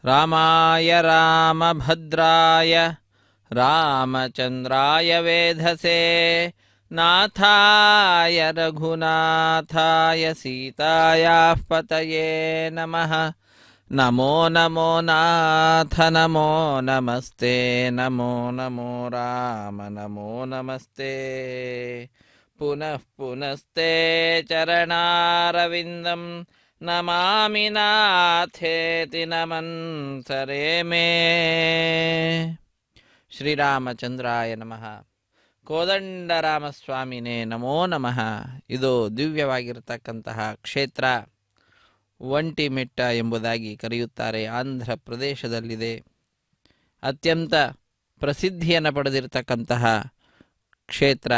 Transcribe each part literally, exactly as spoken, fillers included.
रामाय रामभद्राय रामचन्द्राय वेधसे नाथाय रघुनाथाय सीतायाः पतये नमः। नमो नमो नाथ नमो नमस्ते नमो नमो राम नमो नमस्ते। पुनः पुनस्ते चरणारविन्दं नमामि नाथेति नमन् सरे मे। ಶ್ರೀರಾಮಚಂದ್ರಾಯ ನಮಃ. ಕೋದಂಡರಾಮಸ್ವಾಮಿನೇ ನಮೋ ನಮಃ. ಇದು ದಿವ್ಯವಾಗಿರತಕ್ಕಂತಹ ಕ್ಷೇತ್ರ ಒಂಟಿಮಿಟ್ಟ ಎಂಬುದಾಗಿ ಕರೆಯುತ್ತಾರೆ. ಆಂಧ್ರ ಪ್ರದೇಶದಲ್ಲಿದೆ. ಅತ್ಯಂತ ಪ್ರಸಿದ್ಧಿಯನ್ನು ಪಡೆದಿರತಕ್ಕಂತಹ ಕ್ಷೇತ್ರ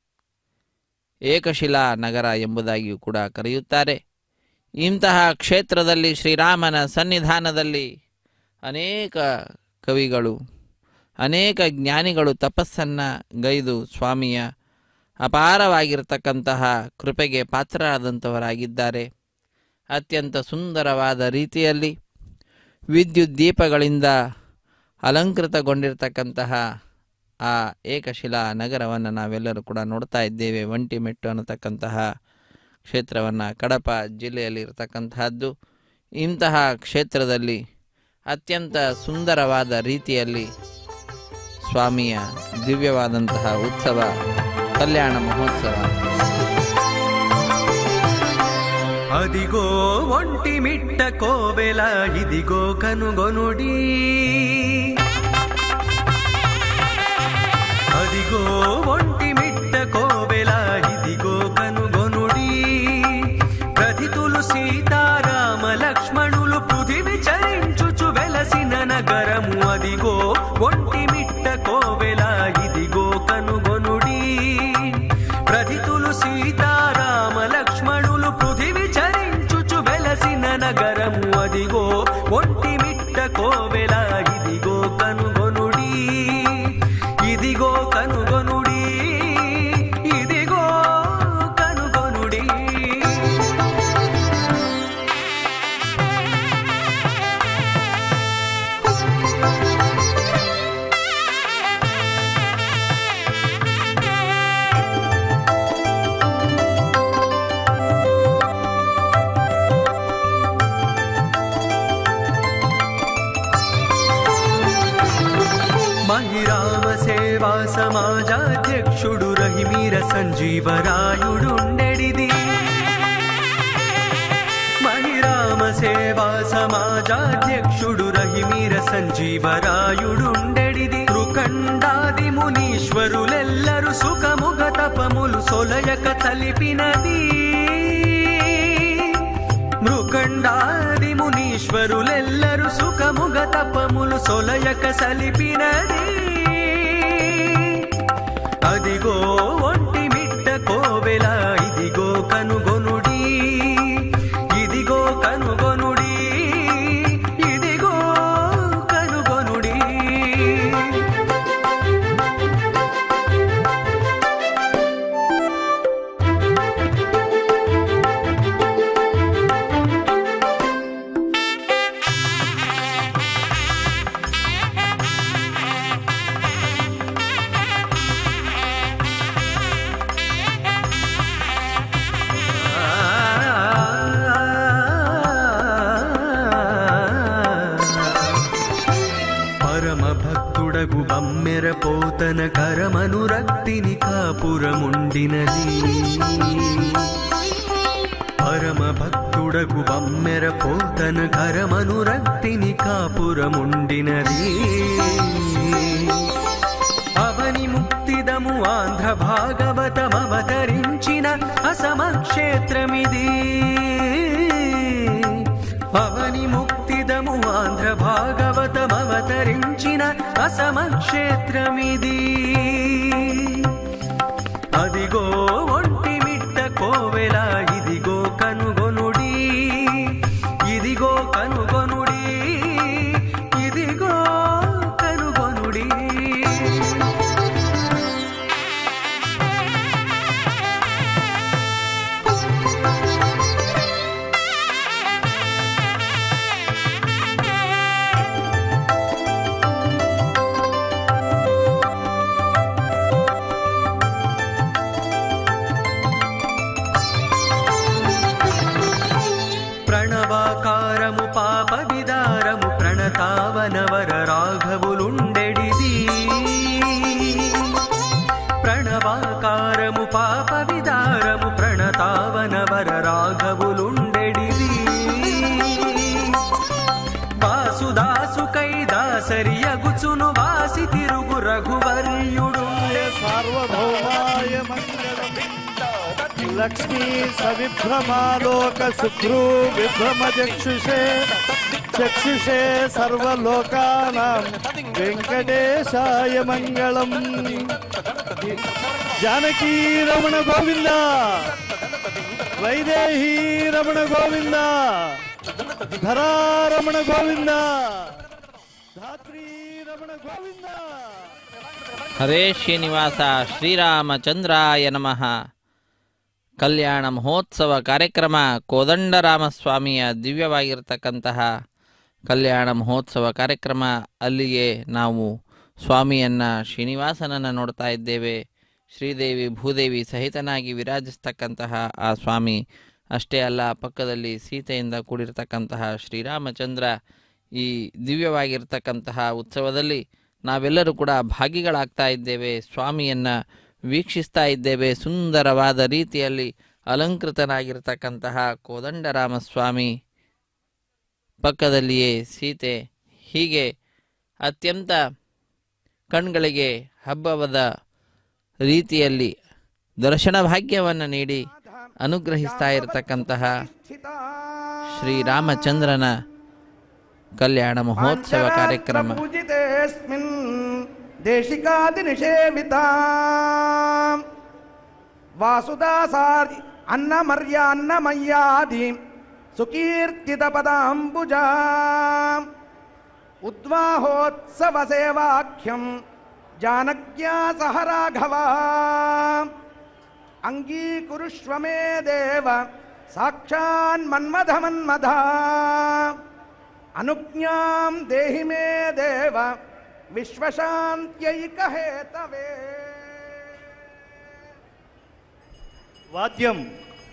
ಏಕಶಿಲಾ ನಗರ ಎಂಬುದಾಗಿಯೂ ಕೂಡ ಕರೆಯುತ್ತಾರೆ. ಇಂತಹ ಕ್ಷೇತ್ರದಲ್ಲಿ ಶ್ರೀರಾಮನ ಸನ್ನಿಧಾನದಲ್ಲಿ ಅನೇಕ ಕವಿಗಳು ಅನೇಕ ಜ್ಞಾನಿಗಳು ತಪಸ್ಸನ್ನು ಗೈದು ಸ್ವಾಮಿಯ ಅಪಾರವಾಗಿರತಕ್ಕಂತಹ ಕೃಪೆಗೆ ಪಾತ್ರರಾದಂಥವರಾಗಿದ್ದಾರೆ. ಅತ್ಯಂತ ಸುಂದರವಾದ ರೀತಿಯಲ್ಲಿ ವಿದ್ಯುತ್ ದೀಪಗಳಿಂದ ಅಲಂಕೃತಗೊಂಡಿರತಕ್ಕಂತಹ ಆ ಏಕಶಿಲಾ ನಗರವನ್ನು ನಾವೆಲ್ಲರೂ ಕೂಡ ನೋಡ್ತಾ ಇದ್ದೇವೆ. ಒಂಟಿಮೆಟ್ಟು ಅನ್ನತಕ್ಕಂತಹ ಕ್ಷೇತ್ರವನ್ನು ಕಡಪ ಜಿಲ್ಲೆಯಲ್ಲಿ ಇರತಕ್ಕಂತಹದ್ದು. ಇಂತಹ ಕ್ಷೇತ್ರದಲ್ಲಿ ಅತ್ಯಂತ ಸುಂದರವಾದ ರೀತಿಯಲ್ಲಿ ಸ್ವಾಮಿಯ ದಿವ್ಯವಾದಂತಹ ಉತ್ಸವ ಕಲ್ಯಾಣ ಮಹೋತ್ಸವ. ಅದಿಗೋ ಒಂಟಿಮಿಟ್ಟ ಕೋವೆಲ ಇದಿಗೋ ಕನುಗೊನುಡಿ, ಅದಿಗೋ ಒಂಟಿಮಿಟ್ಟ కోవెల ఇదిగో కనుగొనుడి. ప్రతితులు సీతారామ లక్ష్మణులు పృథివి చరించుచు వెలసిన నగరము అదిగో ఒంటిమిట్ట కోవెల ఇదిగో కనుగొనుడి. ప్రతితులు సీతారామ లక్ష్మణులు పృథివి చరించుచు వెలసిన నగరము అదిగో ఒంటిమిట్ట కోవెల ఇదిగో కనుగొనుడి. ఇదిగో కనుగొనుడి, ఇదిగో కనుగొనుడి. మహిరామ సేవా సమాజాధ్యక్షుడు రహిమీర సంజీవరాయుడుండెడిది. మహిరామ సేవా సమాజాధ్యక్షుడు రహిమీర సంజీవరాయుడుండెడిది. రుకండాది మునీశ్వరులెల్లరు సుఖముగ తపములు సొలయక తలిపినది. మృకండాది మునీశ్వరులెల్లరు సుఖముగ తపములు సొలయక సలిపినది. అదిగో ఒంటిమిట్ట కోవెల ఇదిగో కనుగొనుడి, ఇదిగో కనుగొనుడి, ఇదిగో కనుగొనుడి. పరమభక్తుడగు బమ్మెర పోతన కరమనురక్తిని కాపురముండినది. పరమభక్తుడగు బమ్మెర పోతన కరమనురక్తిని కాపురముండినది. అవని ముక్తిదము ఆంధ్ర భాగవతమవతరించిన అసమక్షేత్రమిది. అవని ముక్తిదము ఆంధ్ర భాగవతమవతరించిన అసమక్షేత్రమిది. అదిగో ఒంటిమిట్ట కోవెల ఇదిగో కనుగొనుడి, ఇదిగో కనుగొనుడి, ఇదిగో కనుగొనుడి. బాపులుండెడిది వాసుదాసు కైదాసరియగుచును వాసి తిరుగు రఘువర్యుడు సార్వభౌమాయ మంగళం లక్ష్మీ సవిభ్రమాలోక సుభ్రూ విభ్రమ చక్షుషే చక్షుషే సర్వలోకానాం వెంకటేశాయ మంగళం. జానకీ రమణ గోవింద, వైదేహీ రమణ గోవింద, ధరారమణ గోవింద, ಧಾತ್ರೀ ರಮಣ ಗೋವಿಂದ. ಹರೇ ಶ್ರೀನಿವಾಸ ಶ್ರೀರಾಮಚಂದ್ರಾಯ ನಮಃ. ಕಲ್ಯಾಣ ಮಹೋತ್ಸವ ಕಾರ್ಯಕ್ರಮ ಕೋದಂಡರಾಮಸ್ವಾಮಿಯ ದಿವ್ಯವಾಗಿರ್ತಕ್ಕಂತಹ ಕಲ್ಯಾಣ ಮಹೋತ್ಸವ ಕಾರ್ಯಕ್ರಮ. ಅಲ್ಲಿಗೆ ನಾವು ಸ್ವಾಮಿಯನ್ನು ಶ್ರೀನಿವಾಸನನ್ನು ನೋಡ್ತಾ ಇದ್ದೇವೆ. ಶ್ರೀದೇವಿ ಭೂದೇವಿ ಸಹಿತನಾಗಿ ವಿರಾಜಿಸ್ತಕ್ಕಂತಹ ಆ ಸ್ವಾಮಿ ಅಷ್ಟೇ ಅಲ್ಲ, ಪಕ್ಕದಲ್ಲಿ ಸೀತೆಯಿಂದ ಕೂಡಿರ್ತಕ್ಕಂತಹ ಶ್ರೀರಾಮಚಂದ್ರ. ಈ ದಿವ್ಯವಾಗಿರ್ತಕ್ಕಂತಹ ಉತ್ಸವದಲ್ಲಿ ನಾವೆಲ್ಲರೂ ಕೂಡ ಭಾಗಿಗಳಾಗ್ತಾ ಇದ್ದೇವೆ. ಸ್ವಾಮಿಯನ್ನು ವೀಕ್ಷಿಸ್ತಾ ಇದ್ದೇವೆ. ಸುಂದರವಾದ ರೀತಿಯಲ್ಲಿ ಅಲಂಕೃತನಾಗಿರ್ತಕ್ಕಂತಹ ಕೋದಂಡರಾಮಸ್ವಾಮಿ, ಪಕ್ಕದಲ್ಲಿಯೇ ಸೀತೆ. ಹೀಗೆ ಅತ್ಯಂತ ಕಣ್ಗಳಿಗೆ ಹಬ್ಬದ ರೀತಿಯಲ್ಲಿ ದರ್ಶನ ಭಾಗ್ಯವನ್ನು ನೀಡಿ ಅನುಗ್ರಹಿಸ್ತಾ ಇರತಕ್ಕಂತಹ ಶ್ರೀರಾಮಚಂದ್ರನ ಕಲ್ಯಾಣ ಮಹೋತ್ಸವ ಕಾರ್ಯಕ್ರಮ. ದೇಶಿಕಾದಿ ನಿಷೇವಿತ ವಾಸುದಾಸಾದಿ ಅನ್ನಮರ್ಯ ಅನ್ನಮಯ್ಯಾದಿ ಸುಕೀರ್ತಿತ ಪದಾಂಬುಜ ಉದ್ವಾಹೋತ್ಸವ ಸೇವಾಖ್ಯಂ ಜಾನಕ್ಯಾ ಸಹ ರಾಘವ ಅಂಗೀಕುರುಷ್ವ ಮೇ ದೇವ ಸಾಕ್ಷಾನ್ ಮನ್ಮಥ ಮನ್ಮಥ ಅನುಜ್ಞಾಂ ದೇಹಿ ಮೇ ದೇವ ವಿಶ್ವಶಾಂತ್ಯೈಕ ಹೇತವೇ. ವಾದ್ಯಂ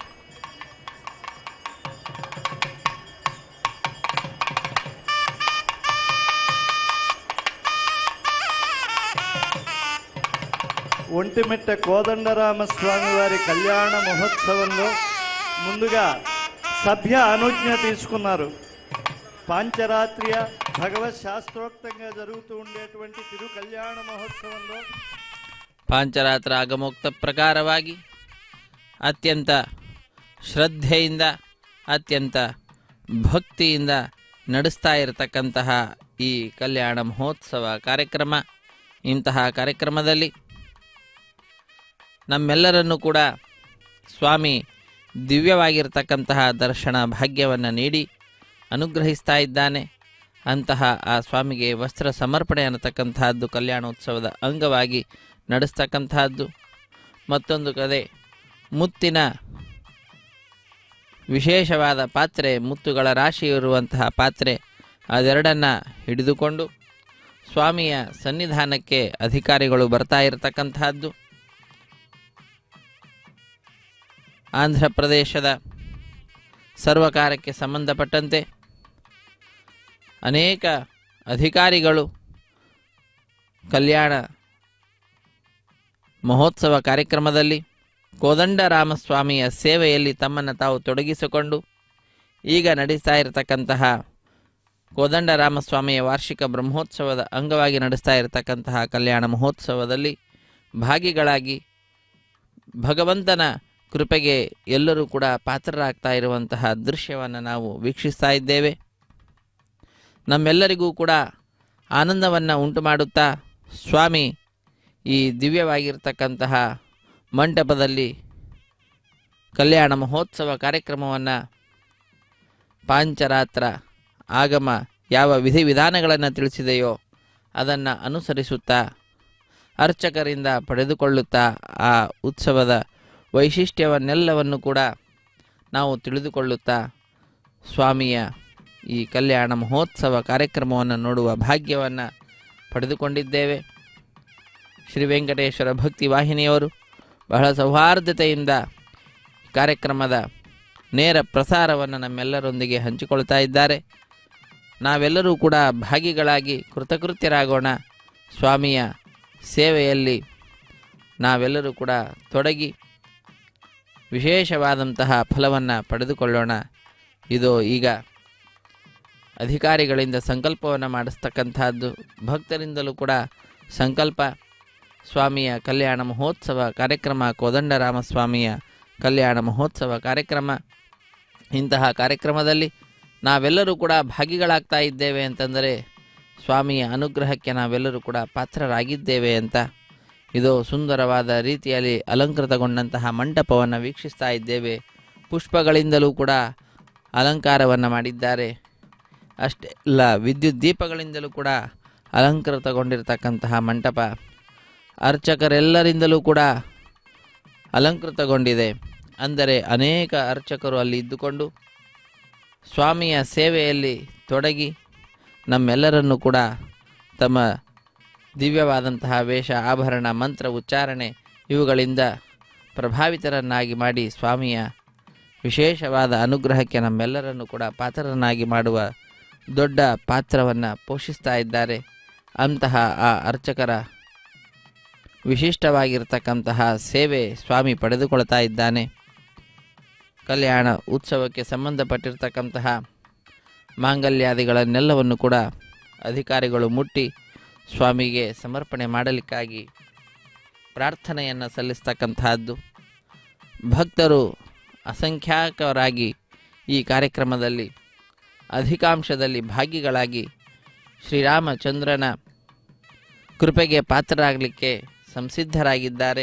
ఒంటిమిట్ట కోదండరామస్వామి వారి కళ్యాణ మహోత్సవంలో ముందుగా సభ్య అనుజ్ఞ తీసుకున్నారు. పాంచరాత్రియ భగవత్ శాస్త్రోక్తంగా జరుగుతూ ఉండేటువంటి తిరు కళ్యాణ మహోత్సవంలో ಪಾಂಚರಾತ್ರ ಆಗಮೋಕ್ತ ಪ್ರಕಾರವಾಗಿ ಅತ್ಯಂತ ಶ್ರದ್ಧೆಯಿಂದ ಅತ್ಯಂತ ಭಕ್ತಿಯಿಂದ ನಡೆಸ್ತಾ ಇರತಕ್ಕಂತಹ ಈ ಕಲ್ಯಾಣ ಮಹೋತ್ಸವ ಕಾರ್ಯಕ್ರಮ. ಇಂತಹ ಕಾರ್ಯಕ್ರಮದಲ್ಲಿ ನಮ್ಮೆಲ್ಲರನ್ನು ಕೂಡ ಸ್ವಾಮಿ ದಿವ್ಯವಾಗಿರ್ತಕ್ಕಂತಹ ದರ್ಶನ ಭಾಗ್ಯವನ್ನು ನೀಡಿ ಅನುಗ್ರಹಿಸ್ತಾ ಇದ್ದಾನೆ. ಅಂತಹ ಆ ಸ್ವಾಮಿಗೆ ವಸ್ತ್ರ ಸಮರ್ಪಣೆ ಅನ್ನತಕ್ಕಂತಹದ್ದು ಕಲ್ಯಾಣೋತ್ಸವದ ಅಂಗವಾಗಿ ನಡೆಸ್ತಕ್ಕಂತಹದ್ದು. ಮತ್ತೊಂದು ಕಡೆ ಮುತ್ತಿನ ವಿಶೇಷವಾದ ಪಾತ್ರೆ, ಮುತ್ತುಗಳ ರಾಶಿ ಇರುವಂತಹ ಪಾತ್ರೆ, ಅದೆರಡನ್ನು ಹಿಡಿದುಕೊಂಡು ಸ್ವಾಮಿಯ ಸನ್ನಿಧಾನಕ್ಕೆ ಅಧಿಕಾರಿಗಳು ಬರ್ತಾ ಇರತಕ್ಕಂತಹದ್ದು. ಆಂಧ್ರ ಪ್ರದೇಶದ ಸರ್ವಕಾರಕ್ಕೆ ಸಂಬಂಧಪಟ್ಟಂತೆ ಅನೇಕ ಅಧಿಕಾರಿಗಳು ಕಲ್ಯಾಣ ಮಹೋತ್ಸವ ಕಾರ್ಯಕ್ರಮದಲ್ಲಿ ಕೋದಂಡರಾಮಸ್ವಾಮಿಯ ಸೇವೆಯಲ್ಲಿ ತಮ್ಮನ್ನು ತಾವು ತೊಡಗಿಸಿಕೊಂಡು ಈಗ ನಡೆಸ್ತಾ ಇರತಕ್ಕಂತಹ ಕೋದಂಡರಾಮಸ್ವಾಮಿಯ ವಾರ್ಷಿಕ ಬ್ರಹ್ಮೋತ್ಸವದ ಅಂಗವಾಗಿ ನಡೆಸ್ತಾ ಇರತಕ್ಕಂತಹ ಕಲ್ಯಾಣ ಮಹೋತ್ಸವದಲ್ಲಿ ಭಾಗಿಗಳಾಗಿ ಭಗವಂತನ ಕೃಪೆಗೆ ಎಲ್ಲರೂ ಕೂಡ ಪಾತ್ರರಾಗ್ತಾ ಇರುವಂತಹ ದೃಶ್ಯವನ್ನು ನಾವು ವೀಕ್ಷಿಸ್ತಾ ಇದ್ದೇವೆ. ನಮ್ಮೆಲ್ಲರಿಗೂ ಕೂಡ ಆನಂದವನ್ನು ಉಂಟು ಮಾಡುತ್ತಾ ಸ್ವಾಮಿ ಈ ದಿವ್ಯವಾಗಿರ್ತಕ್ಕಂತಹ ಮಂಟಪದಲ್ಲಿ ಕಲ್ಯಾಣ ಮಹೋತ್ಸವ ಕಾರ್ಯಕ್ರಮವನ್ನು ಪಾಂಚರಾತ್ರ ಆಗಮ ಯಾವ ವಿಧಿವಿಧಾನಗಳನ್ನು ತಿಳಿಸಿದೆಯೋ ಅದನ್ನು ಅನುಸರಿಸುತ್ತಾ ಅರ್ಚಕರಿಂದ ಪಡೆದುಕೊಳ್ಳುತ್ತಾ ಆ ಉತ್ಸವದ ವೈಶಿಷ್ಟ್ಯವನ್ನೆಲ್ಲವನ್ನು ಕೂಡ ನಾವು ತಿಳಿದುಕೊಳ್ಳುತ್ತಾ ಸ್ವಾಮಿಯ ಈ ಕಲ್ಯಾಣ ಮಹೋತ್ಸವ ಕಾರ್ಯಕ್ರಮವನ್ನು ನೋಡುವ ಭಾಗ್ಯವನ್ನು ಪಡೆದುಕೊಂಡಿದ್ದೇವೆ. ಶ್ರೀ ವೆಂಕಟೇಶ್ವರ ಭಕ್ತಿ ವಾಹಿನಿಯವರು ಬಹಳ ಸೌಹಾರ್ದತೆಯಿಂದ ಕಾರ್ಯಕ್ರಮದ ನೇರ ಪ್ರಸಾರವನ್ನು ನಮ್ಮೆಲ್ಲರೊಂದಿಗೆ ಹಂಚಿಕೊಳ್ತಾ ಇದ್ದಾರೆ. ನಾವೆಲ್ಲರೂ ಕೂಡ ಭಾಗಿಗಳಾಗಿ ಕೃತಕೃತ್ಯರಾಗೋಣ. ಸ್ವಾಮಿಯ ಸೇವೆಯಲ್ಲಿ ನಾವೆಲ್ಲರೂ ಕೂಡ ತೊಡಗಿ ವಿಶೇಷವಾದಂತಹ ಫಲವನ್ನು ಪಡೆದುಕೊಳ್ಳೋಣ. ಇದು ಈಗ ಅಧಿಕಾರಿಗಳಿಂದ ಸಂಕಲ್ಪವನ್ನು ಮಾಡಿಸ್ತಕ್ಕಂಥದ್ದು. ಭಕ್ತರಿಂದಲೂ ಕೂಡ ಸಂಕಲ್ಪ. ಸ್ವಾಮಿಯ ಕಲ್ಯಾಣ ಮಹೋತ್ಸವ ಕಾರ್ಯಕ್ರಮ, ಕೋದಂಡರಾಮಸ್ವಾಮಿಯ ಕಲ್ಯಾಣ ಮಹೋತ್ಸವ ಕಾರ್ಯಕ್ರಮ. ಇಂತಹ ಕಾರ್ಯಕ್ರಮದಲ್ಲಿ ನಾವೆಲ್ಲರೂ ಕೂಡ ಭಾಗಿಗಳಾಗ್ತಾ ಇದ್ದೇವೆ ಅಂತಂದರೆ ಸ್ವಾಮಿಯ ಅನುಗ್ರಹಕ್ಕೆ ನಾವೆಲ್ಲರೂ ಕೂಡ ಪಾತ್ರರಾಗಿದ್ದೇವೆ ಅಂತ. ಇದು ಸುಂದರವಾದ ರೀತಿಯಲ್ಲಿ ಅಲಂಕೃತಗೊಂಡಂತಹ ಮಂಟಪವನ್ನು ವೀಕ್ಷಿಸ್ತಾ ಇದ್ದೇವೆ. ಪುಷ್ಪಗಳಿಂದಲೂ ಕೂಡ ಅಲಂಕಾರವನ್ನು ಮಾಡಿದ್ದಾರೆ. ಅಷ್ಟೇ ಅಲ್ಲ, ವಿದ್ಯುತ್ ದೀಪಗಳಿಂದಲೂ ಕೂಡ ಅಲಂಕೃತಗೊಂಡಿರತಕ್ಕಂತಹ ಮಂಟಪ ಅರ್ಚಕರೆಲ್ಲರಿಂದಲೂ ಕೂಡ ಅಲಂಕೃತಗೊಂಡಿದೆ. ಅಂದರೆ ಅನೇಕ ಅರ್ಚಕರು ಅಲ್ಲಿ ಇದ್ದುಕೊಂಡು ಸ್ವಾಮಿಯ ಸೇವೆಯಲ್ಲಿ ತೊಡಗಿ ನಮ್ಮೆಲ್ಲರನ್ನು ಕೂಡ ತಮ್ಮ ದಿವ್ಯವಾದಂತಹ ವೇಷ, ಆಭರಣ, ಮಂತ್ರ ಉಚ್ಚಾರಣೆ ಇವುಗಳಿಂದ ಪ್ರಭಾವಿತರನ್ನಾಗಿ ಮಾಡಿ ಸ್ವಾಮಿಯ ವಿಶೇಷವಾದ ಅನುಗ್ರಹಕ್ಕೆ ನಮ್ಮೆಲ್ಲರನ್ನು ಕೂಡ ಪಾತ್ರರನ್ನಾಗಿ ಮಾಡುವ ದೊಡ್ಡ ಪಾತ್ರವನ್ನು ಪೋಷಿಸ್ತಾ ಇದ್ದಾರೆ. ಅಂತಹ ಆ ಅರ್ಚಕರ ವಿಶಿಷ್ಟವಾಗಿರ್ತಕ್ಕಂತಹ ಸೇವೆ ಸ್ವಾಮಿ ಪಡೆದುಕೊಳ್ತಾ ಇದ್ದಾನೆ. ಕಲ್ಯಾಣ ಉತ್ಸವಕ್ಕೆ ಸಂಬಂಧಪಟ್ಟಿರ್ತಕ್ಕಂತಹ ಮಾಂಗಲ್ಯಾದಿಗಳನ್ನೆಲ್ಲವನ್ನು ಕೂಡ ಅಧಿಕಾರಿಗಳು ಮುಟ್ಟಿ ಸ್ವಾಮಿಗೆ ಸಮರ್ಪಣೆ ಮಾಡಲಿಕ್ಕಾಗಿ ಪ್ರಾರ್ಥನೆಯನ್ನು ಸಲ್ಲಿಸ್ತಕ್ಕಂತಹದ್ದು. ಭಕ್ತರು ಅಸಂಖ್ಯಾಕರಾಗಿ ಈ ಕಾರ್ಯಕ್ರಮದಲ್ಲಿ ಅಧಿಕಾಂಶದಲ್ಲಿ ಭಾಗಿಗಳಾಗಿ ಶ್ರೀರಾಮಚಂದ್ರನ ಕೃಪೆಗೆ ಪಾತ್ರರಾಗಲಿಕ್ಕೆ ಸಂಸಿದ್ಧರಾಗಿದ್ದಾರೆ.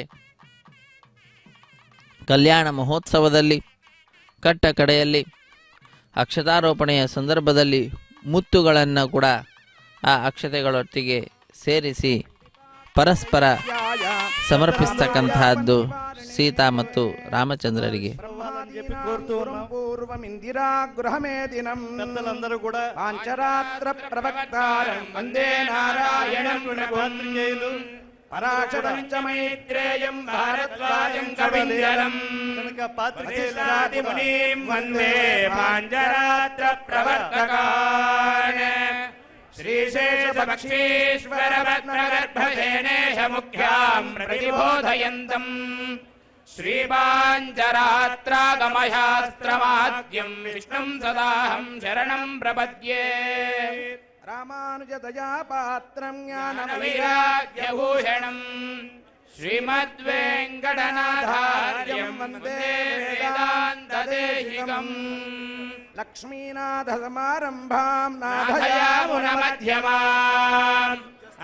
ಕಲ್ಯಾಣ ಮಹೋತ್ಸವದಲ್ಲಿ ಕಟ್ಟ ಕಡೆಯಲ್ಲಿ ಅಕ್ಷತಾರೋಪಣೆಯ ಸಂದರ್ಭದಲ್ಲಿ ಮುತ್ತುಗಳನ್ನು ಕೂಡ ಆ ಅಕ್ಷತೆಗಳೊಟ್ಟಿಗೆ ಸೇರಿಸಿ ಪರಸ್ಪರ ಸಮರ್ಪಿಸ್ತಕ್ಕಂತಹದ್ದು ಸೀತಾ ಮತ್ತು ರಾಮಚಂದ್ರರಿಗೆ. పూర్వమిందిరా గృహమేదినం పెద్దలందరూ కూడా పాంచరాత్ర ప్రవక్తారం వందే నారాయణం గుణగోత్రికేయులు పరాశరం చ మైత్రేయం భారద్వాజం కవింజలం కనుక పాత్రికేయులు వశిష్ఠాది మునిం వందే పాంచరాత్ర ప్రవర్తకాన్ శ్రీశేషపక్షీశ్వర పద్మగర్భసేనేశ ముఖ్యాం ప్రతిబోధయంతం శ్రీపాంచరాత్రాగమశాస్త్రమాద్యం విష్ణుం సదాహం శరణం ప్రపద్యే. రామానుజదయాపాత్రం జ్ఞానవైరాగ్యభూషణం శ్రీమద్వేంకటనాథార్యం వందే వేదాంతదేశికం. లక్ష్మీనాథసమారంభాం నాథయామునమధ్యమాం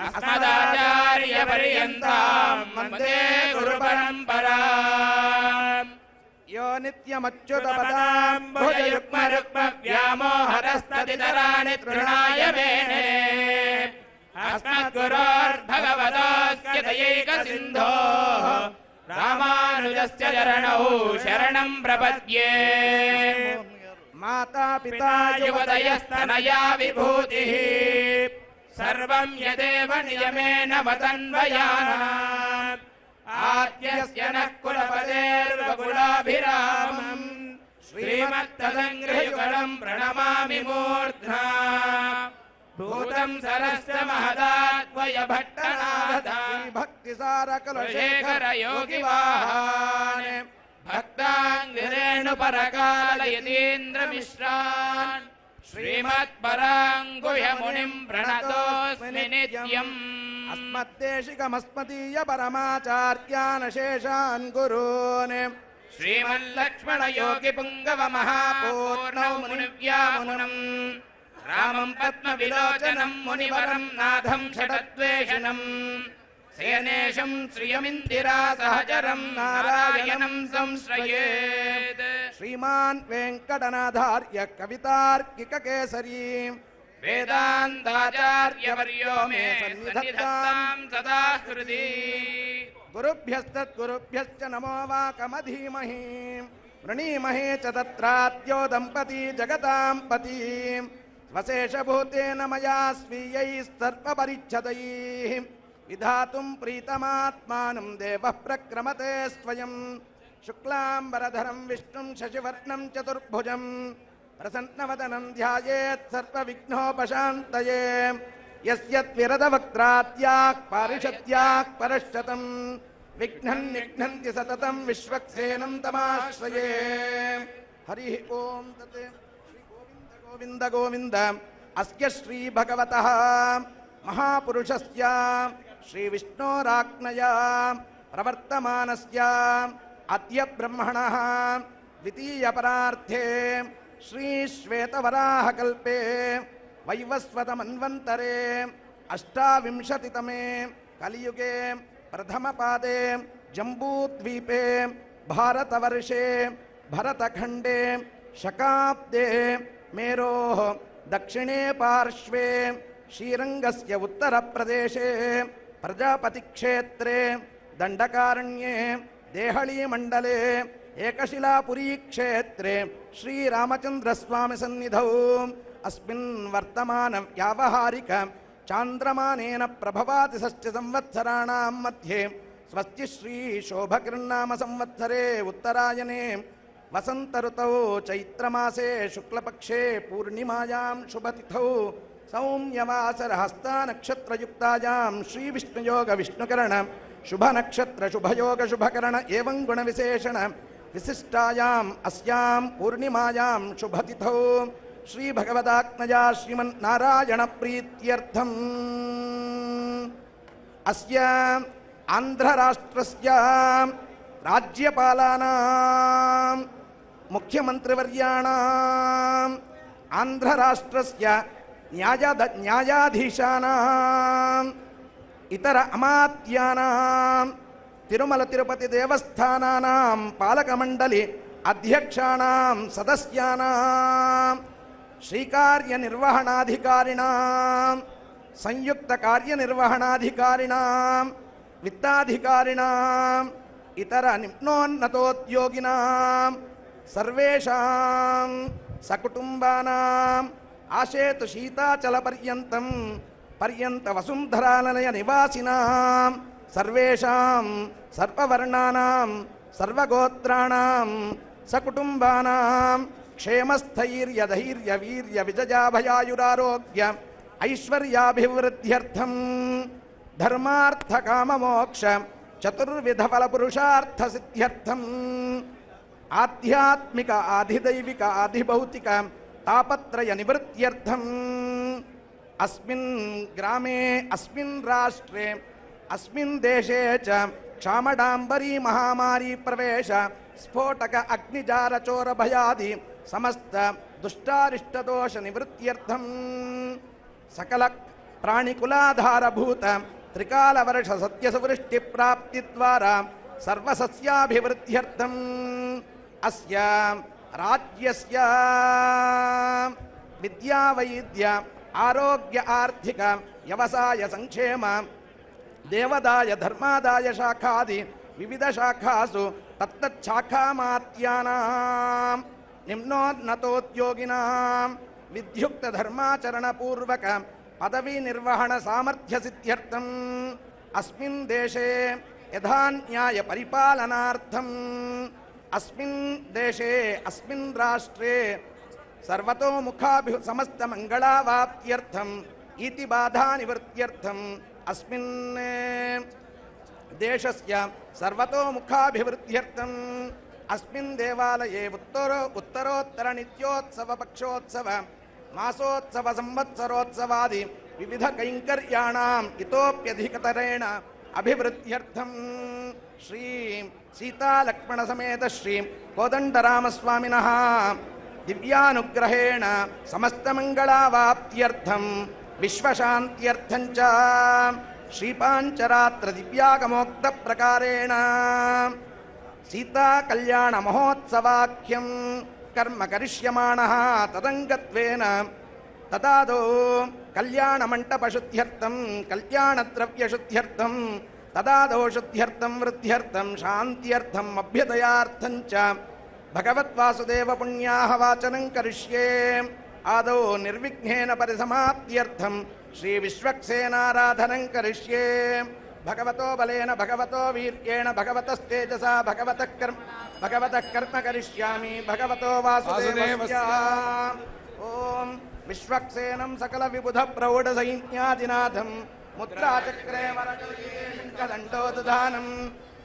అస్మదాచార్యపర్యంతాం వందే గురుపరంపరాం. యో నిత్యమచ్యుతపదాంబుజయుగ్మరుగ్మవ్యామోహరస్తదితరాణి తృణాయ మేనే అస్మద్గురోర్భగవతోస్య దయైకసిన్ధోః రామానుజస్య చరణౌ శరణం ప్రపద్యే. మాతా పితా యువతయస్తనయా విభూతిః సర్వం యదేవ నియమేన వదన్వయానాం ఆద్యస్య నః కులపదేర్వకులాభిరామం శ్రీమత్తదంగ్రయుగళం ప్రణమామి మూర్ధ్నా. భూతం సరస్య మహదాద్వయ భట్టనాథ భక్తిసారకులశేఖర యోగివాహాన్ భక్తాంగిరేణు పరకాల యతీంద్ర మిశ్రాన్ శ్రీమత్పరాంగుహ్య మునిం ప్రణతోస్మి నిత్యం. అస్మద్దేశికమస్మదీయ పరమాచార్యానశేషాన్ గురూన్ శ్రీమల్లక్ష్మణ యోగి పుంగవ మహాపూర్ణౌ మునివ్యామునం రామం పద్మ విలోచనం మునివరం నాథం షటద్వేషణం శయనేశం శ్రియమిందిరా సహచరం నారాయణం సంశ్రయేత్. శ్రీమాన్ వెంకటనాథార్య కవితార్కిక కేసరీ వేదాంతాచార్యవర్యో మే సన్నిధత్తాం సదా హృది. గురుభ్యస్తద్గురుభ్యశ్చ నమో వాకమధీమహి వృణీమహే చ తత్రాద్యో దంపతి జగతాం పతి వశేషభూతేన మయా స్వీయైస్తర్పపరిచ్ఛదైః విధాతుం ప్రీతమాత్మానం దేవః ప్రక్రమతే స్వయం. శుక్లాంబరధరం విష్ణుం శశివర్ణం చతుర్భుజం ప్రసన్నవదనం ధ్యాయేత్ సర్వవిఘ్నోపశాంతయే. యస్యద్విరదవక్త్రాత్యాః పారిషత్యాః పరశ్చతం विघ्नन् निघ्नन्ति सततं विश्वक्सेनं तमाश्रये हरि ओम तत् श्री गोविंद गोविंद गोविंद अस्य श्री भगवतः महापुरुषस्य श्री विष्णोराज्ञया प्रवर्तमानस्य अद्य ब्रह्मणः द्वितीयपरार्थे श्री श्वेतवराहकल्पे वैवस्वतमन्वन्तरे अष्टाविंशतितमे कलियुगे प्रथमपादे जम्बूद्वीपे भारतवर्षे भरतखण्डे शकाब्दे मेरोः दक्षिणे पार्श्वे श्रीरङ्गस्य उत्तरप्रदेशे प्रजापतिक्षेत्रे दण्डकारण्ये देहळीमण्डले एकशिलापुरी क्षेत्रे श्रीरामचन्द्रस्वामी सन्निधौ अस्मिन् वर्तमान व्यावहारिक चान्द्रमानेन प्रभवाति षष्ठ संवत्सराणां मध्ये स्वस्ति श्री शोभकृन्नाम संवत्सरे उत्तरायणे वसंत ऋतौ चैत्रमासे शुक्लपक्षे पूर्णिमायां शुभतिथौ सौम्यवासर हस्ता नक्षत्रयुक्तायां श्री विष्णुयोग विष्णुकरण शुभ नक्षत्र शुभयोग शुभकरण एवं गुण विशेषण विशिष्टायाम् अस्यां पूर्णिमायां शुभतिथौ श्री भगवदात्मजा श्रीमन्नारायण प्रीत्यर्थम् अस्य आंध्र राष्ट्रस्य राज्यपालानां मुख्यमंत्रिवर्याणाम् आंध्र राष्ट्रस्य न्यायाध न्यायाधीशानाम् इतर अमात्यानां तिरुमल तिरुपति देवस्थानानां पालकमंडली अध्यक्षाणां सदस्यानां श्रीकार्यनिर्वहणाधिकारिणां संयुक्त कार्यनिर्वहणाधिकारिणां वित्ताधिकारिणां इतर निम्नोन्नतोद्योगिनां सर्वेषां सकुटुम्बानां आशेतु शीताचलपर्यन्तं पर्यन्त वसुन्धरालय निवासिनां सर्वेषां सर्ववर्णानां सर्वगोत्राणां सकुटुम्बानां क्षेमस्थैर्य धैर्य वीर्य विजयाभयायुरारोग्य ऐश्वर्याभिवृद्ध्यर्थं धर्मार्थ काम मोक्ष चतुर्विध फल पुरुषार्थ सिद्ध्यर्थं आध्यात्मिक आधिदैविक आधिभौतिक तापत्रय निवृत्त्यर्थं अस्मिन् ग्रामे अस्मिन् राष्ट्रे अस्मिन् देशे च क्षामडाम्बरी महामारी प्रवेश स्फोटक अग्निजार चोर भयादि समस्त दुष्टारिष्टदोष निवृत्त्यर्थं सकल प्राणिकुलाधारभूत त्रिकाल वर्ष सत्यसवृष्टि प्राप्ति द्वारा सर्वसस्याभिवृद्ध्यर्थं अस्य राज्यस्य विद्या वैद्य आरोग्य आर्थिक व्यवसाय संक्षेम देवदाय धर्मादाय शाखादि विविध शाखासु तत्तच्छाखामात्यानां निम्नोन्नतोद्योगिनां विद्युक्त धर्माचरण पूर्वक पदवी निर्वहण सामर्थ्य सिद्ध्यर्थं अस्मिन् देशे यथा न्याय परिपालनार्थं अस्मिन् देशे अस्मिन् राष्ट्रे सर्वतोमुखाभि समस्त मंगलावाप्त्यर्थं इति बाधा निवृत्त्यर्थं अस्मिन् देशस्य सर्वतोमुखाभिवृद्ध्यर्थं अस्मिन् देवालये उत्तर उत्तरोत्तर नित्योत्सव पक्षोत्सव मासोत्सव संवत्सरोत्सवादि विविध कैंकर्याणाम् इतोप्यधिकतरेण अभिवृद्ध्यर्थं श्री सीता लक्ष्मण समेत श्री कोदण्डरामस्वामिनः दिव्यानुग्रहेण समस्तमंगलावाप्त्यर्थं विश्वशान्त्यर्थं च श्रीपांचरात्र दिव्यागमोक्त प्रकारेण सीता कल्याण महोत्सवाख्यं कर्म करिष्यमाणः तदंगत्वेन तदादौ कल्याण मंटप शुद्ध्यर्थं कल्याण द्रव्य शुद्ध्यर्थं तदादौ शुद्ध्यर्थं वृद्ध्यर्थं शान्त्यर्थं अभ्युदयार्थं च भगवद्वासुदेव पुण्याः वाचनं करिष्ये आदौ निर्विघ्नेन परिसमाप्त्यर्थं श्री विश्वक्सेनाराधनं करिष्ये भगवतो बलेन भगवतो वीर्येण भगवतस्तेजसा भगवतः कर्म भगवतः कर्म करिष्यामि भगवतो वासुदेवस्य ओम विश्वक्सेनं सकल विबुध प्रौढ सैन्यादिनाथं मुद्राचक्रे वरकदण्डोदधानं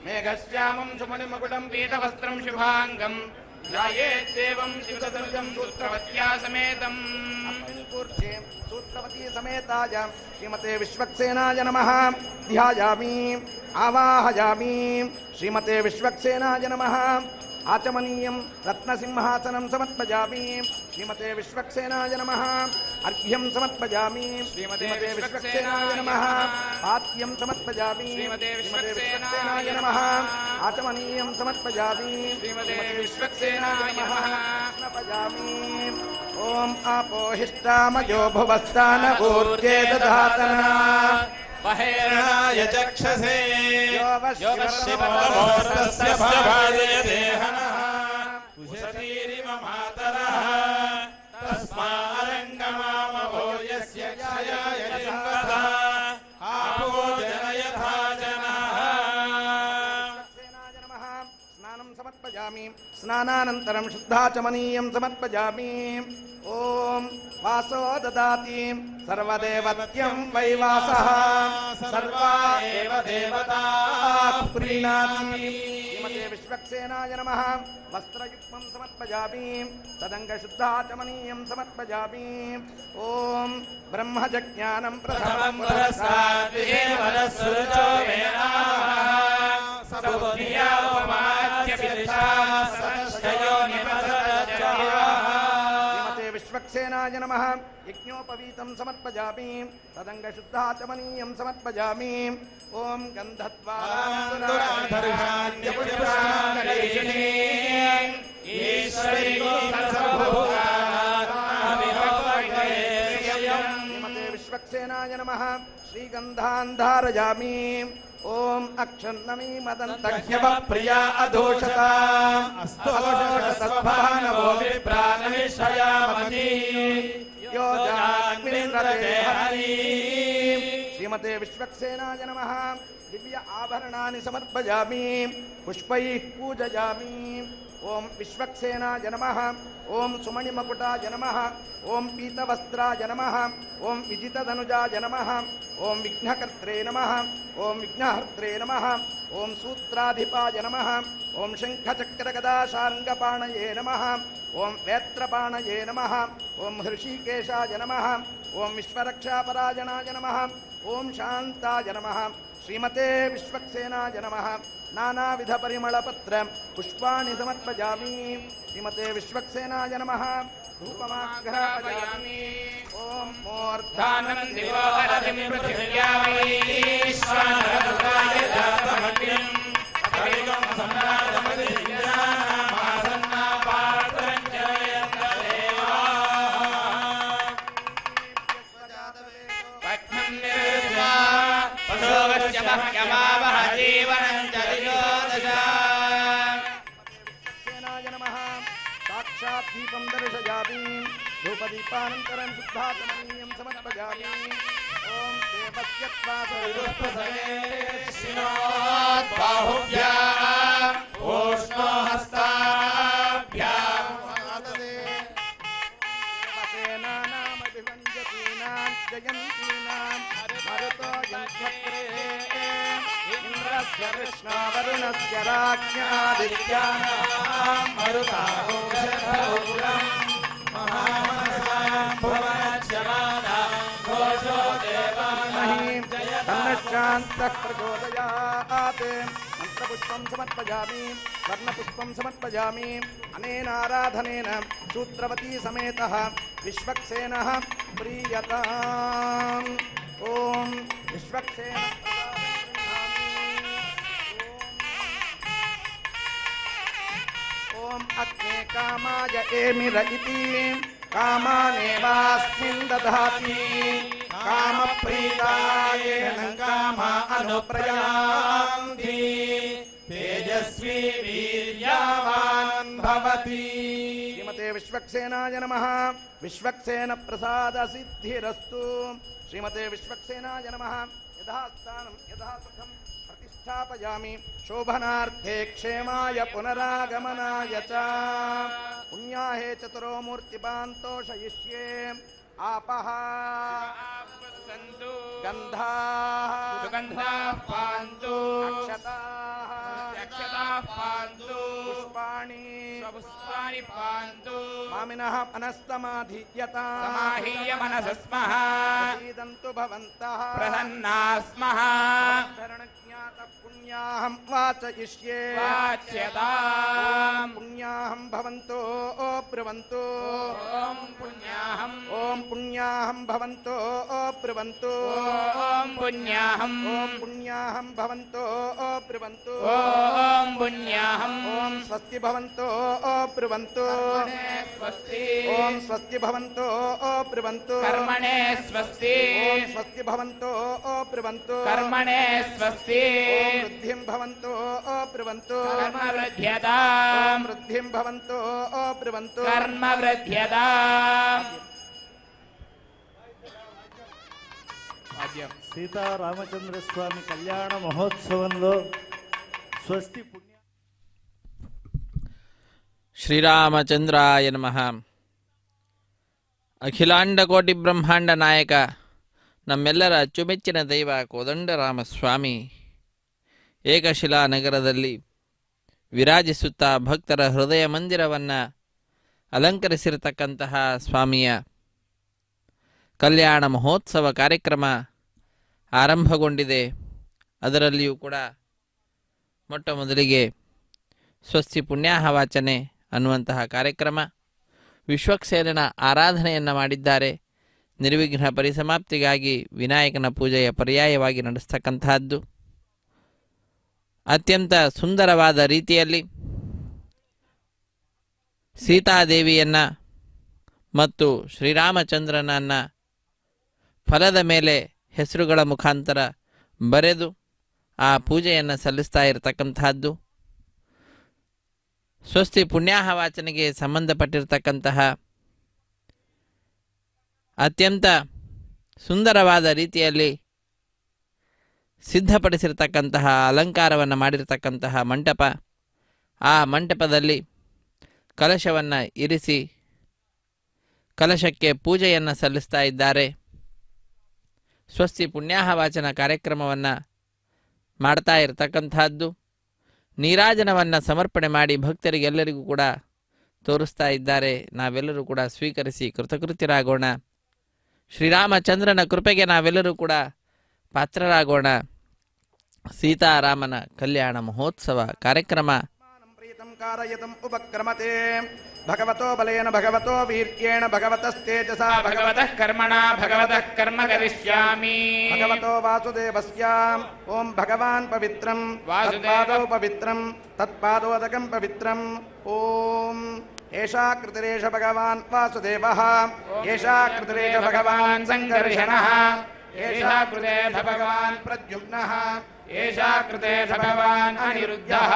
मेघश्यामं सुमणिमकुटं पीतवस्त्रं शुभाङ्गम् ध्यायेद्देवं शिवतनुजं सूत्रवत्या समेतम् कूर्चे सूत्रवती समेताय श्रीमते विश्वक्सेनाय नमः ध्यायामि आवाहयामि श्रीमते विश्वक्सेनाय नमः आचमनीयं रत्नसिंहासनं समर्पयामि श्रीमते विश्वक्सेनाय नमः अर्घ्यं समर्पयामि श्रीमते विश्वक्सेनाय नमः पात्यं समर्पयामि श्रीमते विश्वक्सेनाय नमः आचमनीयं समर्पयामि श्रीमते विश्वक्सेनाय नमः समर्पयामि ओम आपोहिष्टामयो भुवस्तान ऊर्जे दधातना महेरणाय चक्षसे योगशिवमोर्तस्य भाजय देहनः कुशतीरिव मातरः तस्मारङ्गमामभो यस्य क्षयाय जिन्वता आपो जनयथा जनाः स्नानं समर्पयामि स्नानानन्तरं शुद्धाचमनीयं समर्पयामि ओम वासो ददाति सर्वदेवत्यं वै वासः सर्वा एव देवताः प्रीणाति श्रीमते विश्वक्सेनाय नमः वस्त्रयुग्मं समर्पयामि तदङ्गशुद्धाचमनीयं समर्पयामि ओम ब्रह्मजज्ञानं प्रथमं वरस्वरसुरुचो वेदाः सबुद्धिया उपमाद्यपिता सदश्चयो निपसदश्चयाः विश्वक्सेनाय नमः यज्ञोपवीतं समर्पयामि तदङ्गशुद्धाचमनीयं समर्पयामि ओम गन्धद्वारान्तराधर्षाण्यपुराणकैशिनी ईश्वरी श्रीमते विश्वक्सेनाय नमः श्रीगन्धान् धारयामि ओम अक्षन्नमी मदन्तह्यव प्रिया अधोषता अस्तोषतस्भानवो विप्राणविषयामती यो जाग्निन्द्रते हरि श्रीमते विश्वक्सेनाय नमः दिव्य आभरणानि समर्पयामि पुष्पैः पूजयामि ओम विश्वक्सेनाय नमः ओम सुमणिमकुटाय नमः ओम पीतवस्त्राय नमः ओम विजितधनुजाय नमः ओम विघ्नकर्त्रे नमः ओम विघ्नहर्त्रे नमः ओम सूत्राधिपाय नमः ओम शङ्खचक्रगदाशार्ङ्गपाणये नमः ओम वेत्रपाणये नमः ओम हृषीकेशाय नमः ओम विश्वरक्षापरायणाय नमः ओम शान्ताय नमः श्रीमते विश्वक्सेनाय नमः नानाविध परिमलपत्र पुष्पाणि समर्पयामि श्रीमते विश्वक्सेनाय नमः धूपमाघ्रापयामि ओम मूर्धानं दिवाकरतिं पृथिव्यामीश्वरदुर्गाय जातमग्निं कविगं सम्राटमधिञ्जानामासन्ना पात्रं जयन्तदेवाः पठ्नं निर्वा पशोवश्च मह्यमावह जीवनं च दियोदशा विश्वक्सेनाय नमः साक्षात् दीपं दर्शयामि धूपदीपानन्तरं शुद्धाचमनीयं समर्पयामि ओम देवस्य बाहुभ्याम् ओष्णो हस्ताभ्याम् सेनानामभिवञ्जतीनां जयन्तीनां मरुतो यन्त्रे इन्द्रस्य कृष्णवरुणस्य राज्ञादित्यानां मरुताघोषधौरम् महामनसाम् भुवनच्यमानाम् घोषो देवानाम् धनश्चान्तः प्रचोदयात् मंत्रपुष्पं समर्पयामि वर्णपुष्पं समर्पयामि अनेनाराधनेन सूत्रवती समेतः विश्वक्सेनः प्रीयताम् ओम विश्वक्सेन ओम अग्ने कामाय एमिर इति कामानेवास्मिन् दधाति कामप्रीतायेन कामा अनुप्रयान्ति तेजस्वी वीर्यावान् भवति श्रीमते विश्वक्सेनाय नमः विश्वक्सेन प्रसाद सिद्धिरस्तु श्रीमते विश्वक्सेनाय नमः यथा स्थानं यथा सुखं प्रतिष्ठापयामि शोभनार्थे क्षेमाय पुनरागमनाय च पुण्याहे चतुरो मूर्तिपान्तोषयिष्ये आपः गन्धाः सुगन्धाः पान्तु अक्षताः पान्तु पुष्पाणि स्वपुष्पाणि पान्तु मामिनः मनस्तमाधीयता समाहीय मनसस्मः सीदन्तु भवन्तः प्रसन्नाः स्मः शरणज्ञातः पुण्याहं वाचयिष्ये वाच्यताम् पुण्याहं भवन्तो ब्रुवन्तु ॐ पुण्याहं ॐ पुण्याहं भवन्तो ब्रुवन्तु ॐ पुण्याहं ॐ पुण्याहं भवन्तो ब्रुवन्तु ॐ पुण्याहं ॐ स्वस्ति भवन्तो ब्रुवन्तु स्वस्ति ॐ स्वस्ति भवन्तो ब्रुवन्तु कर्मणे स्वस्ति ॐ स्वस्ति भवन्तो ब्रुवन्तु कर्मणे स्वस्ति ॐ वृद्धिं भवन्तो ब्रुवन्तु कर्म वृद्ध्यताम् वृद्धिं भवन्तो ब्रुवन्तु कर्म वृद्ध्यताम् సీతారామచంద్ర స్వామి కళ్యాణ మహోత్సవంలో స్వస్తి పుణ్య ಶ್ರೀರಾಮಚಂದ್ರಾಯ ನಮಃ. ಅಖಿಲಾಂಡ ಕೋಟಿ ಬ್ರಹ್ಮಾಂಡ ನಾಯಕ ನಮ್ಮೆಲ್ಲರ ಅಚ್ಚುಮೆಚ್ಚಿನ ದೈವ ಕೋದಂಡರಾಮಸ್ವಾಮಿ ಏಕಶಿಲಾ ನಗರದಲ್ಲಿ ವಿರಾಜಿಸುತ್ತಾ ಭಕ್ತರ ಹೃದಯ ಮಂದಿರವನ್ನು ಅಲಂಕರಿಸಿರತಕ್ಕಂತಹ ಸ್ವಾಮಿಯ ಕಲ್ಯಾಣ ಮಹೋತ್ಸವ ಕಾರ್ಯಕ್ರಮ ಆರಂಭಗೊಂಡಿದೆ. ಅದರಲ್ಲಿಯೂ ಕೂಡ ಮೊಟ್ಟ ಮೊದಲಿಗೆ ಸ್ವಸ್ತಿ ಪುಣ್ಯಾಹವಾಚನೆ ಅನ್ನುವಂತಹ ಕಾರ್ಯಕ್ರಮ, ವಿಶ್ವಕ್ಸೇನನ ಆರಾಧನೆಯನ್ನು ಮಾಡಿದ್ದಾರೆ. ನಿರ್ವಿಘ್ನ ಪರಿಸಮಾಪ್ತಿಗಾಗಿ ವಿನಾಯಕನ ಪೂಜೆಯ ಪರ್ಯಾಯವಾಗಿ ನಡೆಸ್ತಕ್ಕಂತಹದ್ದು. ಅತ್ಯಂತ ಸುಂದರವಾದ ರೀತಿಯಲ್ಲಿ ಸೀತಾದೇವಿಯನ್ನು ಮತ್ತು ಶ್ರೀರಾಮಚಂದ್ರನನ್ನು ಫಲದ ಮೇಲೆ ಹೆಸರುಗಳ ಮುಖಾಂತರ ಬರೆದು ಆ ಪೂಜೆಯನ್ನು ಸಲ್ಲಿಸ್ತಾ ಇರತಕ್ಕಂತಹದ್ದು. ಸ್ವಸ್ತಿ ಪುಣ್ಯಾಹವಾಚನೆಗೆ ಸಂಬಂಧಪಟ್ಟಿರತಕ್ಕಂತಹ ಅತ್ಯಂತ ಸುಂದರವಾದ ರೀತಿಯಲ್ಲಿ ಸಿದ್ಧಪಡಿಸಿರ್ತಕ್ಕಂತಹ ಅಲಂಕಾರವನ್ನು ಮಾಡಿರತಕ್ಕಂತಹ ಮಂಟಪ, ಆ ಮಂಟಪದಲ್ಲಿ ಕಲಶವನ್ನು ಇರಿಸಿ ಕಲಶಕ್ಕೆ ಪೂಜೆಯನ್ನು ಸಲ್ಲಿಸ್ತಾ ಇದ್ದಾರೆ. ಸ್ವಸ್ತಿ ಪುಣ್ಯಾಹವಾಚನ ಕಾರ್ಯಕ್ರಮವನ್ನು ಮಾಡ್ತಾ ಇರತಕ್ಕಂತಹದ್ದು. ನೀರಾಜನವನ್ನು ಸಮರ್ಪಣೆ ಮಾಡಿ ಭಕ್ತರಿಗೆಲ್ಲರಿಗೂ ಕೂಡ ತೋರಿಸ್ತಾ ಇದ್ದಾರೆ. ನಾವೆಲ್ಲರೂ ಕೂಡ ಸ್ವೀಕರಿಸಿ ಕೃತಕೃತ್ಯರಾಗೋಣ. ಶ್ರೀರಾಮಚಂದ್ರನ ಕೃಪೆಗೆ ನಾವೆಲ್ಲರೂ ಕೂಡ ಪಾತ್ರರಾಗೋಣ. ಸೀತಾರಾಮನ ಕಲ್ಯಾಣ ಮಹೋತ್ಸವ ಕಾರ್ಯಕ್ರಮ प्रीतं कारयतम् उपक्रमते भगवतो बलेन भगवतो वीर्येण भगवतस्तेजसा भगवतः कर्मणा भगवतः कर्म करिष्यामि भगवतो वासुदेवस्य ओम भगवान् पवित्रं वासुदेवो पवित्रं तत्पादोदकं पवित्रं ओम एषा कृतिरेष भगवान् वासुदेवः एषा कृतिरेष भगवान् सङ्कर्षणः एषा कृते भगवान् प्रद्युम्नः एषा कृते भगवान् अनिरुद्धः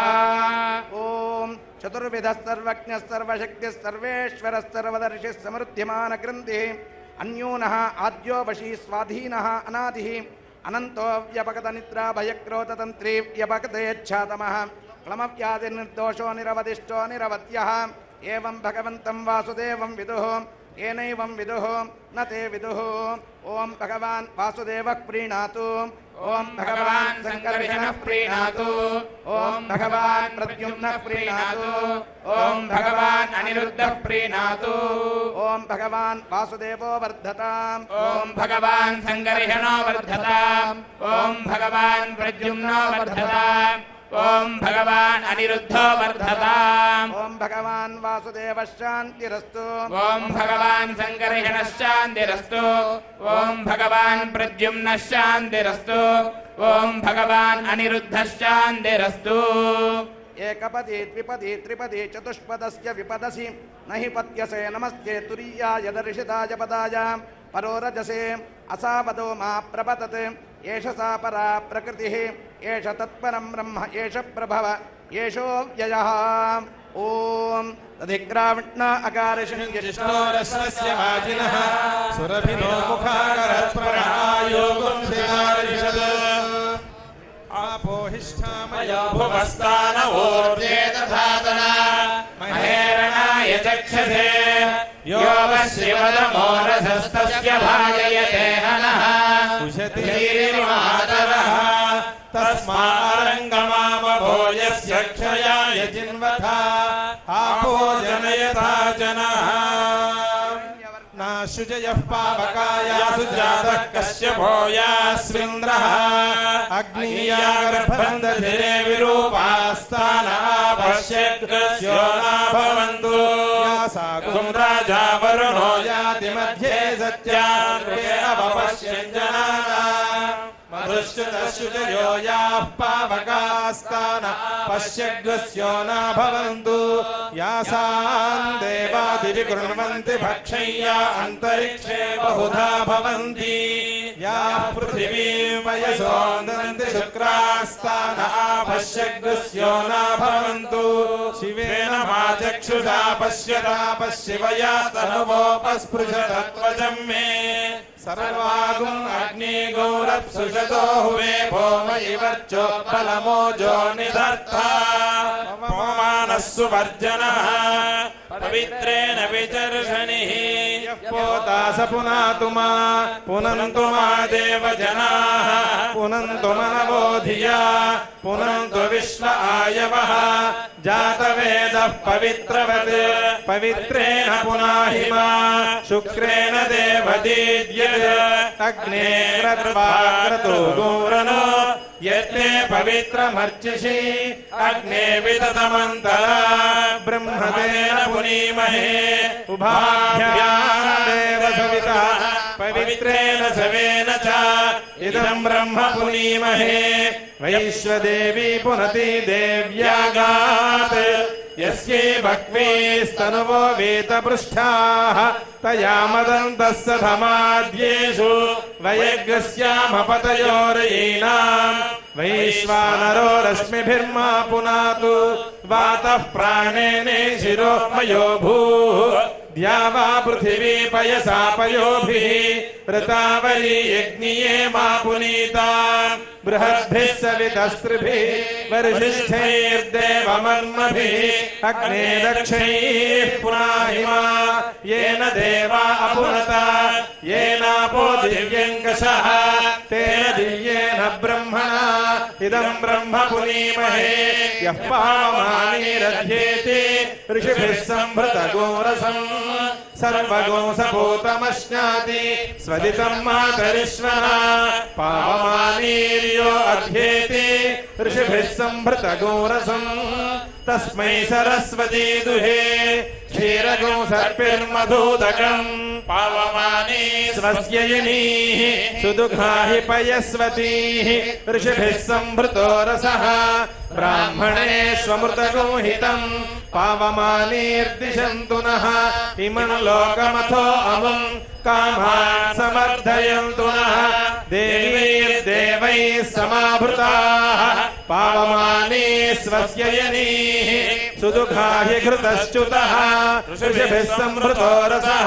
ओम चतुर्विधः सर्वज्ञः सर्वशक्तिः सर्वेश्वरः सर्वदर्शिः समृद्धिमान् ग्रन्थिः अन्योनः आद्यो वशी स्वाधीनः अनादिः अनन्तो व्यपगत निद्रा भयक्रोधतन्त्री व्यपगतेच्छातमः क्लमव्याधिर्निर्दोषो निरवधिष्ठो निरवध्यः एवं भगवन्तं वासुदेवं विदुः येनैवं विदुः न ते विदुः ओम भगवान् वासुदेवः प्रीणातु ओम भगवान् सङ्कर्षणः प्रीणातु ओम भगवान् प्रद्युम्नः प्रीणातु ओम भगवान् अनिरुद्धः प्रीणातु ओम भगवान् वासुदेवो वर्धताम् ओम भगवान् सङ्कर्षणो वर्धताम् ओम भगवान् प्रद्युम्नो वर्धताम् ओम भगवान् अनिरुद्धो वर्धताम् ओम भगवान् वासुदेवः शान्तिरस्तु ओम भगवान् सङ्कर्षणः शान्तिरस्तु ओम भगवान् प्रद्युम्नः शान्तिरस्तु ओम भगवान् अनिरुद्धः शान्तिरस्तु एकपदी द्विपदी त्रिपदी चतुष्पदस्य विपदसि नहि पत्यसे नमस्ते तुरीयाय दर्शिताय पदाय परोरजसे असावदो मा प्रपतते एष सा परा प्रकृतिः एष तत्परं ब्रह्म एष प्रभव एषो व्ययः ओम तदिग्रावण्ण अकारशनियष्टोरस्य वाजिनः सुरभिनो मुखाकरत्प्रणायोगं सिगारिषद् आपोहिष्ठामयो भुवस्तान ऊर्जे दधातना महेरणाय चक्षसे यो वश्यवदमोरधस्तस्य भाजयते हनः उशतीर्मातरः तस्मारङ्गमामभो यस्य क्षया नाशुजयः पावकाय सुजातः कश्यपो यास्मिन्द्रः अग्निया गर्भं दधिरे विरूपास्ताना पश्यग्रस्यो न भवन्तु यासागुं राजा वरुणो याति मध्ये सत्यान्वेन पश्यञ्जनाः मधुश्रुतशुचयो याः पावकास्तान पश्यग्रस्यो न भवन्तु यासान् देवादिविकृण्वन्ति भक्षय्या अन्तरिक्षे बहुधा भवन्ति याः पृथिवीं वयसो नन्ति शुक्रास्तान पश्यग्रस्यो न भवन्तु शिवेन मा चक्षुषा पश्यता पश्यवया तनुवोपस्पृशतत्वजं मे सर्वागुम् अग्निगौरप्सुषतो हुवे भौमयिवर्चो फलमोजो निधत्ता पवमानः सुवर्जनः पवित्रेण विचर्षणिः यः पोता स पुनातु मा पुनन्तु मा देवजनाः पुनन्तु मनवो धिया पुनन्तु विश्व आयवः जातवेदः पवित्रवत् पवित्रेण पुनाहि मा शुक्रेण देवदीद्यत् अग्ने क्रत्वाक्रतो गौरनो यत्ने पवित्रमर्चिषि अग्ने विदतमन्तरा ब्रह्मतेन पुनीमहे उभाभ्याम् देवसविता पवित्रेण सवेन च इदं ब्रह्म पुनीमहे वैश्वदेवी पुनति देव्यागात् यस्यै भक्वीस्तनुवो वेतपृष्ठाः तया मदन्तः सधमाद्येषु वयग्रस्यामपतयोरयीनाम् वैश्वानरो रश्मिभिर्मा पुनातु वातः प्राणेने शिरो मयो भूः द्यावा पृथिवी पयसा पयोभिः ऋतावरी यज्ञिये मा पुनीता बृहद्भिः सवितस्त्रिभिः वरिष्ठैर्देवमर्मभिः अग्ने दक्षैः पुनाहि मा येन देवा अपुनता येनापो दिव्यङ्कषः तेन दिव्येन ब्रह्मणा इदं ब्रह्म पुनीमहे यः पावमानीरध्येति ऋषिभिः संभृतगोरसम् सर्वगोंसभूतमश्नाति स्वदितं मातरिश्वना पावमानीर्यो अध्येति ऋषिभिः संभृतगोरसम् तस्मै सरस्वती दुहे क्षीरगोंसर्पिर्मधूदकम् पावमानी स्वस्य यनीः सुदुःखाहि पयस्वतीः ऋषिभिः संभृतो रसः ब्राह्मणेष्वमृतगोहितम् पावमानीर्दिशन्तु नः इमं लोकमथो अमुम् कामान् समर्थयन्तु नः देवैर्देवैः समाभृताः पावमानी स्वस्य यनीः सुदुःखाहि घृतश्च्युतः ऋषिभिः संभृतो रसः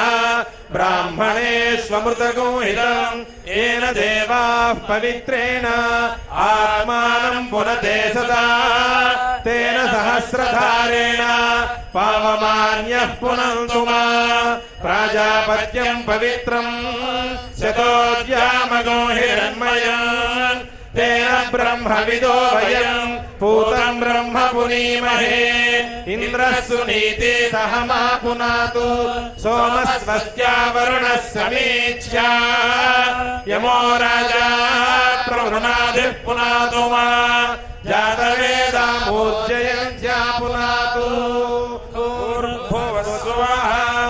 ब्राह्मणेष्वमृतगोहितम् येन देवाः पवित्रेण आत्मानं पुनते सदा तेन सहस्रधारेण पावमान्यः पुनन्तु मा प्राजापत्यं पवित्रं शतोद्यामगो हिरण्मयम् तेन ब्रह्मविदो वयम् पूतं ब्रह्म पुनीमहे इन्द्रः सुनीति सह मा पुनातु सोमस्वस्त्या वरुणः समीच्या यमो राजा प्रवृणादिः पुनातु मा जातवेदा पूज्ययन्त्या पुनातु भूर्भुवस्वः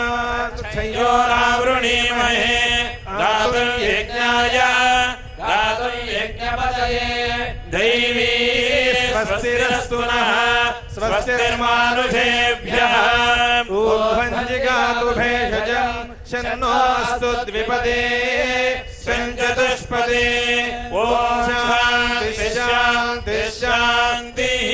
क्षयोरावृणीमहे दातुं यज्ञाय दैवी स्वस्तिरस्तु नः स्वस्तिर्मानुषेभ्यः ऊर्ध्वञ्जिगातु भेषजम् शन्नोऽस्तु द्विपदे शञ्चतुष्पदे ॐ शान्तिः शान्तिः शान्तिः।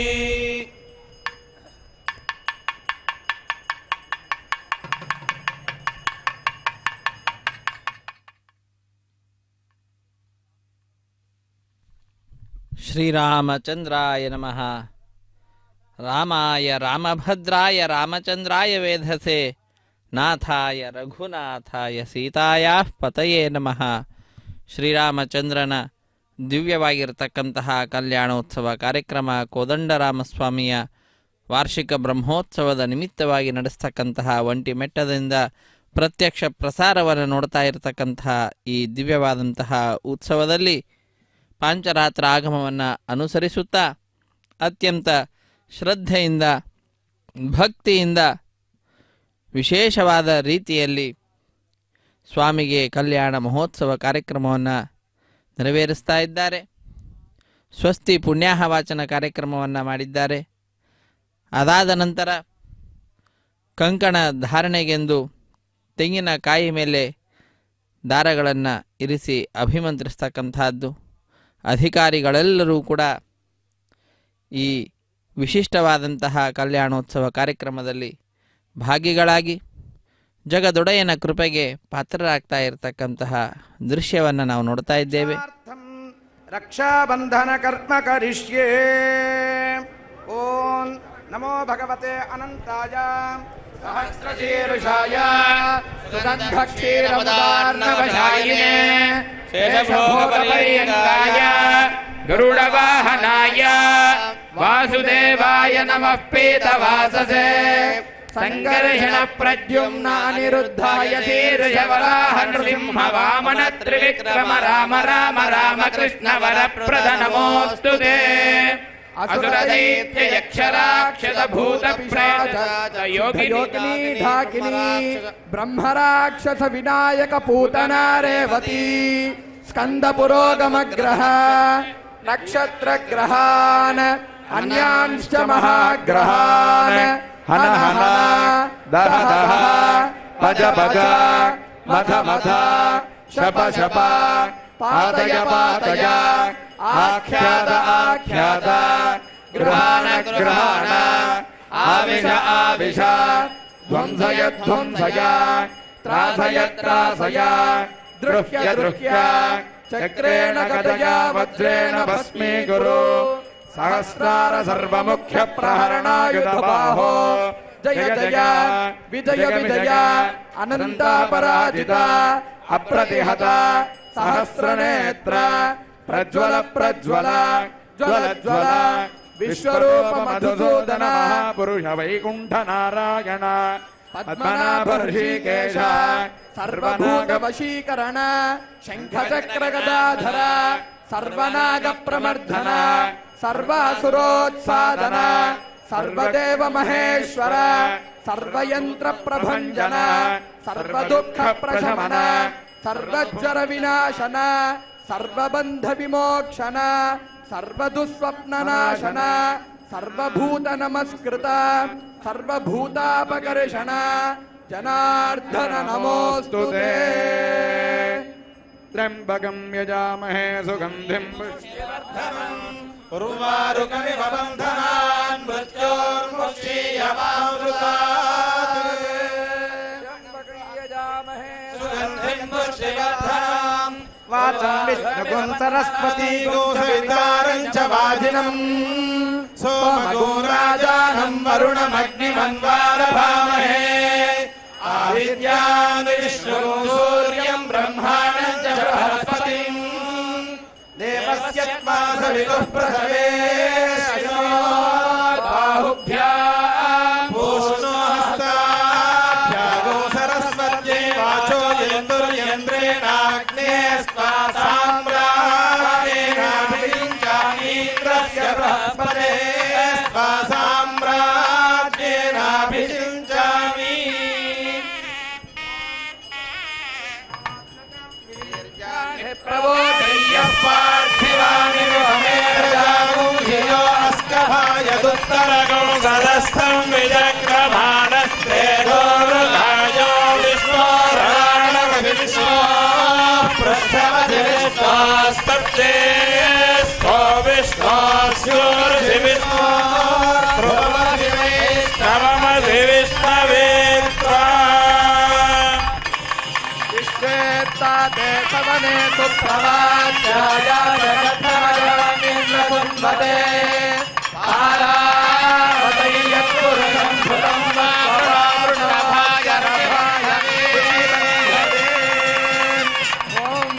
ಶ್ರೀರಾಮಚಂದ್ರಾಯ ನಮಃ. ರಾಮಾಯ ರಾಮಭದ್ರಾಯ ರಾಮಚಂದ್ರಾಯ ವೇಧಸೆ ನಾಥಾಯ ರಘುನಾಥಾಯ ಸೀತಾಯಾಃ ಪತಯೇ ನಮಃ. ಶ್ರೀರಾಮಚಂದ್ರನ ದಿವ್ಯವಾಗಿರತಕ್ಕಂತಹ ಕಲ್ಯಾಣೋತ್ಸವ ಕಾರ್ಯಕ್ರಮ ಕೋದಂಡರಾಮಸ್ವಾಮಿಯ ವಾರ್ಷಿಕ ಬ್ರಹ್ಮೋತ್ಸವದ ನಿಮಿತ್ತವಾಗಿ ನಡೆಸ್ತಕ್ಕಂತಹ ಒಂಟಿ ಮೆಟ್ಟದಿಂದ ಪ್ರತ್ಯಕ್ಷ ಪ್ರಸಾರವನ್ನು ನೋಡ್ತಾ ಇರತಕ್ಕಂಥ ಈ ದಿವ್ಯವಾದಂತಹ ಉತ್ಸವದಲ್ಲಿ ಪಾಂಚರಾತ್ರ ಆಗಮವನ್ನು ಅನುಸರಿಸುತ್ತಾ ಅತ್ಯಂತ ಶ್ರದ್ಧೆಯಿಂದ ಭಕ್ತಿಯಿಂದ ವಿಶೇಷವಾದ ರೀತಿಯಲ್ಲಿ ಸ್ವಾಮಿಗೆ ಕಲ್ಯಾಣ ಮಹೋತ್ಸವ ಕಾರ್ಯಕ್ರಮವನ್ನು ನೆರವೇರಿಸ್ತಾ ಇದ್ದಾರೆ. ಸ್ವಸ್ತಿ ಪುಣ್ಯಾಹವಾಚನ ಕಾರ್ಯಕ್ರಮವನ್ನು ಮಾಡಿದ್ದಾರೆ. ಅದಾದ ನಂತರ ಕಂಕಣ ಧಾರಣೆಗೆಂದು ತೆಂಗಿನಕಾಯಿ ಮೇಲೆ ದಾರಗಳನ್ನು ಇರಿಸಿ ಅಭಿಮಂತ್ರಿಸ್ತಕ್ಕಂಥದ್ದು. ಅಧಿಕಾರಿಗಳೆಲ್ಲರೂ ಕೂಡ ಈ ವಿಶಿಷ್ಟವಾದಂತಹ ಕಲ್ಯಾಣೋತ್ಸವ ಕಾರ್ಯಕ್ರಮದಲ್ಲಿ ಭಾಗಿಗಳಾಗಿ ಜಗದೊಡೆಯನ ಕೃಪೆಗೆ ಪಾತ್ರರಾಗ್ತಾ ಇರತಕ್ಕಂತಹ ದೃಶ್ಯವನ್ನು ನಾವು ನೋಡ್ತಾ ಇದ್ದೇವೆ. ರಕ್ಷಾಬಂಧನ ಕರ್ಮ ಕರಿಷ್ಯೇ. ಓಂ ನಮೋ ಭಗವತೆ ಅನಂತಾಯ ಸಹಸ್ರಶೀರ್ಷಾಯ ಸುಗಂಧಕ್ಷೀರಮದಾರ್ಣವಶಾಯಿನೇ ಶೇಷಭೋಗಪರ್ಯಂತಾಯ ಗರುಡವಾಹನಾಯ ವಾಸುದೇವಾಯ ನಮಃ ಪೀತವಾಸಸೇ ಸಂಘರ್ಷಣ ಪ್ರದ್ಯುಮ್ನ ಅನಿರುದ್ಧಾಯ ಶೀರ್ಷವರಾಹ ನೃಸಿಂಹ ವಾಮನ ತ್ರಿವಿಕ್ರಮ ರಾಮ ರಾಮ ರಾಮ ಕೃಷ್ಣ ವರಪ್ರದ ನಮೋಸ್ತುತೇ. ಅಸುರ ದೈತ್ಯ ಯಕ್ಷರಾಕ್ಷಸ ಭೂತ ಪ್ರೇತ ಯೋಗಿನಿ ಢಾಕಿನಿ ಬ್ರಹ್ಮರಾಕ್ಷಸ ವಿನಾಯಕ ಪೂತನ ರೇವತಿ ಸ್ಕಂದ ಪುರೋಗಮಗ್ರಹ ನಕ್ಷತ್ರ ಗ್ರಹಾನ್ ಅನ್ಯಾಂಶ್ಚ ಮಹಾಗ್ರಹಾನ್ ಹನ ಹನ ದಹ ದಹ ಭಜ ಭಜ ಮಧ ಮಧ ಶಪ ಶಪ ಪಾತಯ ಪಾತಯ ಆಖ್ಯಾತ ಆಖ್ಯಾತ ಗೃಹಾಣ ಗೃಹಾಣ ಆವಿಷ ಆವಿಷ ಧ್ವಂಸಯ ಧ್ವಂಸಯ ತ್ರಾಸಯ ತ್ರಾಸಯ ದೃಹ್ಯ ದೃಹ್ಯ ಚಕ್ರೇಣ ಗದಯ ವಜ್ರೇಣ ಭಸ್ಮೀಕುರು ಸಹಸ್ರಾರ ಸರ್ವಮುಖ್ಯ ಪ್ರಹರಣಾಯುಧ ಬಾಹೋ ಜಯ ಜಯ ವಿಜಯ ವಿಜಯ ಅನಂತಾಪರಾಜಿತ ಅಪ್ರತಿಹತ ಸಹಸ್ರನೇತ್ರ ಪ್ರಜ್ವಲ ಪ್ರಜ್ವಲ ಜ್ವಲ ಜ್ವಲ ವಿಶ್ವರೂಪ ಮಧುಸೂದನ ಪುರುಷ ವೈಕುಂಠ ನಾರಾಯಣ ಪದ್ಮನಾಭ ಋಷಿಕೇಶ ಸರ್ವಭೂತ ವಶೀಕರಣ ಶಂಖ ಚಕ್ರ ಗದಾಧರ ಸರ್ವನಾಗ ಪ್ರಮರ್ಧನ ಸರ್ವಾಸುರೋತ್ಸಾದನ ಸರ್ವದೇವ ಮಹೇಶ್ವರ ಸರ್ವಯಂತ್ರ ಪ್ರಭಂಜನ ಸರ್ವದುಃಖ ಪ್ರಶಮನ ಸರ್ವಜ್ವರ ವಿನಾಶನ ಸರ್ವಬಂಧ ವಿಮೋಕ್ಷಣ ಸರ್ವದುಸ್ವಪ್ನನಾಶನ ಸರ್ವಭೂತ ನಮಸ್ಕೃತ ಸರ್ವಭೂತಾಪಕರ್ಷಣ ಜನಾರ್ದನ ನಮೋಸ್ತುತೇ. ತ್ರ್ಯಂಬಕಂ ಯಜಾಮಹೇ ಸುಗಂಧಿಂ ಪುಷ್ಟಿವರ್ಧನಂ ಉರ್ವಾರುಕಮಿವ ಬಂಧನಾನ್ ಮೃತ್ಯೋರ್ಮುಕ್ಷೀಯಮಾಮೃತಾತ್. ತ್ರ್ಯಂಬಕಂ ಯಜಾಮಹೇ ಸುಗಂಧಿಂ ಪುಷ್ಟಿವರ್ಧನಂ ವಾಚಂ ವಿಷ್ಣುಗುಂ ಸರಸ್ವತಿ ಗೋಸವಿತಾರಂ ಚ ವಾಜಿನಂ ಸೋಮಗುಂ ರಾಜಾನಂ ವರುಣಮಗ್ನಿಮನ್ವಾರಭಾಮಹೇ ಆದಿತ್ಯಾನ್ ವಿಷ್ಣುಗುಂ ಸೂರ್ಯಂ ಬ್ರಹ್ಮಾಣಂ ಚ ಬೃಹಸ್ಪತಿಂ ದೇವಸ್ಯ ತ್ವಾಸವಿದುಃ ಪ್ರಸವೇ ಬಾಹುಭ್ಯಾಂ ಪೂಷ್ಣೋ ಹಸ್ತಾಭ್ಯಾಗೋ ಸರಸ್ವತ್ಯೈ ವಾಚೋ ಯೇಂದ್ರೇಣಾಗ್ನೇ ಸ್ವಾ ಸಾಮ್ರಾಜ್ಞೇನಾಭಿಷಿಂಚಾಮೀಂದ್ರಸ್ಯ ಬೃಹಸ್ಪತೆ ಸ್ವಾ ಸಾಮ್ರಾಜ್ಞೇನಾಭಿಷಿಂಚಾಮಿ. ಪ್ರಬೋಧಯ್ಯ ಪಾರ್ಥಿವಾನಿ ಮೇರಜಾಗೂಹಿಯೋ ಅಸ್ಕಭಾಯದುತ್ತರಗೋ ಸದಸ್ಥಂ ವಿಜಕ್ರಮಾಣಸ್ತ್ರೇಧೋರುಧಾಯೋ ವಿಶ್ವರಾಣವಧಿವಿಶ್ವೋ ಪ್ರಥಮಧಿವಿಶ್ವಾಸ್ತೇ ಸ್ವ ವಿಶ್ವಾಸ್ಯೋರ್ಧಿವಿಶ್ವೋ ಪ್ರಮಧಿವಿಷ್ಣವೇತ್ವಾ ವಿಶ್ವೇತ್ತಾತೆ ಸವನೆ ಸುಪ್ರಭಾತ್ಯಾಯ ಜಗತ್ತಮಜಾಮೀಂದ್ರ ಸುಂಬತೆ ಪಾರಾವತಯ್ಯತ್ಪುರುಷಂ ಭೃತಂ ವರಾವೃಣಭಾಯ ರಭಾಯ ವೀರೇ. ಓಂ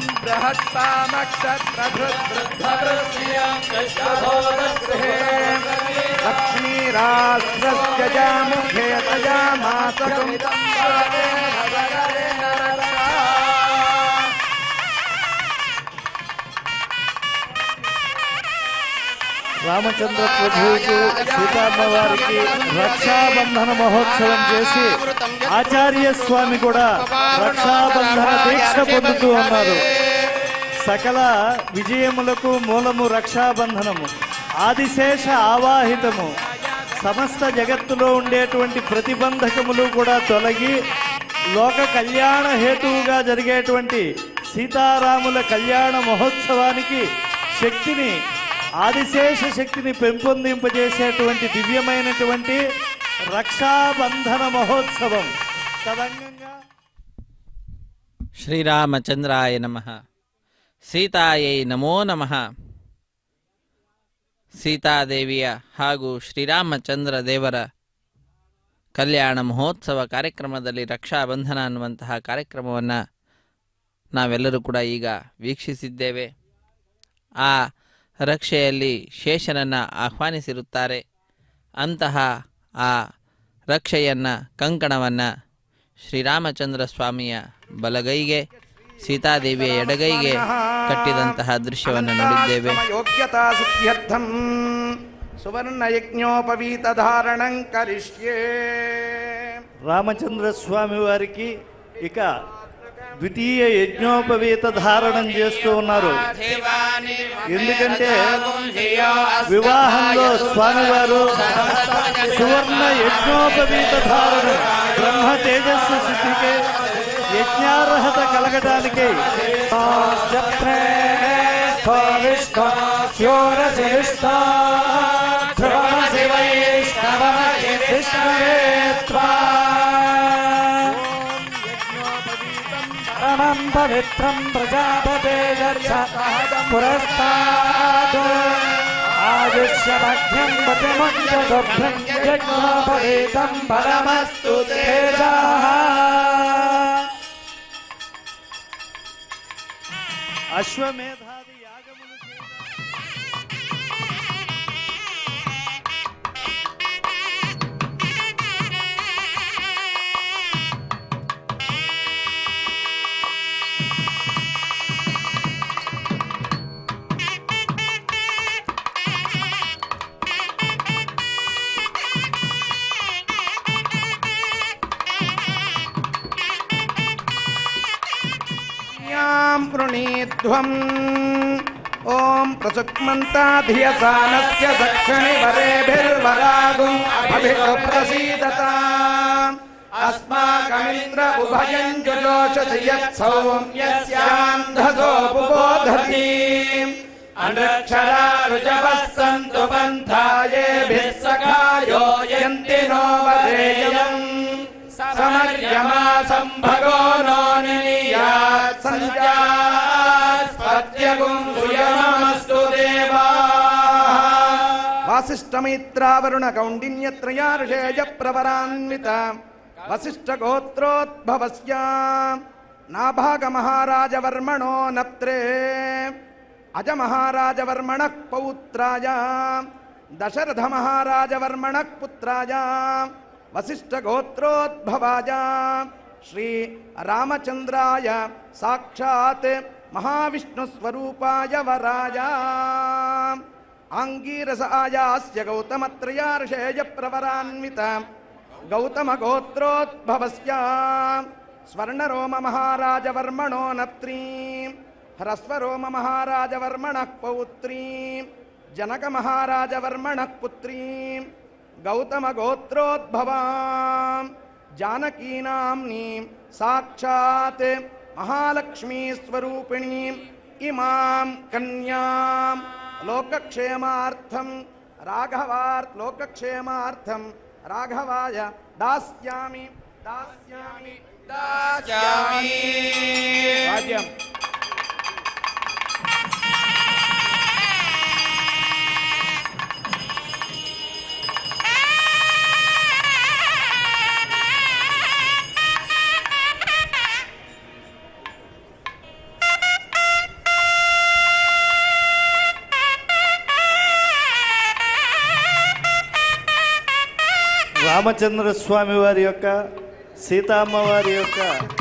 ಬೃಹತ್ಸಾಮಕ್ಷತ್ರಭೃದ್ವೃದ್ಧವೃಷ್ಟಿಯಂ ಕೃಷ್ಣಭೋರಗೃಹೇ ಲಕ್ಷ್ಮೀರಾಸ್ರಸ್ಯ यजामुखे तजामासकम् రామచంద్ర ప్రభువుకు సీతమ్మ వారికి రక్షాబంధన మహోత్సవం చేసి ఆచార్య స్వామి కూడా రక్షాబంధన దీక్ష పొందుతూ ఉన్నారు. సకల విజయములకు మూలము రక్షాబంధనము, ఆదిశేష ఆవాహితము. సమస్త జగత్తులో ఉండేటువంటి ప్రతిబంధకములు కూడా తొలగి లోక కళ్యాణ హేతువుగా జరిగేటువంటి సీతారాముల కళ్యాణ మహోత్సవానికి శక్తిని, ఆదిశేష శక్తిని పెంపొందింపజేసేటువంటి దివ్యమైనటువంటి రక్షాబంధన మహోత్సవం. తదంగంగా శ్రీరామచంద్రాయ నమః. ಸೀತಾಯೈ ನಮೋ ನಮಃ. ಸೀತಾದೇವಿಯ ಹಾಗೂ ಶ್ರೀರಾಮಚಂದ್ರ ದೇವರ ಕಲ್ಯಾಣ ಮಹೋತ್ಸವ ಕಾರ್ಯಕ್ರಮದಲ್ಲಿ ರಕ್ಷಾಬಂಧನ ಅನ್ನುವಂತಹ ಕಾರ್ಯಕ್ರಮವನ್ನು ನಾವೆಲ್ಲರೂ ಕೂಡ ಈಗ ವೀಕ್ಷಿಸಿದ್ದೇವೆ. ಆ ರಕ್ಷೆಯಲ್ಲಿ ಶೇಷನನ್ನು ಆಹ್ವಾನಿಸಿರುತ್ತಾರೆ. ಅಂತಹ ಆ ರಕ್ಷೆಯನ್ನು, ಕಂಕಣವನ್ನು ಶ್ರೀರಾಮಚಂದ್ರ ಸ್ವಾಮಿಯ ಬಲಗೈಗೆ, ಸೀತಾದೇವಿಯ ಎಡಗೈಗೆ ಕಟ್ಟಿದಂತಹ ದೃಶ್ಯವನ್ನು ನೋಡಿದ್ದೇವೆ. ಯೋಗ್ಯತಾ ಸಿದ್ಧ್ಯರ್ಥಂ ಸುವರ್ಣ ಯಜ್ಞೋಪವೀತ ಧಾರಣಂ ಕರಿಷ್ಯೇ. రామచంద్ర స్వామి వారికి ఇక ద్వితీయ యజ్ఞోపవీత ధారణం చేస్తూ ఉన్నారు. ఎందుకంటే వివాహంలో స్వామివారు సువర్ణ యజ్ఞోపవీత ధారణం బ్రహ్మ తేజస్సు సిద్ధికి, యజ్ఞార్హత కలగడానికి పవిత్రం ప్రజాపతే పురస్తాద్ ఆయుష్యమగ్నం పతిముంజగభ్రం యజ్ఞోపవీతం పరమస్తు తేజః. అశ్వమేధాది యాగములు వృణీధ్వం ఓం ప్రసుక్మంతాధియసానస్య దక్షిణి వరేభిర్వరాగుం అభిప్రసీదతాం అస్మాకమింద్ర ఉభయం జుజోషతి యత్సౌమ్యస్యాంధసో పుబోధతి అనక్షరా రుజవః సంతు పంథాయేభిః సఖాయో యంతి నో వదేయం సమర్యమా సంభగో నో నియాత్ సంజాస్పత్యగుం సుయమస్తు దేవాః. వాసిష్ఠమిత్రావరుణ కౌండిన్యత్రయార్షేయ ప్రవరాన్విత వసిష్ఠ గోత్రోద్భవస్య నాభాగ మహారాజవర్మణో నప్త్రే అజ మహారాజవర్మణః పౌత్రాయ దశరథ మహారాజవర్మణః పుత్రాయ వసిష్ఠ గోత్రోద్భవాయ శ్రీ రామచంద్రాయ సాక్షాత్ మహావిష్ణు స్వరూపాయ వరాయ ఆంగీరసాయాస్య గౌతమత్రయార్షేయ ప్రవరాన్విత గౌతమ గోత్రోద్భవస్య స్వర్ణరోమ మహారాజవర్మణో నత్రీ హ్రస్వరోమ మహారాజవర్మణః పౌత్రీ జనక మహారాజవర్మణః పుత్రీ గౌతమ గోత్రోద్భవాం జానకీనాంని సాక్షాత్ మహాలక్ష్మీ స్వరూపిణీ ఇమాం కన్యాం లోకక్షేమార్థం రాఘవార్th లోకక్షేమార్థం రాఘవాయ దాస్యామి దాస్యామి దాస్యామి. రాజ్యం రామచంద్ర స్వామి వారి యొక్క సీతమ్మ వారి యొక్క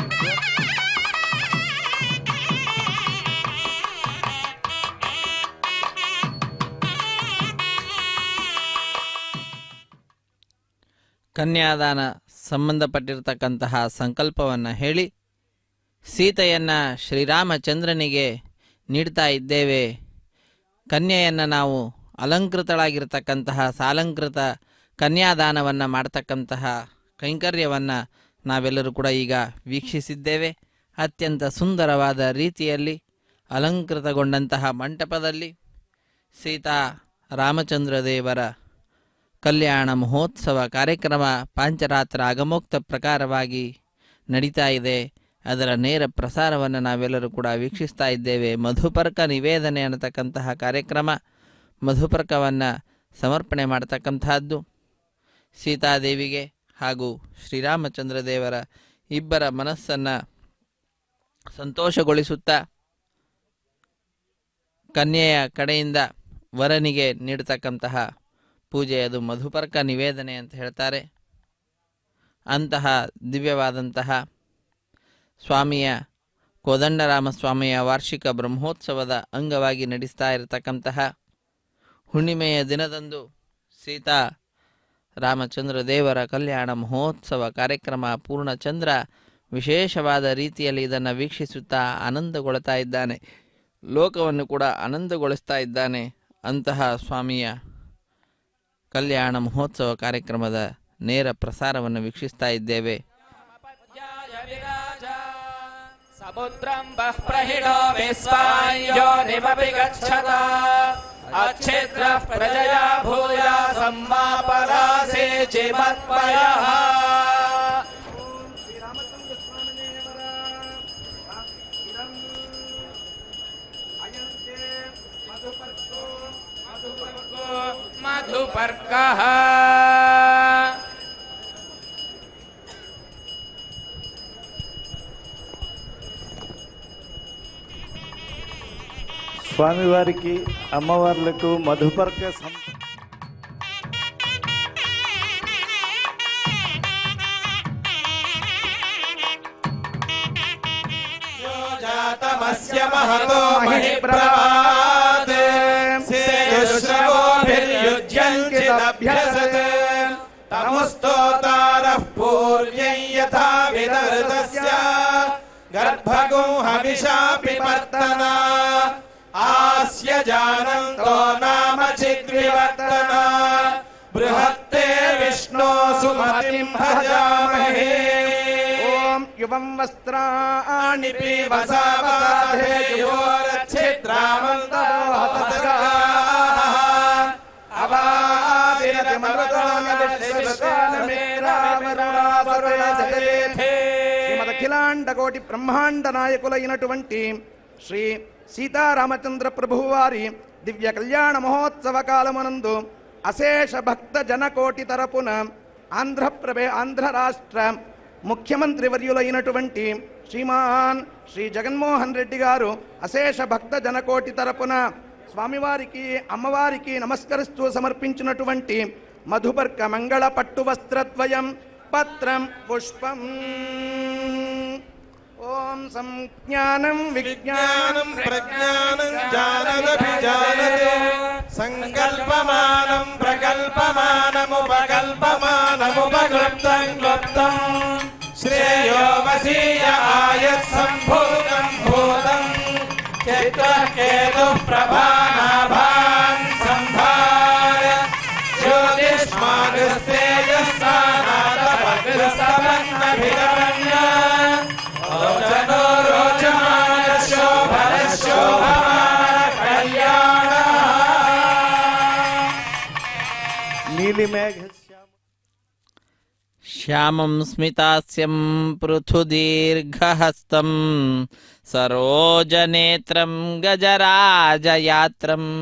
ಕನ್ಯಾದಾನ ಸಂಬಂಧಪಟ್ಟಿರತಕ್ಕಂತಹ ಸಂಕಲ್ಪವನ್ನು ಹೇಳಿ ಸೀತೆಯನ್ನು ಶ್ರೀರಾಮಚಂದ್ರನಿಗೆ ನೀಡ್ತಾ ಇದ್ದೇವೆ. ಕನ್ಯೆಯನ್ನು ನಾವು ಅಲಂಕೃತಳಾಗಿರ್ತಕ್ಕಂತಹ ಸಾಲಂಕೃತ ಕನ್ಯಾದಾನವನ್ನು ಮಾಡ್ತಕ್ಕಂತಹ ಕೈಂಕರ್ಯವನ್ನು ನಾವೆಲ್ಲರೂ ಕೂಡ ಈಗ ವೀಕ್ಷಿಸಿದ್ದೇವೆ. ಅತ್ಯಂತ ಸುಂದರವಾದ ರೀತಿಯಲ್ಲಿ ಅಲಂಕೃತಗೊಂಡಂತಹ ಮಂಟಪದಲ್ಲಿ ಸೀತಾ ರಾಮಚಂದ್ರ ದೇವರ ಕಲ್ಯಾಣ ಮಹೋತ್ಸವ ಕಾರ್ಯಕ್ರಮ ಪಾಂಚರಾತ್ರ ಆಗಮೋಕ್ತ ಪ್ರಕಾರವಾಗಿ ನಡೀತಾ ಇದೆ. ಅದರ ನೇರ ಪ್ರಸಾರವನ್ನು ನಾವೆಲ್ಲರೂ ಕೂಡ ವೀಕ್ಷಿಸ್ತಾ ಇದ್ದೇವೆ. ಮಧುಪರ್ಕ ನಿವೇದನೆ ಅನ್ನತಕ್ಕಂತಹ ಕಾರ್ಯಕ್ರಮ, ಮಧುಪರ್ಕವನ್ನು ಸಮರ್ಪಣೆ ಮಾಡತಕ್ಕಂತಹದ್ದು ಸೀತಾದೇವಿಗೆ ಹಾಗೂ ಶ್ರೀರಾಮಚಂದ್ರ ದೇವರ ಇಬ್ಬರ ಮನಸ್ಸನ್ನು ಸಂತೋಷಗೊಳಿಸುತ್ತಾ ಕನ್ಯೆಯ ಕಡೆಯಿಂದ ವರನಿಗೆ ನೀಡತಕ್ಕಂತಹ ಪೂಜೆ ಅದು ಮಧುಪರ್ಕ ನಿವೇದನೆ ಅಂತ ಹೇಳ್ತಾರೆ. ಅಂತಹ ದಿವ್ಯವಾದಂತಹ ಸ್ವಾಮಿಯ ಕೋದಂಡರಾಮಸ್ವಾಮಿಯ ವಾರ್ಷಿಕ ಬ್ರಹ್ಮೋತ್ಸವದ ಅಂಗವಾಗಿ ನಡೆಸ್ತಾ ಇರತಕ್ಕಂತಹ ಹುಣ್ಣಿಮೆಯ ದಿನದಂದು ಸೀತಾ ರಾಮಚಂದ್ರ ದೇವರ ಕಲ್ಯಾಣ ಮಹೋತ್ಸವ ಕಾರ್ಯಕ್ರಮ ಪೂರ್ಣಚಂದ್ರ ವಿಶೇಷವಾದ ರೀತಿಯಲ್ಲಿ ಇದನ್ನು ವೀಕ್ಷಿಸುತ್ತಾ ಆನಂದಗೊಳ್ತಾ ಇದ್ದಾನೆ, ಲೋಕವನ್ನು ಕೂಡ ಆನಂದಗೊಳಿಸ್ತಾ ಇದ್ದಾನೆ. ಅಂತಹ ಸ್ವಾಮಿಯ ಕಲ್ಯಾಣ ಮಹೋತ್ಸವ ಕಾರ್ಯಕ್ರಮದ ನೇರ ಪ್ರಸಾರವನ್ನು ವೀಕ್ಷಿಸ್ತಾ ಇದ್ದೇವೆ. ಸಮುದ್ರಂ ಬಹ್ಪ್ರಹಿಣೋ ವಿಸ್ವಾಯೋ ನಿಮಪಿ ಗಚ್ಚತ ಅಚ್ಛಿದ್ರ ಪ್ರಜಯಾ ಭೂಯ ಸಮ್ಮಾಪರಾಸೆ ಚಿಮತ್ಪಯಃ. ಮಧುಪರ್ಕಃ స్వామివారికి అమ్మవార్లకు మధుపర్క సం జాతమస్య మహతో మహిప్రవాద్ సేయుశ్రవోభిర్యుజ్యంచిదభ్యసత్ తముస్తోతారః పూర్యం యథా విదర్తస్య గర్భగో హవిషా పిపర్తనా ఆస్య జానంతో నామ చిద్వివర్తనా బృహత్తే విష్ణో సుమతిం భజామహే. ఓం యువం వస్త్రాణి పీవసాధేయోరచ్ఛిద్రామంతో శ్రీమదఖిలాండకోటి బ్రహ్మాండ నాయకులైనటువంటి శ్రీ సీతారామచంద్ర ప్రభువు వారి దివ్య కళ్యాణ మహోత్సవ కాలమునందు అశేష భక్త జనకోటి తరపున ఆంధ్రప్రదే ఆంధ్ర రాష్ట్ర ముఖ్యమంత్రి వర్యులైనటువంటి శ్రీమాన్ శ్రీ జగన్మోహన్ రెడ్డి గారు అశేష భక్త జనకోటి తరపున స్వామివారికి అమ్మవారికి నమస్కరిస్తూ సమర్పించినటువంటి మధుపర్క మంగళ పట్టు వస్త్రద్వయం పత్రం పుష్పం. ఓం సంజ్ఞానం విజ్ఞానం ప్రజ్ఞానం జానదభిజానతే సంకల్పమానం ప్రకల్పమానముపకల్పమానముపక్లుప్తం క్లుప్తం శ్రేయో వసీయ ఆయత్ సంభూతం భూతం చిత్తకేతు ప్రభానాభాన్ సంభార జ్యోతిష్మాగస్తేజస్సానాదపగ్రస్తమన్నభిరమణ్య రోచనో రోచమాన శోభన శోభమాన కళ్యాణ. నీలిమేఘ శ్యామం స్మితాస్యం పృథుదీర్ఘహస్తం సరోజనేత్రం గజరాజయాత్రం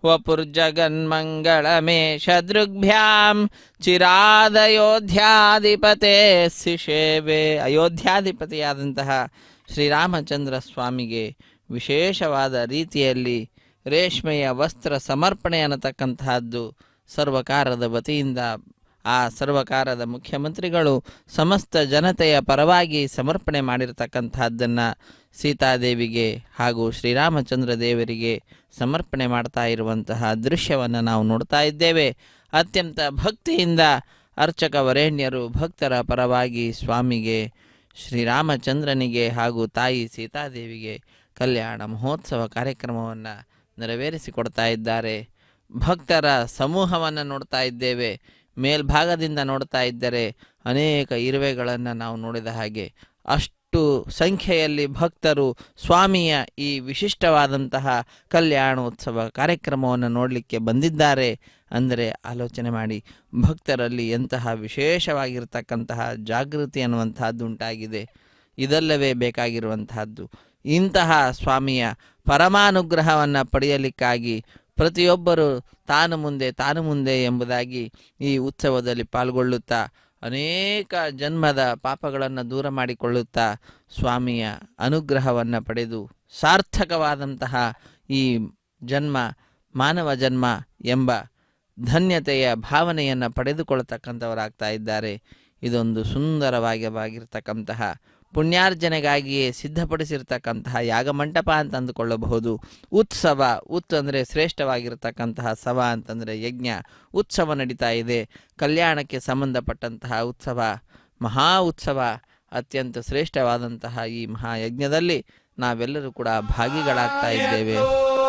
వపుర్జగన్మంగళమేషదృగ్భ్యాం ಚಿರಾದಯೋಧ್ಯಾಧಿಪತೆ ಶಿಷೇವೆ. ಅಯೋಧ್ಯಾಧಿಪತಿಯಾದಂತಹ ಶ್ರೀರಾಮಚಂದ್ರ ಸ್ವಾಮಿಗೆ ವಿಶೇಷವಾದ ರೀತಿಯಲ್ಲಿ ರೇಷ್ಮೆಯ ವಸ್ತ್ರ ಸಮರ್ಪಣೆ ಅನ್ನತಕ್ಕಂತಹದ್ದು ಸರ್ವಕಾರದ ವತಿಯಿಂದ ಆ ಸರ್ವಕಾರದ ಮುಖ್ಯಮಂತ್ರಿಗಳು ಸಮಸ್ತ ಜನತೆಯ ಪರವಾಗಿ ಸಮರ್ಪಣೆ ಮಾಡಿರ್ತಕ್ಕಂಥದ್ದನ್ನು ಸೀತಾದೇವಿಗೆ ಹಾಗೂ ಶ್ರೀರಾಮಚಂದ್ರ ದೇವರಿಗೆ ಸಮರ್ಪಣೆ ಮಾಡ್ತಾ ಇರುವಂತಹ ದೃಶ್ಯವನ್ನು ನಾವು ನೋಡ್ತಾ ಇದ್ದೇವೆ. ಅತ್ಯಂತ ಭಕ್ತಿಯಿಂದ ಅರ್ಚಕ ವರೇಣ್ಯರು ಭಕ್ತರ ಪರವಾಗಿ ಸ್ವಾಮಿಗೆ, ಶ್ರೀರಾಮಚಂದ್ರನಿಗೆ ಹಾಗೂ ತಾಯಿ ಸೀತಾದೇವಿಗೆ ಕಲ್ಯಾಣ ಮಹೋತ್ಸವ ಕಾರ್ಯಕ್ರಮವನ್ನು ನೆರವೇರಿಸಿಕೊಡ್ತಾ ಇದ್ದಾರೆ. ಭಕ್ತರ ಸಮೂಹವನ್ನು ನೋಡ್ತಾ ಇದ್ದೇವೆ. ಮೇಲ್ಭಾಗದಿಂದ ನೋಡ್ತಾ ಇದ್ದರೆ ಅನೇಕ ಇರುವೆಗಳನ್ನು ನಾವು ನೋಡಿದ ಹಾಗೆ ಅಷ್ಟು ಸಂಖ್ಯೆಯಲ್ಲಿ ಭಕ್ತರು ಸ್ವಾಮಿಯ ಈ ವಿಶಿಷ್ಟವಾದಂತಹ ಕಲ್ಯಾಣೋತ್ಸವ ಕಾರ್ಯಕ್ರಮವನ್ನು ನೋಡಲಿಕ್ಕೆ ಬಂದಿದ್ದಾರೆ ಅಂದರೆ ಆಲೋಚನೆ ಮಾಡಿ, ಭಕ್ತರಲ್ಲಿ ಎಂತಹ ವಿಶೇಷವಾಗಿರ್ತಕ್ಕಂತಹ ಜಾಗೃತಿ ಅನ್ನುವಂತಹದ್ದು ಉಂಟಾಗಿದೆ. ಇದಲ್ಲವೇ ಬೇಕಾಗಿರುವಂತಹದ್ದು. ಇಂತಹ ಸ್ವಾಮಿಯ ಪರಮಾನುಗ್ರಹವನ್ನು ಪಡೆಯಲಿಕ್ಕಾಗಿ ಪ್ರತಿಯೊಬ್ಬರು ತಾನು ಮುಂದೆ ತಾನು ಮುಂದೆ ಎಂಬುದಾಗಿ ಈ ಉತ್ಸವದಲ್ಲಿ ಪಾಲ್ಗೊಳ್ಳುತ್ತಾ ಅನೇಕ ಜನ್ಮದ ಪಾಪಗಳನ್ನು ದೂರ ಮಾಡಿಕೊಳ್ಳುತ್ತಾ ಸ್ವಾಮಿಯ ಅನುಗ್ರಹವನ್ನು ಪಡೆದು ಸಾರ್ಥಕವಾದಂತಹ ಈ ಜನ್ಮ ಮಾನವ ಜನ್ಮ ಎಂಬ ಧನ್ಯತೆಯ ಭಾವನೆಯನ್ನು ಪಡೆದುಕೊಳ್ಳತಕ್ಕಂಥವರಾಗ್ತಾ ಇದ್ದಾರೆ. ಇದೊಂದು ಸುಂದರವಾಗಿರ್ತಕ್ಕಂತಹ ಪುಣ್ಯಾರ್ಜನೆಗಾಗಿಯೇ ಸಿದ್ಧಪಡಿಸಿರ್ತಕ್ಕಂತಹ ಯಾಗಮಂಟಪ ಅಂತ ಅಂದುಕೊಳ್ಳಬಹುದು. ಉತ್ಸವ, ಉತ್ ಅಂದರೆ ಶ್ರೇಷ್ಠವಾಗಿರ್ತಕ್ಕಂತಹ, ಸವ ಅಂತಂದರೆ ಯಜ್ಞ. ಉತ್ಸವ ನಡೀತಾ ಇದೆ. ಕಲ್ಯಾಣಕ್ಕೆ ಸಂಬಂಧಪಟ್ಟಂತಹ ಉತ್ಸವ, ಮಹಾ ಉತ್ಸವ, ಅತ್ಯಂತ ಶ್ರೇಷ್ಠವಾದಂತಹ ಈ ಮಹಾಯಜ್ಞದಲ್ಲಿ ನಾವೆಲ್ಲರೂ ಕೂಡ ಭಾಗಿಗಳಾಗ್ತಾ ಇದ್ದೇವೆ.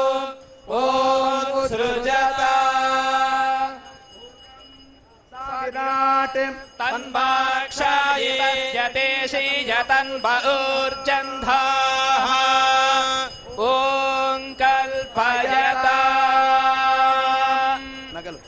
ತನ್ಭಾಕ್ಷಾಯಿತಸ್ಯತೆ ಶ್ರೀಯತನ್ಭ ಊರ್ಜಂಧಾಃ ಓಂ ಕಲ್ಪಯತಾ ನಗಲು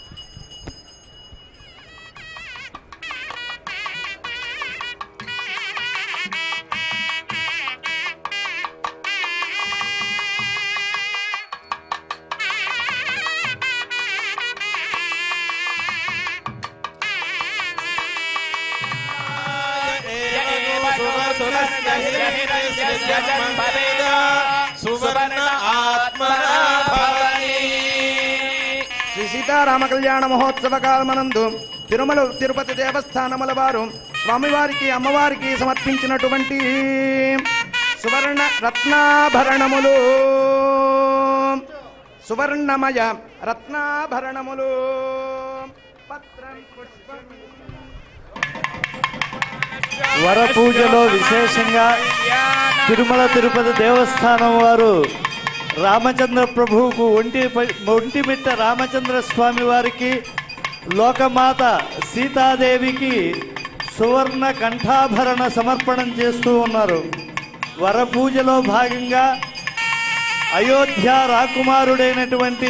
శ్రీ సీతారామ కళ్యాణ మహోత్సవ కాలమనందు తిరుమల తిరుపతి దేవస్థానముల వారు స్వామివారికి అమ్మవారికి సమర్పించినటువంటి సువర్ణ రత్నాభరణములు, సువర్ణమయ రత్నాభరణములు, పత్రం పుష్పం వరపూజలో విశేషంగా తిరుమల తిరుపతి దేవస్థానం వారు రామచంద్ర ప్రభువుకు ఒంటి ఒంటిమిట్ట రామచంద్ర స్వామి వారికి, లోకమాత సీతాదేవికి సువర్ణ కంఠాభరణ సమర్పణం చేస్తూ ఉన్నారు. వరపూజలో భాగంగా అయోధ్య రాకుమారుడైనటువంటి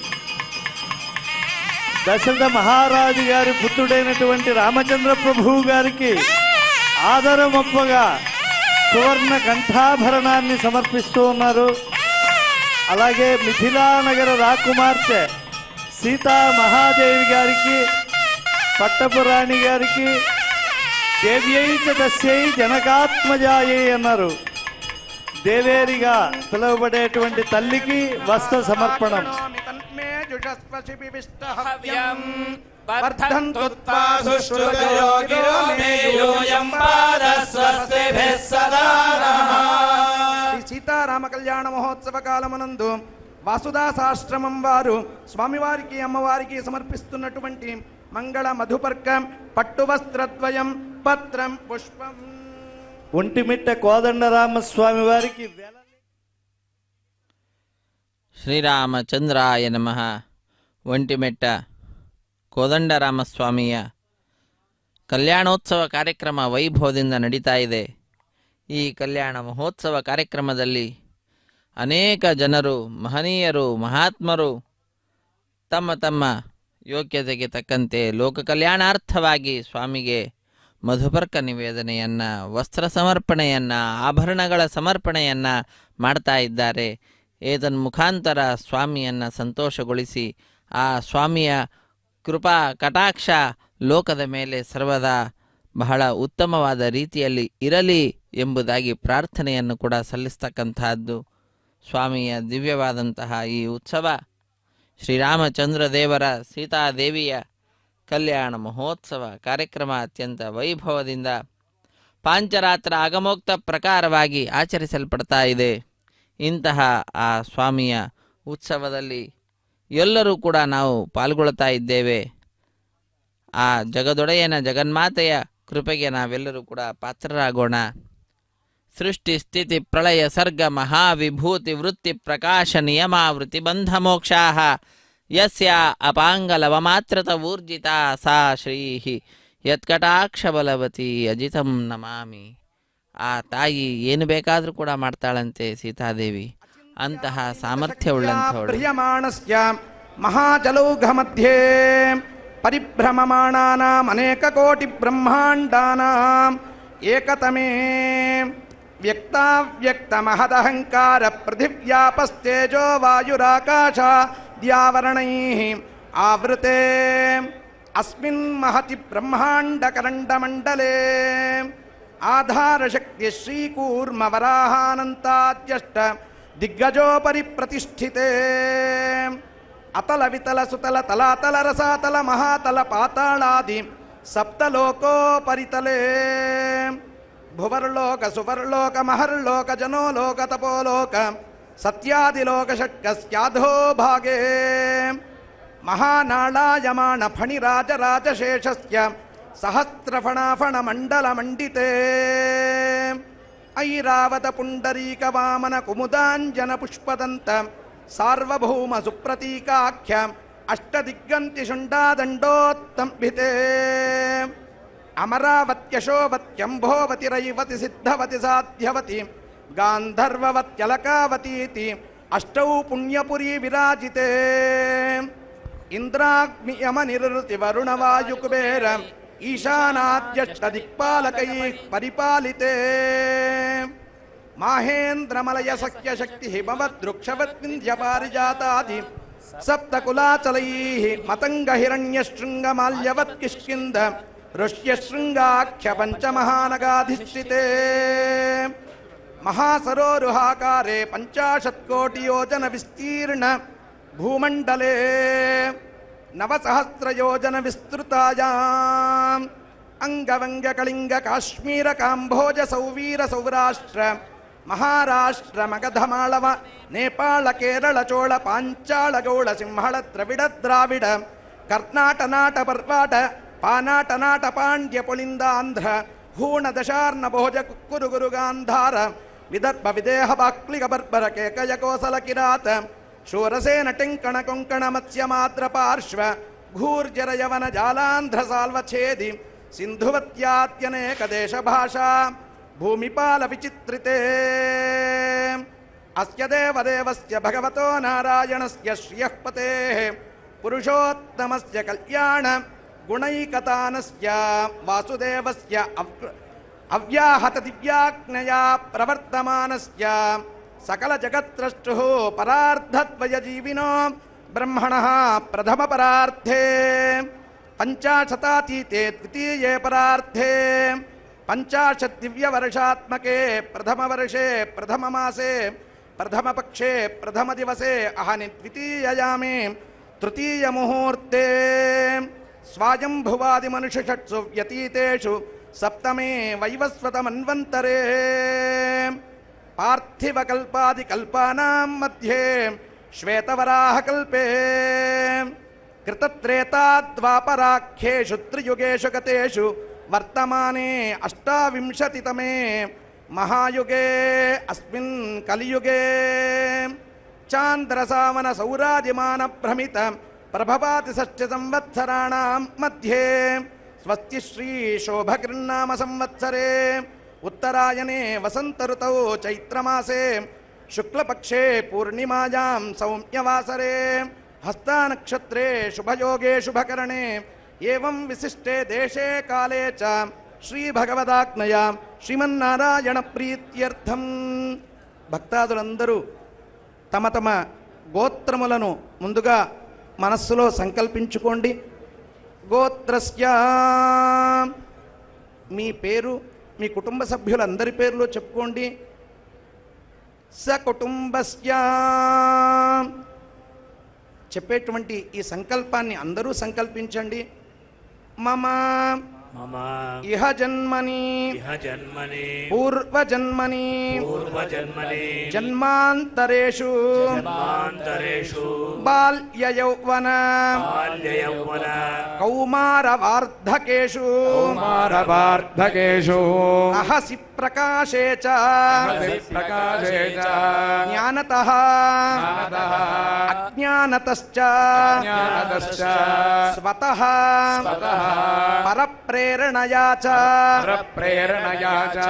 దశరథ మహారాజు గారి పుత్రుడైనటువంటి రామచంద్ర ప్రభువు గారికి ఆదరమొప్పగా సువర్ణ కంఠాభరణాన్ని సమర్పిస్తూ ఉన్నారు. అలాగే మిథిలానగర రాకుమార్తె సీతా మహాదేవి గారికి, పట్టపురాణి గారికి దేవ్యై చ తస్యై జనకాత్మజాయై అన్నారు. దేవేరిగా పిలువబడేటువంటి తల్లికి వస్త్ర సమర్పణం. సీతారామ కళ్యాణ మహోత్సవ కాలమునందు వాసుదాసాశ్రమం వారు స్వామివారికి అమ్మవారికి సమర్పిస్తున్నటువంటి మంగళ మధుపర్కం, పట్టు వస్త్రద్వయం, పత్రం పుష్పం. ఒంటిమిట్ట కోదండరామస్వామి వారికి ಶ್ರೀರಾಮಚಂದ್ರಾಯ ನಮಃ. ಒಂಟಿಮೆಟ್ಟ ಕೋದಂಡರಾಮಸ್ವಾಮಿಯ ಕಲ್ಯಾಣೋತ್ಸವ ಕಾರ್ಯಕ್ರಮ ವೈಭವದಿಂದ ನಡೀತಾ ಇದೆ. ಈ ಕಲ್ಯಾಣ ಮಹೋತ್ಸವ ಕಾರ್ಯಕ್ರಮದಲ್ಲಿ ಅನೇಕ ಜನರು, ಮಹನೀಯರು, ಮಹಾತ್ಮರು ತಮ್ಮ ತಮ್ಮ ಯೋಗ್ಯತೆಗೆ ತಕ್ಕಂತೆ ಲೋಕ ಕಲ್ಯಾಣಾರ್ಥವಾಗಿ ಸ್ವಾಮಿಗೆ ಮಧುಪರ್ಕ ನಿವೇದನೆಯನ್ನು, ವಸ್ತ್ರ ಸಮರ್ಪಣೆಯನ್ನು, ಆಭರಣಗಳ ಸಮರ್ಪಣೆಯನ್ನು ಮಾಡ್ತಾ ಇದ್ದಾರೆ. ಏತನ್ ಮುಖಾಂತರ ಸ್ವಾಮಿಯನ್ನು ಸಂತೋಷಗೊಳಿಸಿ ಆ ಸ್ವಾಮಿಯ ಕೃಪಾ ಕಟಾಕ್ಷ ಲೋಕದ ಮೇಲೆ ಸರ್ವದಾ ಬಹಳ ಉತ್ತಮವಾದ ರೀತಿಯಲ್ಲಿ ಇರಲಿ ಎಂಬುದಾಗಿ ಪ್ರಾರ್ಥನೆಯನ್ನು ಕೂಡ ಸಲ್ಲಿಸ್ತಕ್ಕಂತಹದ್ದು ಸ್ವಾಮಿಯ ದಿವ್ಯವಾದಂತಹ ಈ ಉತ್ಸವ. ಶ್ರೀರಾಮಚಂದ್ರ ದೇವರ ಸೀತಾದೇವಿಯ ಕಲ್ಯಾಣ ಮಹೋತ್ಸವ ಕಾರ್ಯಕ್ರಮ ಅತ್ಯಂತ ವೈಭವದಿಂದ ಪಾಂಚರಾತ್ರ ಆಗಮೋಕ್ತ ಪ್ರಕಾರವಾಗಿ ಆಚರಿಸಲ್ಪಡ್ತಾ ಇದೆ. ಇಂತಹ ಆ ಸ್ವಾಮಿಯ ಉತ್ಸವದಲ್ಲಿ ಎಲ್ಲರೂ ಕೂಡ ನಾವು ಪಾಲ್ಗೊಳ್ತಾ ಇದ್ದೇವೆ. ಆ ಜಗದೊಡೆಯನ ಜಗನ್ಮಾತೆಯ ಕೃಪೆಗೆ ನಾವೆಲ್ಲರೂ ಕೂಡ ಪಾತ್ರರಾಗೋಣ. ಸೃಷ್ಟಿ ಸ್ಥಿತಿ ಪ್ರಳಯ ಸರ್ಗ ಮಹಾವಿಭೂತಿ ವೃತ್ತಿ ಪ್ರಕಾಶ ನಿಯಮಾವೃತಿ ಬಂಧ ಮೋಕ್ಷಾಃ ಯಸ್ಯ ಅಪಾಂಗಲವಮಾತ್ರತ ಊರ್ಜಿತ ಸಾ ಶ್ರೀ ಯತ್ಕಟಾಕ್ಷ ಬಲವತಿ ಅಜಿತಂ ನಮಾಮಿ. ಆ ತಾಯಿ ಏನು ಬೇಕಾದರೂ ಕೂಡ ಮಾಡ್ತಾಳಂತೆ ಸೀತಾದೇವಿ. ಅಂತಹ ಸಾಮರ್ಥ್ಯವುಳ್ಳಂಥವಳು. ಪ್ರಿಯಮಾಣಸ್ಯ ಮಹಾಜಲೌಘ ಮಧ್ಯೆ ಪರಿಭ್ರಮಮಾಣಾನಾಂ ಅನೇಕ ಕೋಟಿ ಬ್ರಹ್ಮಾಂಡಾನಾಂ ಏಕತಮೇ ವ್ಯಕ್ತಾವ್ಯಕ್ತ ಮಹದಹಂಕಾರ ಪೃಥಿವ್ಯಾಪಸ್ತೇಜೋ ವಾಯುರಾಕಾಶ ದ್ಯಾವರಣೈಃ ಆವೃತೆ ಅಸ್ಮಿನ್ ಮಹತಿ ಬ್ರಹ್ಮಾಂಡಕರಂಡಮಂಡಲೇ ಆಧಾರಶಕ್ತಿ ಶ್ರೀಕೂರ್ಮವರಾಹಾನಂತಾದ್ಯಷ್ಟ ದಿಗ್ಗಜೋಪರಿ ಪ್ರತಿಷ್ಠಿತೆ ಅತಲ ವಿತಲ ಸುತಲ ತಲಾತಲ ರಸಾತಲ ಮಹಾತಲ ಪಾತಾಳಾದಿ ಸಪ್ತಲೋಕೋಪರಿತಲೇ ಭುವರ್ಲೋಕ ಸುವರ್ಲೋಕ ಮಹರ್ಲೋಕ ಜನೋಲೋಕ ತಪೋಲೋಕ ಸತ್ಯಾದಿಲೋಕ ಷಟ್ಕಸ್ಯಾಧೋ ಭಾಗೇ ಮಹಾನಾಳಾಯಮಾಣ ಫಣಿರಾಜರಾಜಶೇಷಸ್ಯ ಸಹಸ್ರಫಣಾಫಣ ಮಂಡಲ ಮಂಡಿತೆ ಐರಾವತ ಪುಂಡರೀಕ ವಾಮನ ಕುಮುದಾಂಜನ ಪುಷ್ಪದಂತ ಸಾರ್ವಭೌಮ ಸುಪ್ರತೀಕಾಖ್ಯ ಅಷ್ಟದಿಗ್ಗಂತಿ ಶುಂಡಾದಂಡೋತ್ತಂಭಿತೆ ಅಮರಾವತ್ಯಶೋವತ್ಯಂಭೋವತಿ ರೈವತಿ ಸಿದ್ಧವತಿ ಸಾಧ್ಯವತಿ ಗಾಂಧರ್ವವತ್ಯಲಕಾವತೀತಿ ಅಷ್ಟೌ ಪುಣ್ಯಪುರಿ ವಿರಾಜಿತೆ ಇಂದ್ರಾಗ್ನಿಯಮ ನಿರೃತಿ ವರುಣವಾಯು ಕುಬೇರ ಈಶಾನಾದ್ಯಷ್ಟ ದಿಕ್ಪಾಲಕೈ ಪರಿಪಾಲಿತೆ ಮಾಹೇಂದ್ರಮಲಯ ಸಖ್ಯ ಶಕ್ತಿ ಹಿಮವದೃಕ್ಷವತ್ ವಿಂಧ್ಯ ಪಾರಿಜಾತಾದಿ ಸಪ್ತಕುಲಾಚಲೈ ಮತಂಗ ಹಿರಣ್ಯ ಶೃಂಗ ಮಾಲ್ಯವತ್ ಕಿಷ್ಕಿಂದ ಋಷ್ಯ ಶೃಂಗಾಖ್ಯ ಪಂಚಮಹಾನಗಾಧಿಷ್ಠಿತೆ ಮಹಾಸರೋರುಹಾಕಾರೆ ಪಂಚಾಶತ್ಕೋಟಿ ಯೋಜನ ವಿಸ್ತೀರ್ಣ ಭೂಮಂಡಲೇ ನವಸಹಸ್ರ ಯೋಜನ ವಿಸ್ತೃತಾಯಾಂ ಅಂಗವಂಗ ಕಳಿಂಗ ಕಾಶ್ಮೀರ ಕಾಂಬೋಜ ಸೌವೀರ ಸೌರಾಷ್ಟ್ರ ಮಹಾರಾಷ್ಟ್ರ ಮಗಧ ಮಾಳವ ನೇಪಾಳ ಕೇರಳ ಚೋಳ ಪಾಂಚಾಳ ಗೌಳ ಸಿಂಹಳ ದ್ರವಿಡ ದ್ರಾವಿಡ ಕರ್ನಾಟ ನಾಟ ಬರ್ವಾಟ ಪಾನಾಟ ನಾಟ ಪಾಂಡ್ಯ ಪುಳಿಂದ ಆಂಧ್ರ ಹೂಣ ದಶಾರ್ಣ ಭೋಜ ಕುಕ್ಕುರು ಗುರು ಗಾಂಧಾರ ವಿದರ್ಭ ವಿದೇಹ ಬಾಕ್ಲಿಗ ಬರ್ಬರ ಕೇಕಯ ಕೋಸಲ ಕಿರಾತ ಶೂರಸೇನ ಟೆಂಕಣ ಕೊಂಕಣ ಮತ್ಸ್ಯ ಮಾತ್ರ ಪಾರ್ಶ್ವ ಘೂರ್ಜರ ಯವನ ಜಾಲಾಂಧ್ರ ಸಾಲ್ವ ಛೇದಿ ಸಿಂಧುವತ್ಯಾತ್ಯನೇಕ ದೇಶ ಭಾಷಾ ಭೂಮಿಪಾಲ ವಿಚಿತ್ರಿತೆ ಅಸ್ಯ ದೇವದೇವಸ್ಯ ಭಗವತೋ ನಾರಾಯಣಸ್ಯ ಶ್ರಿಯಃ ಪತೇಃ ಪುರುಷೋತ್ತಮಸ್ಯ ಕಲ್ಯಾಣ ಗುಣೈಕತಾನಸ್ಯ ವಾಸುದೇವಸ್ಯ ಅವ್ಯಾಹತ ದಿವ್ಯಾಜ್ಞಯಾ ಪ್ರವರ್ತಮಾನಸ್ಯ ಸಕಲ ಜಗತ್ರಷ್ಟುಃ ಪರಾರ್ಧದ್ವಯ ಜೀವಿನೋ ಬ್ರಹ್ಮಣಃ ಪ್ರಥಮ ಪರಾರ್ಥೇ ಪಂಚಾಶತಾತೀತೆ ದ್ವಿತೀಯೇ ಪರಾರ್ಥೇ ಪಂಚಾಶತ್ ದಿವ್ಯ ವರ್ಷಾತ್ಮಕೆ ಪ್ರಥಮ ವರ್ಷೆ ಪ್ರಥಮ ಮಾಸೆ ಪ್ರಥಮ ಪಕ್ಷೆ ಪ್ರಥಮ ದಿವಸೆ ಅಹನಿ ದ್ವಿತೀಯಯಾಮೆ ತೃತೀಯ ಮುಹೂರ್ತೆ ಸ್ವಾಯಂಭುವಾದಿ ಮನುಷ್ಯಷಟ್ಸು ವ್ಯತೀತೇಷು ಸಪ್ತಮೇ ವೈವಸ್ವತ ಮನ್ವಂತರೇ ಪಾರ್ಥಿವ ಕಲ್ಪಾದಿ ಕಲ್ಪಾನಾಂ ಮಧ್ಯೆ ಶ್ವೇತವರಾಹ ಕಲ್ಪೇ ಕೃತತ್ರೇತಾದ್ವಾಪರಾಖ್ಯೇಷು ತ್ರಿಯುಗೇಷು ಗತೇಷು ವರ್ತಮಾನೆ ಅಷ್ಟಾವಿಂಶತಿತಮೇ ಮಹಾಯುಗೇ ಅಸ್ಮಿನ್ ಕಲಿಯುಗೇ ಚಾಂದ್ರಸಾವನ ಸೌರಾದಿಮಾನ ಭ್ರಮಿತ ಪ್ರಭವಾತಿ ಷಷ್ಠ ಸಂವತ್ಸರಾಣಾಂ ಮಧ್ಯೆ ಸ್ವಸ್ತಿ ಶ್ರೀ ಶೋಭಕೃನ್ನಾಮ ಸಂವತ್ಸರೇ ಉತ್ತರಾಯಣೆ ವಸಂತ ಋತೌ ಚೈತ್ರಮಾಸೆ ಶುಕ್ಲಪಕ್ಷೆ ಪೂರ್ಣಿಮಾಯಾಂ ಸೌಮ್ಯವಾಸರೆ ಹಸ್ತಾನಕ್ಷತ್ರೇ ಶುಭಯೋಗೆ ಶುಭಕರಣೆ ಏವಂ ವಿಶಿಷ್ಟೆ ದೇಶೇ ಕಾಲೇ ಚ ಶ್ರೀ ಭಗವದಾಜ್ಞಯ ಶ್ರೀಮನ್ನಾರಾಯಣ ಪ್ರೀತ್ಯರ್ಥಂ. భక్తాదులందరూ తమ తమ గోత్రములను ముందుగా మనస్సులో సంకల్పించుకోండి. గోత్రస్య మీ పేరు మీ కుటుంబ సభ్యులందరి పేర్లు చెప్పుకోండి. సకుటుంబస్య చెప్పేటువంటి ఈ సంకల్పాన్ని అందరూ సంకల్పించండి. మమ మమ ఇహ జన్మని ఇహ జన్మని పూర్వజన్మని పూర్వజన్మని జన్మాంతరేషు జన్మాంతరేషు బాల్యయౌవన బాల్యయౌవన కౌమార వార్ధకేషు కౌమారవార్ధకేషు అహసి ప్రకాశే చ ప్రకాశే చ జ్ఞానతః జ్ఞానతః అజ్ఞానతశ్చ జ్ఞానతశ్చ స్వతః స్వతః పరప్రేరణయా చ పరప్రేరణయా చ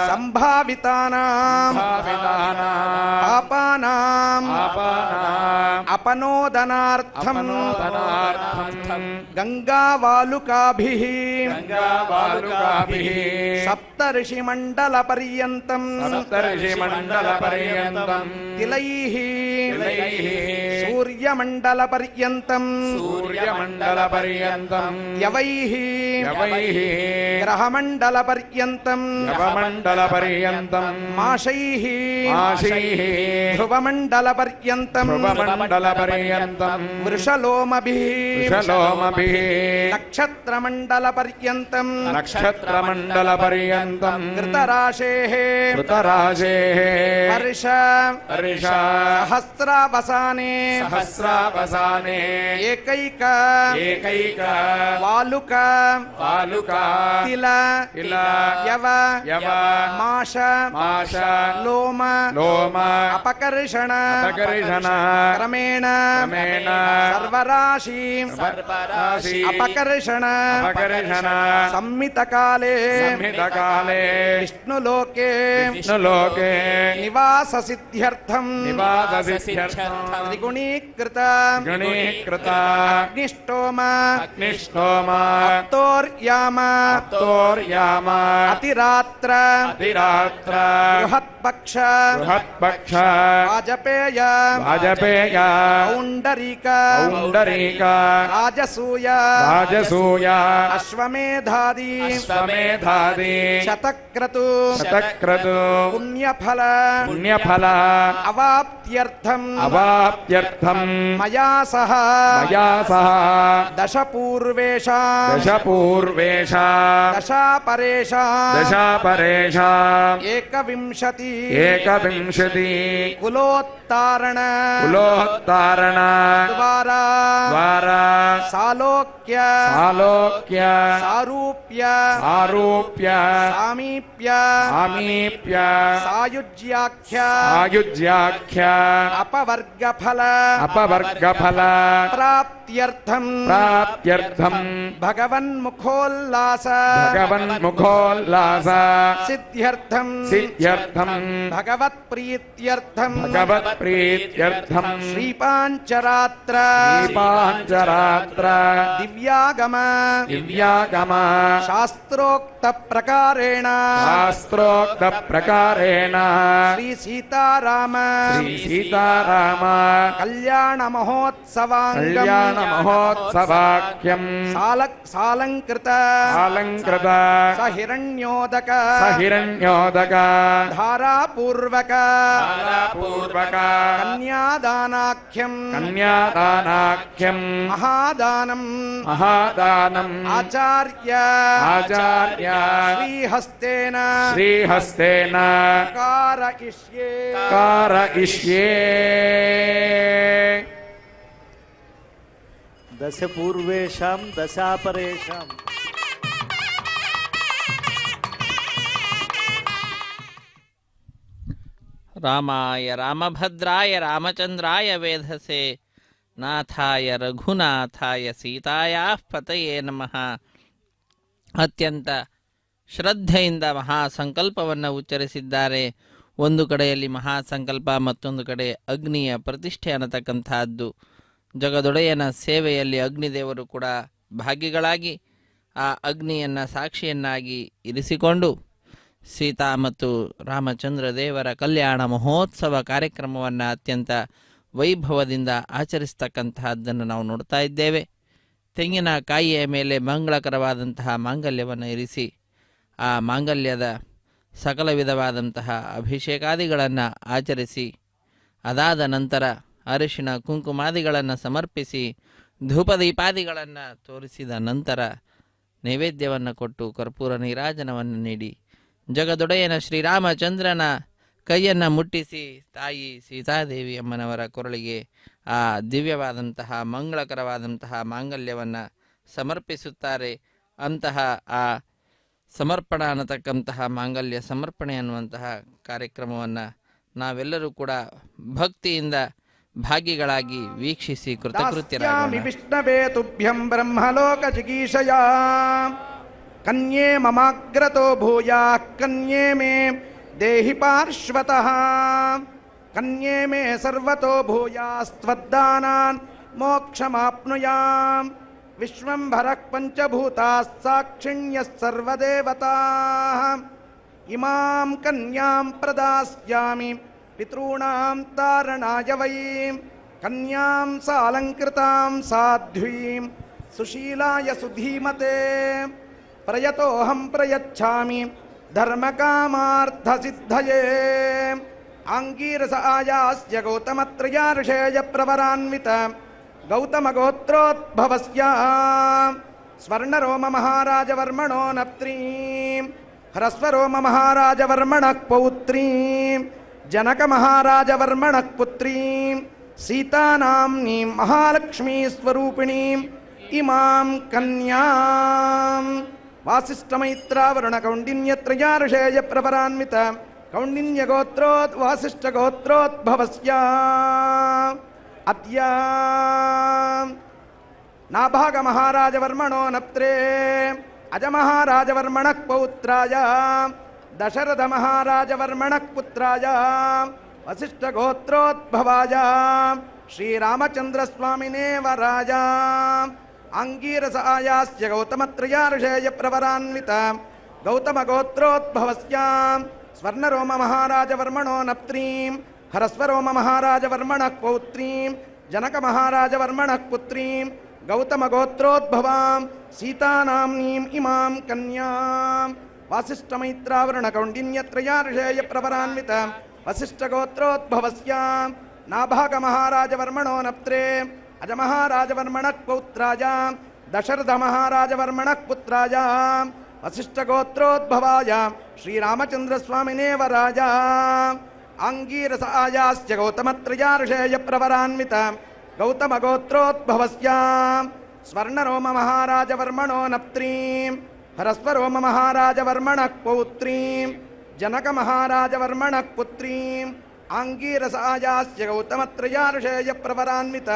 సంభావితానాం భావితానాం పాపానాం పాపానాం అపనోదనార్థం అపనోదనార్థం గంగావాలుకాభిః గంగావాలుకాభిః సప్తర్షి మండల పర్యంతం సప్తర్షి మండల పర్యంతం తిలైః తిలైః సూర్యమండల పర్యంతం సూర్యమండల పర్యంతం యవైః యవైః గ్రహమండల పర్యంతం యవమండల పర్యంతం మాషైః మాషైః ధ్రువమండల పర్యంతం ధ్రువమండల పర్యంతం వృషలోమభిః వృషలోమభిః నక్షత్రమండల పర్యంతం నక్షత్రమండల పర్యంతం ఘృతరాశేః ఋతరాశేః వర్ష వర్ష సహస్రావసానే సహస్రావసానే ఏకైక ఏకైక వాలుక వాలుక తిల తిల యవ యవ మాష మాష లోమ లోమ అపకర్షణ అపకర్షణ క్రమేణ క్రమేణ సర్వరాశి సర్వరాశి అపకర్షణ అపకర్షణ సంహితకాలే సంహితకాలే విష్ణులోకే విష్ణులోకే నివాస సిద్ధ్యర్థం నివాససిద్ధ్యర్థం త్రిగుణీకృత గణీకృత అగ్నిష్టోమ అగ్నిష్టోమ తోర్యామ తోర్యామ అతిరాత్ర అతిరాత్ర బృహత్పక్ష బృహత్పక్ష వాజపేయ వాజపేయ పౌండరీక పౌండరీక రాజసూయ రాజసూయ అశ్వమేధాది అశ్వమేధాది శతక్రతు శతక్రతు పుణ్యఫల పుణ్యఫల అవాప్త్యర్థం అవాప్త్యర్థం మయా సహ మయా సహ దశపూర్వేషా దశపూర్వేష దశాపరేషా దశాపరేష ఏకవింశతి ఏకవింశతి కులోత్తారణ కులోత్తారణ ద్వారా ద్వారా సాలోక్య ఆలోక్య సారూప్య ఆరూప్య సామీప్య ఆమీప్య సాయుజ్యాఖ్య ఆయుజ్యాఖ్య అపవర్గఫల అపవర్గఫల ప్రాప్త్యర్థం ప్రాప్త్యర్థం భగవన్ముఖోల్లాస భగవన్ముఖోల్లాస సిద్ధ్యర్థం సిద్ధ్యర్థం భగవత్ప్రీత్యర్థం భగవత్ప్రీత్యర్థం శ్రీపాంచరాత్ర దీపాంచరాత్ర దివ్యాగమ దివ్యాగమ శాస్త్రోక్త ప్రకారేణ శాస్త్రోక్త ప్రకారేణ శ్రీ సీతారామ శ్రీ సీతారామ కళ్యాణ మహోత్సవాంగం కళ్యాణ మహోత్సవాఖ్యం సాల సాలంకృత అలంకృత సహిరణ్యోదక సహిరణ్యోదక ధారాపూర్వక పూర్వక కన్యాదానాఖ్యం కన్యాదానాఖ్యం మహాదానం మహాదానం ఆచార్య ఆచార్య శ్రీహస్తేన శ్రీహస్తేన కారయిష్యే కారయిష్యే దశ పూర్వేషాం దశాపరేషాం రామాయ రామభద్రాయ రామచంద్రాయ వేధసే నాథాయ రఘునాథాయ ಸೀತಾಯಾ ಪತಯೇ ನಮಃ. ಅತ್ಯಂತ ಶ್ರದ್ಧೆಯಿಂದ ಮಹಾಸಂಕಲ್ಪವನ್ನು ಉಚ್ಚರಿಸಿದ್ದಾರೆ. ಒಂದು ಕಡೆಯಲ್ಲಿ ಮಹಾಸಂಕಲ್ಪ, ಮತ್ತೊಂದು ಕಡೆ ಅಗ್ನಿಯ ಪ್ರತಿಷ್ಠೆ ಅನ್ನತಕ್ಕಂತಹದ್ದು. ಜಗದೊಡೆಯನ ಸೇವೆಯಲ್ಲಿ ಅಗ್ನಿದೇವರು ಕೂಡ ಭಾಗಿಗಳಾಗಿ ಆ ಅಗ್ನಿಯನ್ನು ಸಾಕ್ಷಿಯನ್ನಾಗಿ ಇರಿಸಿಕೊಂಡು ಸೀತಾ ಮತ್ತು ರಾಮಚಂದ್ರ ದೇವರ ಕಲ್ಯಾಣ ಮಹೋತ್ಸವ ಕಾರ್ಯಕ್ರಮವನ್ನು ಅತ್ಯಂತ ವೈಭವದಿಂದ ಆಚರಿಸ್ತಕ್ಕಂತಹದ್ದನ್ನು ನಾವು ನೋಡ್ತಾ ಇದ್ದೇವೆ. ತೆಂಗಿನಕಾಯಿಯ ಮೇಲೆ ಮಂಗಳಕರವಾದಂತಹ ಮಾಂಗಲ್ಯವನ್ನು ಇರಿಸಿ ಆ ಮಾಂಗಲ್ಯದ ಸಕಲ ವಿಧವಾದಂತಹ ಅಭಿಷೇಕಾದಿಗಳನ್ನು ಆಚರಿಸಿ ಅದಾದ ನಂತರ ಅರಿಶಿಣ ಕುಂಕುಮಾದಿಗಳನ್ನು ಸಮರ್ಪಿಸಿ ಧೂಪದೀಪಾದಿಗಳನ್ನು ತೋರಿಸಿದ ನಂತರ ನೈವೇದ್ಯವನ್ನು ಕೊಟ್ಟು ಕರ್ಪೂರ ನೀರಾಜನವನ್ನು ನೀಡಿ ಜಗದೊಡೆಯನ ಶ್ರೀರಾಮಚಂದ್ರನ ಕೈಯನ್ನು ಮುಟ್ಟಿಸಿ ತಾಯಿ ಸೀತಾದೇವಿ ಅಮ್ಮನವರ ಕೊರಳಿಗೆ ಆ ದಿವ್ಯವಾದಂತಹ ಮಂಗಳಕರವಾದಂತಹ ಮಾಂಗಲ್ಯವನ್ನು ಸಮರ್ಪಿಸುತ್ತಾರೆ. ಅಂತಹ ಆ ಸಮರ್ಪಣ ಅನ್ನತಕ್ಕಂತಹ ಮಾಂಗಲ್ಯ ಸಮರ್ಪಣೆ ಅನ್ನುವಂತಹ ಕಾರ್ಯಕ್ರಮವನ್ನು ನಾವೆಲ್ಲರೂ ಕೂಡ ಭಕ್ತಿಯಿಂದ ಭಾಗಿಗಳಾಗಿ ವೀಕ್ಷಿಸಿ ಕೃತಕೃತ್ಯರಾಗೋಣ. ವಿಷ್ಣವೇ ತುಭ್ಯಂ ಬ್ರಹ್ಮಲೋಕ ಜಿಗೀಷಯಾ ಕನ್ಯೆ ಮಮಾಗ್ರತೋ ಭೂಯಾಃ ಕನ್ಯೆ ಮೇ ದೇಹಿ ಪಾರ್ಶ್ವತಃ ಕನ್ಯೆ ಮೇ ಸರ್ವತೋ ಭೂಯಾಸ್ತ್ವದ್ದಾನಾನ್ ಮೋಕ್ಷಮಾಪ್ನುಯಾಂ ವಿಶ್ವಂಭರಃ ಪಂಚಭೂತಾಃ ಸಾಕ್ಷಿಣ್ಯಃ ಸರ್ವದೇವತಾಃ ಇಮಾಂ ಕನ್ಯಾಂ ಪ್ರದಾಸ್ಯಾಮಿ ಪಿತॄಣಾಂ ತಾರಣಾಯ ವೈ ಕನ್ಯಾಂ ಸಾಲಂಕೃತಾಂ ಸಾಧ್ವೀಂ ಸುಶೀಲಾಯ ಸುಧೀಮತೆ ಪ್ರಯತೋಹಂ ಪ್ರಯಚ್ಛಾಮಿ ಧರ್ಮಕಾಮಾರ್ಥಸಿದ್ಧಯೇ ಆಂಗೀರಸ ಆಯಾಸ್ಯ ಗೌತಮತ್ರಯಾ ಋಷೇಯ ಪ್ರವರಾನ್ವಿತ ಗೌತಮಗೋತ್ರೋದ್ಭವಸ್ಯ ಸ್ವರ್ಣರೋಮ ಮಹಾರಾಜವರ್ಮಣೋ ನಪ್ತ್ರೀಂ ಹ್ರಸ್ವರೋಮ ಮಹಾರಾಜವರ್ಮಣಃ ಪೌತ್ರೀಂ ಜನಕ ಮಹಾರಾಜವರ್ಮಣಃ ಪುತ್ರೀಂ ಸೀತಾನಾಮ್ನೀಂ ಮಹಾಲಕ್ಷ್ಮೀ ಸ್ವರೂಪಿಣೀಂ ಇಮಾಂ ಕನ್ಯಾಂ ವಾಸಿಷ್ಠಮೈತ್ರಾವರುಣ ಕೌಂಡಿನ್ಯತ್ರಯಾ ಋಷೇಯ ಪ್ರವರಾನ್ವಿತ ಕೌಂಡಿನ್ಯಗೋತ್ರೋದ್ ವಾಸಿಷ್ಠಗೋತ್ರೋದ್ಭವಸ್ಯ ಅದ್ಯ ನಾಭಾಗ ಮಹಾರಾಜವರ್ಮಣೋ ನಪ್ತ್ರೇ ಅಜಮಹಾರಾಜವರ್ಮಣಃ ಪೌತ್ರಾಯ ದಶರಥ ಮಹಾರಾಜವರ್ಮಣಃ ಪುತ್ರಾಯ ವಸಿಷ್ಠಗೋತ್ರೋದ್ಭವಾಯ ಶ್ರೀರಾಮಚಂದ್ರಸ್ವಾಮಿನೇ ವರಾಯ ಆಂಗೀರಸ ಆಯಾಸ್ಯ ಗೌತಮತ್ರಯಾ ಋಷೇಯ ಪ್ರವರಾನ್ವಿತ ಗೌತಮಗೋತ್ರೋದ್ಭವಸ್ಯ ಸ್ವರ್ಣರೋಮ ಮಹಾರಾಜವರ್ಮಣೋ ನಪ್ತ್ರೀಂ ಹರಸ್ವರೋಮ ಮಹಾರಾಜವರ್ಮಣಃ ಪೌತ್ರೀಂ ಜನಕ ಮಹಾರಾಜವರ್ಮಣಃ ಪುತ್ರೀಂ ಗೌತಮಗೋತ್ರೋದ್ಭವಾಂ ಸೀತಾನಾಮ್ನೀಂ ಇಮಾಂ ಕನ್ಯಾಂ ವಾಸಿಷ್ಠಮೈತ್ರಾವರುಣ ಕೌಂಡಿನ್ಯತ್ರಯಾ ಋಷೇಯ ಪ್ರವರಾನ್ವಿತ ವಸಿಷ್ಠಗೋತ್ರೋದ್ಭವಸ್ಯ ನಾಭಾಗ ಮಹಾರಾಜವರ್ಮಣೋ ನಪ್ತ್ರೇ ಅಜಮಹಾರಾಜವರ್ಮಣಃ ಪೌತ್ರಾಯ ದಶರಥ ಮಹಾರಾಜವರ್ಮಣಃ ಪುತ್ರಾಯ ವಸಿಷ್ಠಗೋತ್ರೋದ್ಭವಾಯ ಶ್ರೀರಾಮಚಂದ್ರಸ್ವಾಮಿನೇ ವರಾಯ ಆಂಗೀರಸ ಆಯಾಸ್ಯ ಗೌತಮತ್ರಯಾ ಋಷೇಯ ಪ್ರವರಾನ್ವಿತ ಗೌತಮಗೋತ್ರೋದ್ಭವಸ್ಯ ಸ್ವರ್ಣರೋಮ ಮಹಾರಾಜವರ್ಮಣೋ ನಪ್ತ್ರೀಂ ಹರಸ್ವರೋಮ ಮಹಾರಾಜವರ್ಮಣಃ ಪೌತ್ರೀಂ ಜನಕ ಮಹಾರಾಜವರ್ಮಣಃ ಪುತ್ರೀಂ ಆಂಗೀರಸ ಆಯಾಸ್ಯ ಗೌತಮತ್ರಯಾ ಋಷೇಯ ಪ್ರವರಾನ್ವಿತ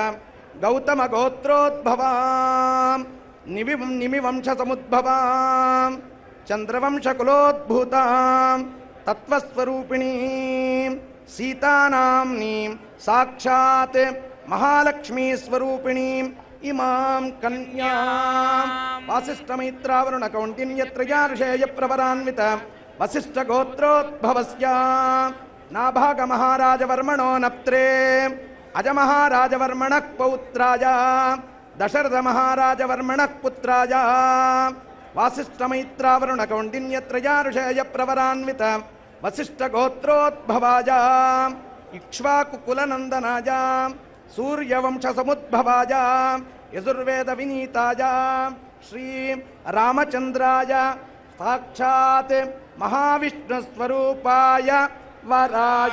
ಗೌತಮಗೋತ್ರೋದ್ಭವಾಂ ನಿವಿ ನಿಮಿವಂಶಸಮುದ್ಭವಾಂ ಚಂದ್ರವಂಶಕುಲೋದ್ಭೂತಾಂ ತತ್ವಸ್ವರೂಪಿಣೀಂ ಸೀತಾನಾಮ್ನೀಂ ಸಾಕ್ಷಾತ್ ಮಹಾಲಕ್ಷ್ಮೀ ಸ್ವರೂಪಿಣೀಂ ಇಮಾಂ ಕನ್ಯಾಂ ವಾಸಿಷ್ಠಮೈತ್ರಾವರುಣ ಕೌಂಡಿನ್ಯತ್ರಯಾ ಋಷೇಯ ಪ್ರವರಾನ್ವಿತ ವಸಿಷ್ಠಗೋತ್ರೋದ್ಭವಸ್ಯ ನಾಭಾಗ ಮಹಾರಾಜವರ್ಮಣೋ ನಪ್ತ್ರೇ ಅಜಮಹಾರಾಜವರ್ಮಣಃ ಪೌತ್ರಾಯ ದಶರಥ ಮಹಾರಾಜವರ್ಮಣಃ ಪುತ್ರಾಯ ವಾಸಿಷ್ಠಮೈತ್ರಾವರುಣ ಕೌಂಡಿನ್ಯತ್ರಯಾ ಋಷೇಯ ಪ್ರವರಾನ್ವಿತ ವಸಿಷ್ಠಗೋತ್ರೋದ್ಭವಾಯ ಇಕ್ಷ್ವಾಕುಕುಲನಂದನಾಯ ಸೂರ್ಯವಂಶಸಮುದ್ಭವಾಯ ಯಜುರ್ವೇದ ವಿನೀತಾಯ ಶ್ರೀ ರಾಮಚಂದ್ರಾಯ ಸಾಕ್ಷಾತ್ ಮಹಾವಿಷ್ಣುಸ್ವರೂಪಾಯ ವರಾಯ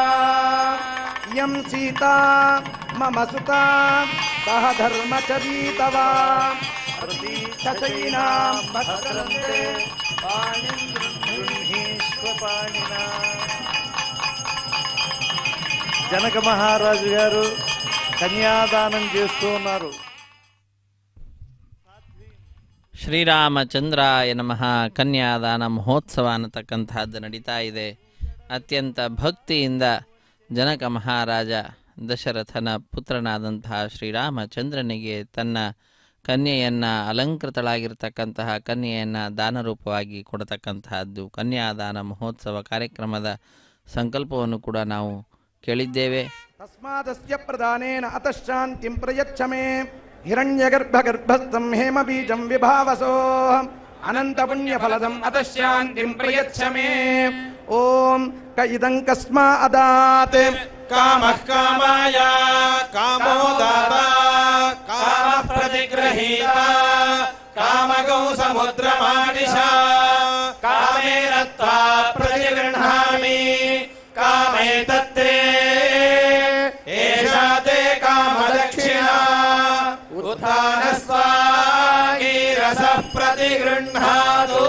ಯಂ ಸೀತಾ ಮಮ ಸುತಾ ಸಹ ಧರ್ಮಚರೀತವಾ ಪ್ರತೀಕ್ಷಸೈನಾಂ ಭದ್ರಂತೆ ಪಾಣಿಂ ಗೃಹೀಷ್ವಪಾಣಿನಾ. జనక మహారాజు గారు కన్యాదానం చేస్తూ ఉన్నారు. ಶ್ರೀರಾಮಚಂದ್ರಾಯ ನಮಃ ಕನ್ಯಾದಾನ ಮಹೋತ್ಸವ ಅನ್ನತಕ್ಕಂತಹದ್ದು ನಡೀತಾ ಇದೆ. ಅತ್ಯಂತ ಭಕ್ತಿಯಿಂದ ಜನಕ ಮಹಾರಾಜ ದಶರಥನ ಪುತ್ರನಾದಂತಹ ಶ್ರೀರಾಮಚಂದ್ರನಿಗೆ ತನ್ನ ಕನ್ಯೆಯನ್ನು ಅಲಂಕೃತಳಾಗಿರ್ತಕ್ಕಂತಹ ಕನ್ಯೆಯನ್ನು ದಾನರೂಪವಾಗಿ ಕೊಡತಕ್ಕಂತಹದ್ದು ಕನ್ಯಾದಾನ ಮಹೋತ್ಸವ ಕಾರ್ಯಕ್ರಮದ ಸಂಕಲ್ಪವನ್ನು ಕೂಡ ನಾವು ಕೇಳಿದ್ದೇವೆ. ತಸ್ಮಾದಸ್ಯ ಪ್ರದಾನೇನ ಅತಃ ಶಾಂತಿಂ ಪ್ರಯಚ್ಛ ಮೇ ಹಿರಣ್ಯಗರ್ಭಗರ್ಭಸ್ಥಂ ಹೇಮಬೀಜಂ ವಿಭಾವಸೋ ಅನಂತ ಪುಣ್ಯಫಲದಂ ಅತಃ ಶಾಂತಿಂ ಪ್ರಯಚ್ಛ ಮೇ. ಓಂ ಕ ಇದಂ ಕಸ್ಮಾ ಅದಾತ್ ಕಾಮಃ ಕಾಮಾಯ ಕಾಮೋ ದಾತಾ ಕಾಮಃ ಪ್ರತಿಗೃಹೀತ कामगौ समुद्रमादिशा कामेन त्वा प्रतिगृह्णामि कामे तत्ते एषा ते कामदक्षिणा उत्थानस्वागीरसः प्रतिगृह्णातु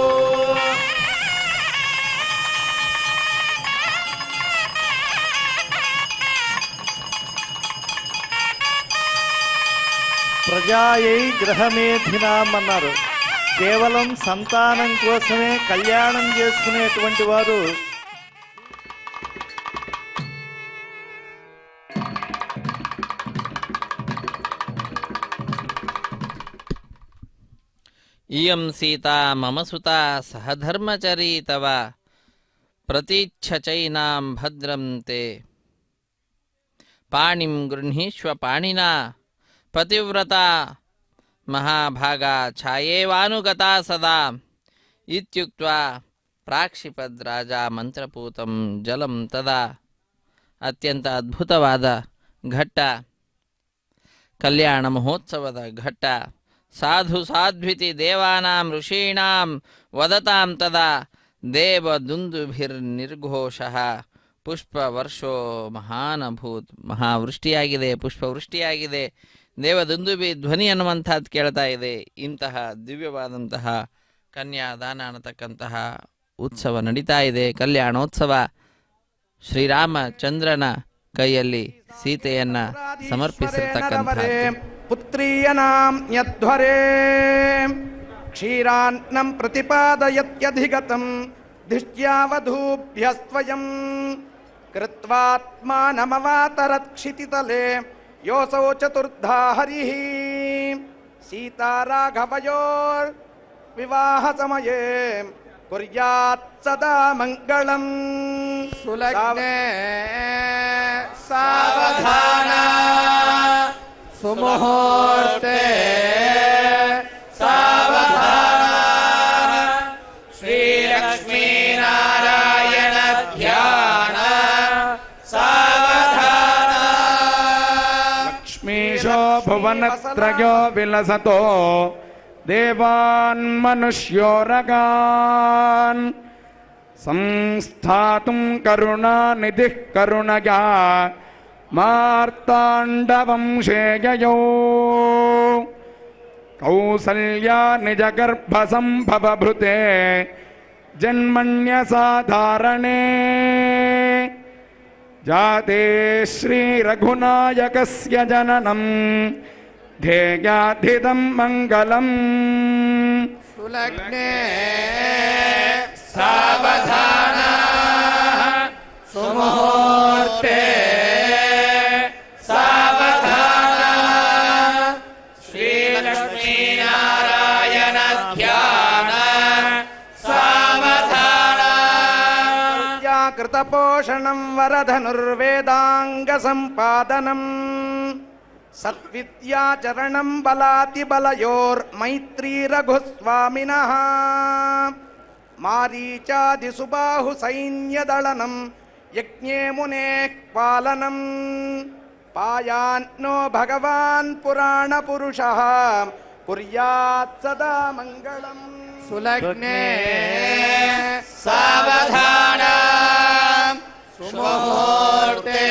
ప్రజాయై గ్రహమేధినాం అన్నారు. కేవలం సంతానం కోసమే కళ్యాణం చేసుకునేటువంటి వారు ఇయం సీతా మమ సుతా సహధర్మచరీ తవ ప్రతీచ్ఛచైనాం భద్రం తే పాణిం గృహీష్వ పాణినా పతివ్రత మహాభాగా ఛాయేవానుగతా సదా ఇత్యుక్త్వా ప్రాక్షిపద్రాజా మంత్రపూతం జలం తదా. అత్యంత అద్భుತವಾದ ಘಟ್ಟ, ಕಲ್ಯಾಣ ಮಹೋತ್ಸವದ ಘಟ್ಟ. ಸಾಧು ಸಾಧ್ವಿತಿ ದೇವಾನಾಂ ಋಷೀಣಾಂ ವದತಾಂ ತದಾ ದೇವದುಂದುಭಿರ್ನಿರ್ಘೋಷಃ ಪುಷ್ಪವರ್ಷೋ ಮಹಾನಭೂತ್. ಮಹಾವೃಷ್ಟಿಯಾಗಿದೆ, ಪುಷ್ಪವೃಷ್ಟಿಯಾಗಿದೆ, ದೇವದುಂದುಬಿ ಧ್ವನಿ ಅನ್ನುವಂಥದ್ದು ಕೇಳ್ತಾ ಇದೆ. ಇಂತಹ ದಿವ್ಯವಾದಂತಹ ಕನ್ಯಾದಾನ ಅನ್ನತಕ್ಕಂತಹ ಉತ್ಸವ ನಡೀತಾ ಇದೆ, ಕಲ್ಯಾಣೋತ್ಸವ. ಶ್ರೀರಾಮಚಂದ್ರನ ಕೈಯಲ್ಲಿ ಸೀತೆಯನ್ನ ಸಮರ್ಪಿಸಿರ್ತಕ್ಕಂಥದ್ದು. ಪುತ್ರೀಯನಾಂ ಯಧ್ವರೇ ಕ್ಷೀರಾನ್ನಂ ಪ್ರತಿಪಾದಯತ್ಯಧಿಗತಂ ಧಿಷ್ಟ್ಯಾವಧೂಭ್ಯಸ್ತ್ವಯಂ ಕೃತ್ವಾತ್ಮಾನಮವಾತರತ್ಕ್ಷಿತಿತಲೆ ಯೋಸೌ ಚತುರ್ಧಾ ಹರಿಃ ಸೀತಾ ರಾಘವಯೋರ್ ವಿವಾಹ ಸಮಯೇ ಕುರ್ಯಾತ್ ಸದಾ ಮಂಗಳಂ. ಸುಲಗ್ನೆ ಸಾವಧಾನ ಸುಮುಹೂರ್ತೆ ಸಾವಧಾನ ಶ್ರೀಲಕ್ಷ್ಮೀ ನಾರಾಯಣ ಧ್ಯಾನ ಸಾವಧಾನ. ಲಕ್ಷ್ಮೀಶೋ ಭುವನತ್ರಯೋ ವಿಲಸತೋ ದೇವಾನ್ ಮನುಷ್ಯೋರಗಾನ್ ಸಂಸ್ಥಾತುಂ ಕರುಣಾನಿಧಿಃ ಕರುಣಯಾ ಮಾರ್ತಾಂಡವಂಶೇಯಯೋ ಕೌಸಲ್ಯಾ ನಿಜಗರ್ಭಸಂಭವಭೃತೆ ಜನ್ಮಣ್ಯಸಾಧಾರಣೆ ಜಾತೆ ಶ್ರೀರಘುನಾಯಕಸ್ಯ ಜನನಂ ಧ್ಯೇಯಾಧಿದಂ ಮಂಗಲಂ. ಸುಲಗ್ನೆ ಸಾವಧಾನ ಸುಮುಹೂರ್ತೆ ಸಾವಧಾನ ಶ್ರೀಲಕ್ಷ್ಮೀ ನಾರಾಯಣ ಧ್ಯಾನ ಸಾವಧಾನ. ಕೃತಪೋಷಣಂ ವರಧನುರ್ವೇದಾಂಗ ಸಂಪಾದನಂ ಸತ್ವಿದ್ಯಾಚರಣಂ ಬಲಾತಿ ಬಲಯೋರ್ ಮೈತ್ರೀ ರಘುಸ್ವಾಮಿನಃ ಮಾರೀಚಾದಿ ಸುಬಾಹು ಸೈನ್ಯದಳನಂ ಯಜ್ಞೇ ಮುನೇ ಪಾಲನಂ ಪಾಯಾನ್ನೋ ಭಗವಾನ್ ಪುರಾಣ ಪುರುಷಃ ಕುರ್ಯಾತ್ ಸದಾ ಮಂಗಳಂ. ಸುಲಗ್ನೆ ಸಾವಧಾನ ಸುಮುಹೂರ್ತೆ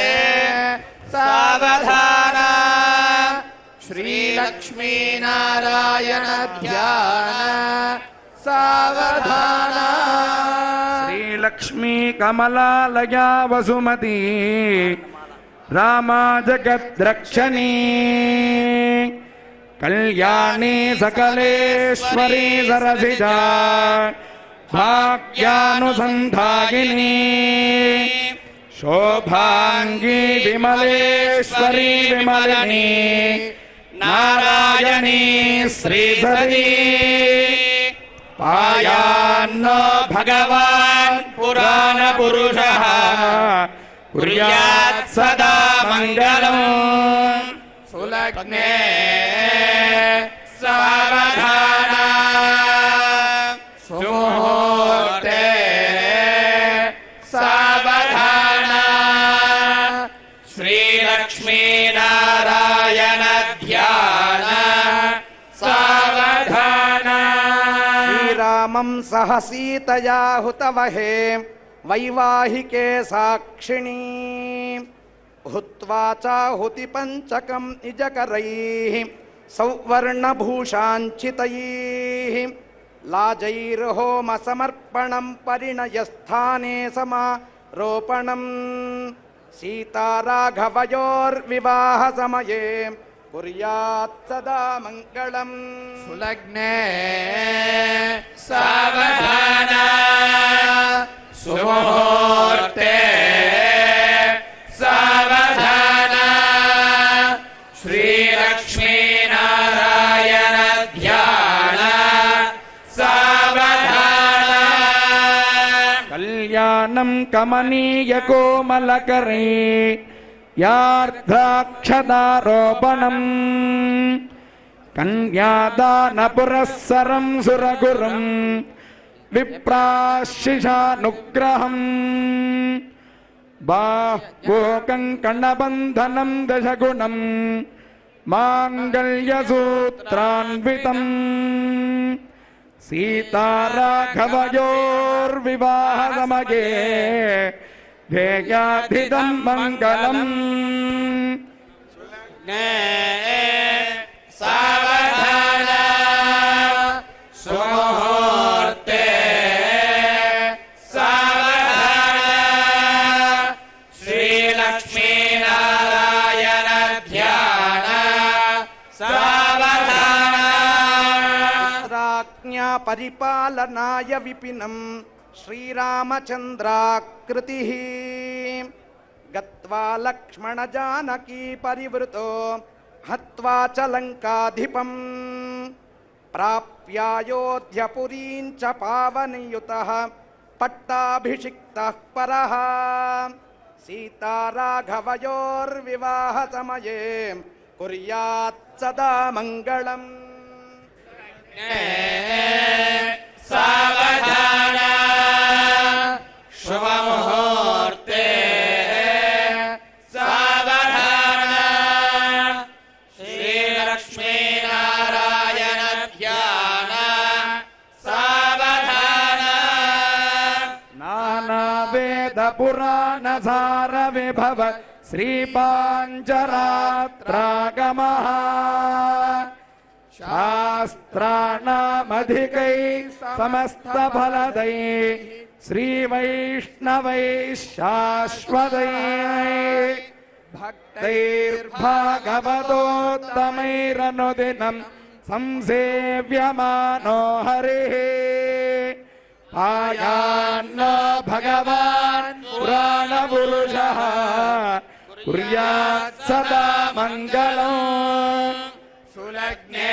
ಸಾವಧಾನ ಶ್ರೀಲಕ್ಷ್ಮೀ ನಾರಾಯಣ ಧ್ಯಾನ ಸಾವಧಾನ. ಶ್ರೀಲಕ್ಷ್ಮೀ ಕಮಲಾಲಯ ವಸುಮತಿ ರಾಮ ಜಗದ್ರಕ್ಷಣೀ ಕಲ್ಯಾಣಿ ಸಕಲೇಶ್ವರಿ ಸರಸಿಜಾ ಭಾಗ್ಯಾನುಸಂಧಾಗಿನಿ ಶೋಭಾಂಗಿ ವಿಮಲೇಶ್ವರಿ ವಿಮಲಿನಿ ನಾರಾಯಣೀ ಶ್ರೀಧರಿ ಪಾಯಾನ್ನೋ ಭಗವಾನ್ ಪುರಾಣ ಪುರುಷಃ ಕುರ್ಯಾತ್ ಸದಾ ಮಂಗಲಂ. ಸುಲಗ್ನೆ ಸಾವಧಾನ ಸುಮುಹೂರ್ತೆ ಸಾವಧಾನ ಶ್ರೀಲಕ್ಷ್ಮೀ ನಾರಾಯಣ ಧ್ಯಾನ ಸಾವಧಾನ. रामं सह सीतया हुतवहे वैवाहिके साक्षिणी हुत्वा चाहुतिपञ्चकं निजकरैः सौवर्णभूषाञ्चितैः लाजैर्होमसमर्पणं परिणयस्थाने समारोपणं सीताराघवयोर्विवाहसमये कुर्यात् सदा मङ्गलम्। सुलग्ने सावधान सुमुहूर्ते सावधान श्रीलक्ष्मीनारायण ध्यान सावधान। कल्याणं कमनीय कोमलकरे यार्धाक्षदारोपणम् कन्यादानपुरःसरं सुरगुरुं विप्राशिषानुग्रहम् बाह्वोकङ्कणबन्धनं दशगुणं माङ्गल्यसूत्रान्वितम् सीताराघवयोर्विवाहसमये ध्येयाधिदं मङ्गलम्। सावधान सुमुहूर्ते सावधान श्रीलक्ष्मीनारायण ध्यान सावधान। राज्ञा परिपालनाय विपिनं श्रीरामचन्द्राकृतिः गत्वा लक्ष्मणजानकी परिवृतो हत्वा च लङ्काधिपम् प्राप्यायोध्यपुरीं च पावनयुतः पट्टाभिषिक्तः परः सीताराघवयोर्विवाहसमये कुर्यात् सदा मङ्गलम्। सावधान शुभमुहूर्ते सावधान श्रीलक्ष्मीनारायण ध्यान सावधान। नानावेदपुराणसार विभव श्रीपाञ्चरात्रागमः शास्त्राणामधिकैः समस्तफलदैः श्रीवैष्णवैः शाश्वतैः भक्तैर्भागवतोत्तमैरनुदिनं संसेव्यमानो हरिः आयान्नो भगवान् पुराणपुरुषः कुर्यात् सदा मङ्गलम्। सुलग्ने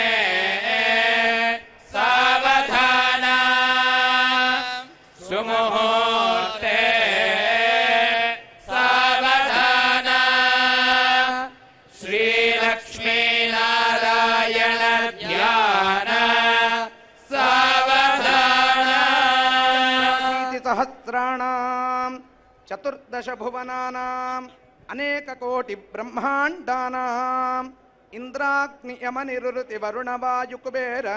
सावधान सुमुहूर्ते सावधान श्रीलक्ष्मीनारायण ध्यान सावधान। सहस्राणां चतुर्दश भुवनानाम् अनेककोटि ब्रह्माण्डानाम् इंद्राग्नियमनिरुति वरुणवायुकुबेर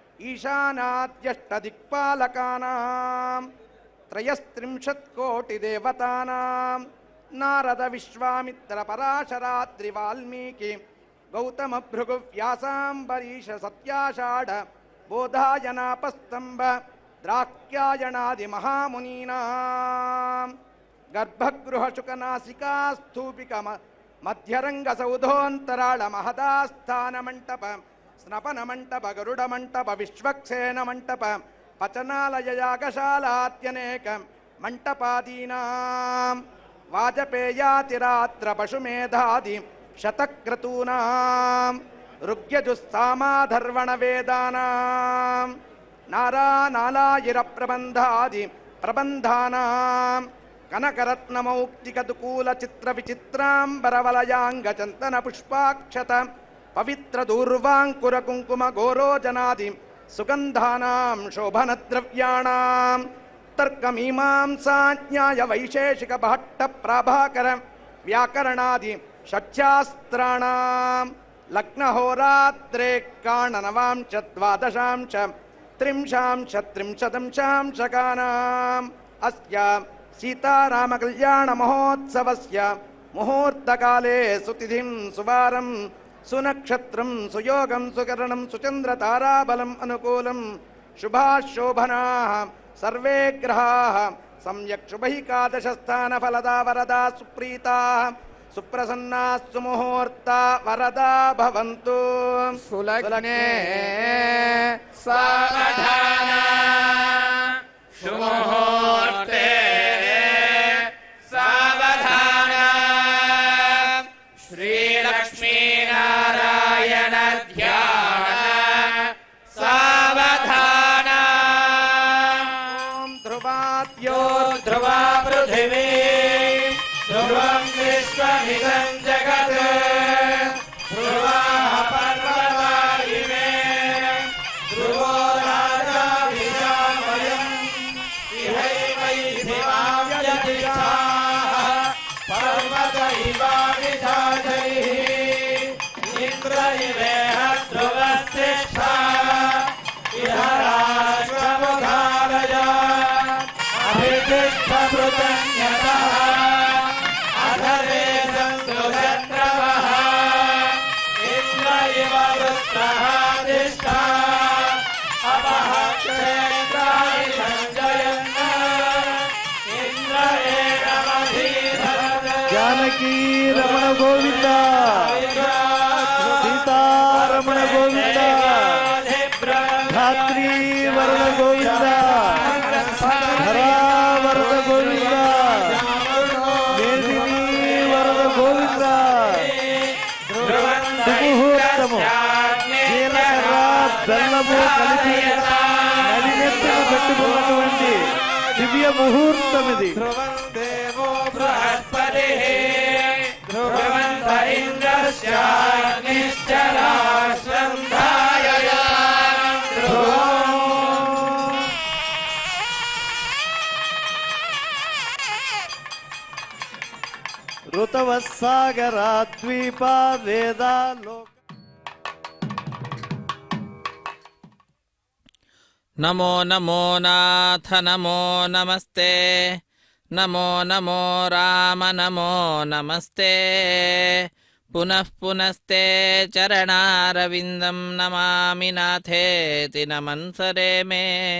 ईशानाद्यष्टदिक्पालकानां त्रयस्त्रिंशत्कोटिदेवतानां नारद विश्वामित्र पराशराद्रि वाल्मीकि गौतम भृगु व्यासाम्बरीश सत्याषाढ बोधायनापस्तंभ द्राक्यायणादि महामुनीनां गर्भगृह शुकनासिका स्तूपिक मध्यरंग सौधोन्तराळ महदास्थान मंटप स्नपन मंटप गरुड़ मंटप विश्वक्सेन मंटप पचनालय यागशालात्यनेक मंटपादीनां वाजपेयातिरात्र पशुमेधादि शतक्रतूनां ऋग्यजुस्सामाधर्वण वेदानां नारानालायिर प्रबन्धादि प्रबन्धानां कनकरत्नमौक्तिकदुकूल चित्र विचित्रांबरवलयांग चंदन पुष्पाक्षत पवित्र दूर्वांकुर कुंकुम गोरोजनादि सुगंधानां शोभन द्रव्याणां तर्कमीमांसा न्याय वैशेषिक भट्ट प्राभाकर व्याकरणादि षट्शास्त्राणां लग्नहोरात्रे काणनवां च द्वादशां च त्रिंशांशत्रिंशतंशांशकानाम् अस्य सीतारामकल्याणमहोत्सवस्य मुहूर्तकाले सुतिथिं सुवारं सुनक्षत्रं सुयोगं सुकरणं सुचन्द्रताराबलम् अनुकूलं शुभाशोभनाः सर्वे ग्रहाः सम्यक् शुभैकादशस्थानफलदा वरदा सुप्रीताः सुप्रसन्नाः सुमुहूर्ता वरदा भवन्तु। सुलग्ने सावधान सुमुहूर्ते सावधान श्रीलक्ष्मीनारायण ध्यान सावधान ध्रुवाद्यो ध्रुवा पृथिवी ध्रुवं विश्वमिदं जगत् ध्रुवाः पर्वता इमे ध्रुवो राजा विशामयम् इहैवैधिमाव्यतिष्ठाः पर्वत इवाविधाजैः इन्द्र इवेह ध्रुवस्तिष्ठा इह राष्ट्रमुखालय अभितिष्ठभृतन्यतः अधरे सन्तु चन्द्रमः इन्द्र इव वृत्रः तिष्ठा अपः क्षेत्राणि सञ्जयन् इन्द्र एकमधीधरत् जानकी रमण गोविंद सीतारमण गोविंद धात्री वरण गोविंद धरावरद गोविंद मेदिनी वरद गोविंद సుముహూర్తము జీలకర్ర బెల్లము కలిపి నడినెత్తున పెట్టుకున్నటువంటి దివ్య ముహూర్తం ఇది. ध्रुवं देवो बृहस्पतिः ध्रुवन्त इन्द्रस्याग्निश्च राष्ट्रं धारयन् ध्रुवम् ఋతవస్సాగరా ద్వీపా వేదాలో నమో నమో నాథ నమో నమస్తే నమో నమో రామ నమో నమస్తే పునః పునస్తే చరణారవిందం నమామి నాథేతి నమన్సరే మే.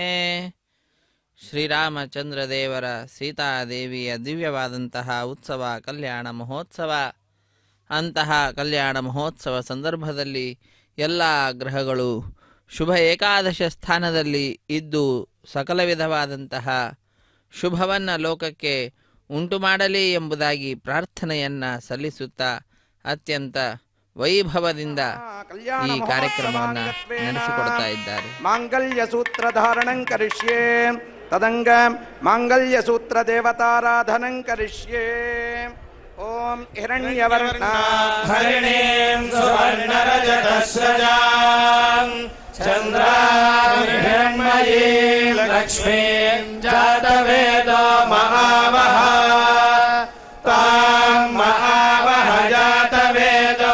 ಶ್ರೀರಾಮಚಂದ್ರ ದೇವರ ಸೀತಾದೇವಿಯ ದಿವ್ಯವಾದಂತಹ ಉತ್ಸವ ಕಲ್ಯಾಣ ಮಹೋತ್ಸವ. ಅಂತಹ ಕಲ್ಯಾಣ ಮಹೋತ್ಸವ ಸಂದರ್ಭದಲ್ಲಿ ಎಲ್ಲ ಗ್ರಹಗಳು ಶುಭ ಏಕಾದಶ ಸ್ಥಾನದಲ್ಲಿ ಇದ್ದು ಸಕಲ ವಿಧವಾದಂತಹ ಶುಭವನ್ನು ಲೋಕಕ್ಕೆ ಉಂಟು ಮಾಡಲಿ ಎಂಬುದಾಗಿ ಪ್ರಾರ್ಥನೆಯನ್ನು ಸಲ್ಲಿಸುತ್ತಾ ಅತ್ಯಂತ ವೈಭವದಿಂದ ಈ ಕಾರ್ಯಕ್ರಮವನ್ನು ನಡೆಸಿಕೊಡ್ತಾ ಇದ್ದಾರೆ. ಮಾಂಗಲ್ಯ ಸೂತ್ರ ಧಾರಣಂ ಕರಿಷ್ಯೆ ತದಂಗ ಮಾಂಗಲ್ಯ ಸೂತ್ರ ದೇವತಾರಾಧನಂ ಕರಿಷ್ಯೆ. ಓಂ ಹಿರಣ್ಯವರ್ಣ हरिणीं सुवर्णरजतस्रजां चन्द्रां हिरण्मयीं लक्ष्मीं जातवेदो महावः तां महावः जातवेदो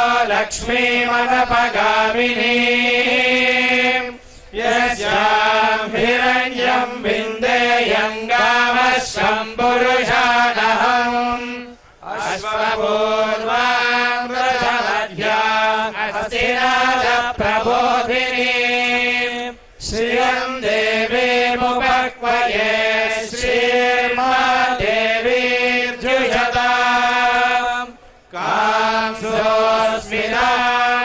लक्ष्मीमनपगामिनीं यस्यां हिरण्यं विन्देयं गावः शम्पुरुषाणहम् अश्वपूर्वां रथमध्याम् अस्तिनाथप्रबोधिनीं श्रियं देवीमुपक्वये श्रीर्मादेवीर्जुषताम् कांसोऽस्मितां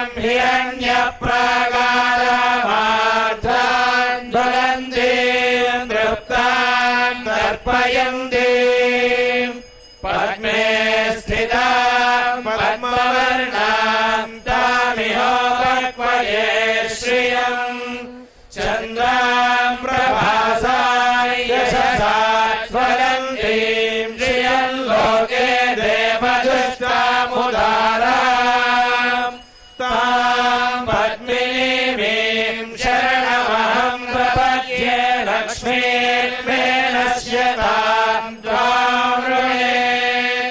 हिरण्यप्राकारामार्धां ज्वलन्तीं तृप्तां तर्पयन्तीं पद्मे स्थितां पद्मवर्णां तामिहोपक्वये श्रियं चन्द्रां प्रभासां यशसा ज्वलन्तीं श्रियं लोके देवदुष्टामुदारां तां पद्मिनीं शरणमहं प्रपद्ये लक्ष्मीर्मेणस्य तां त्वां वृणे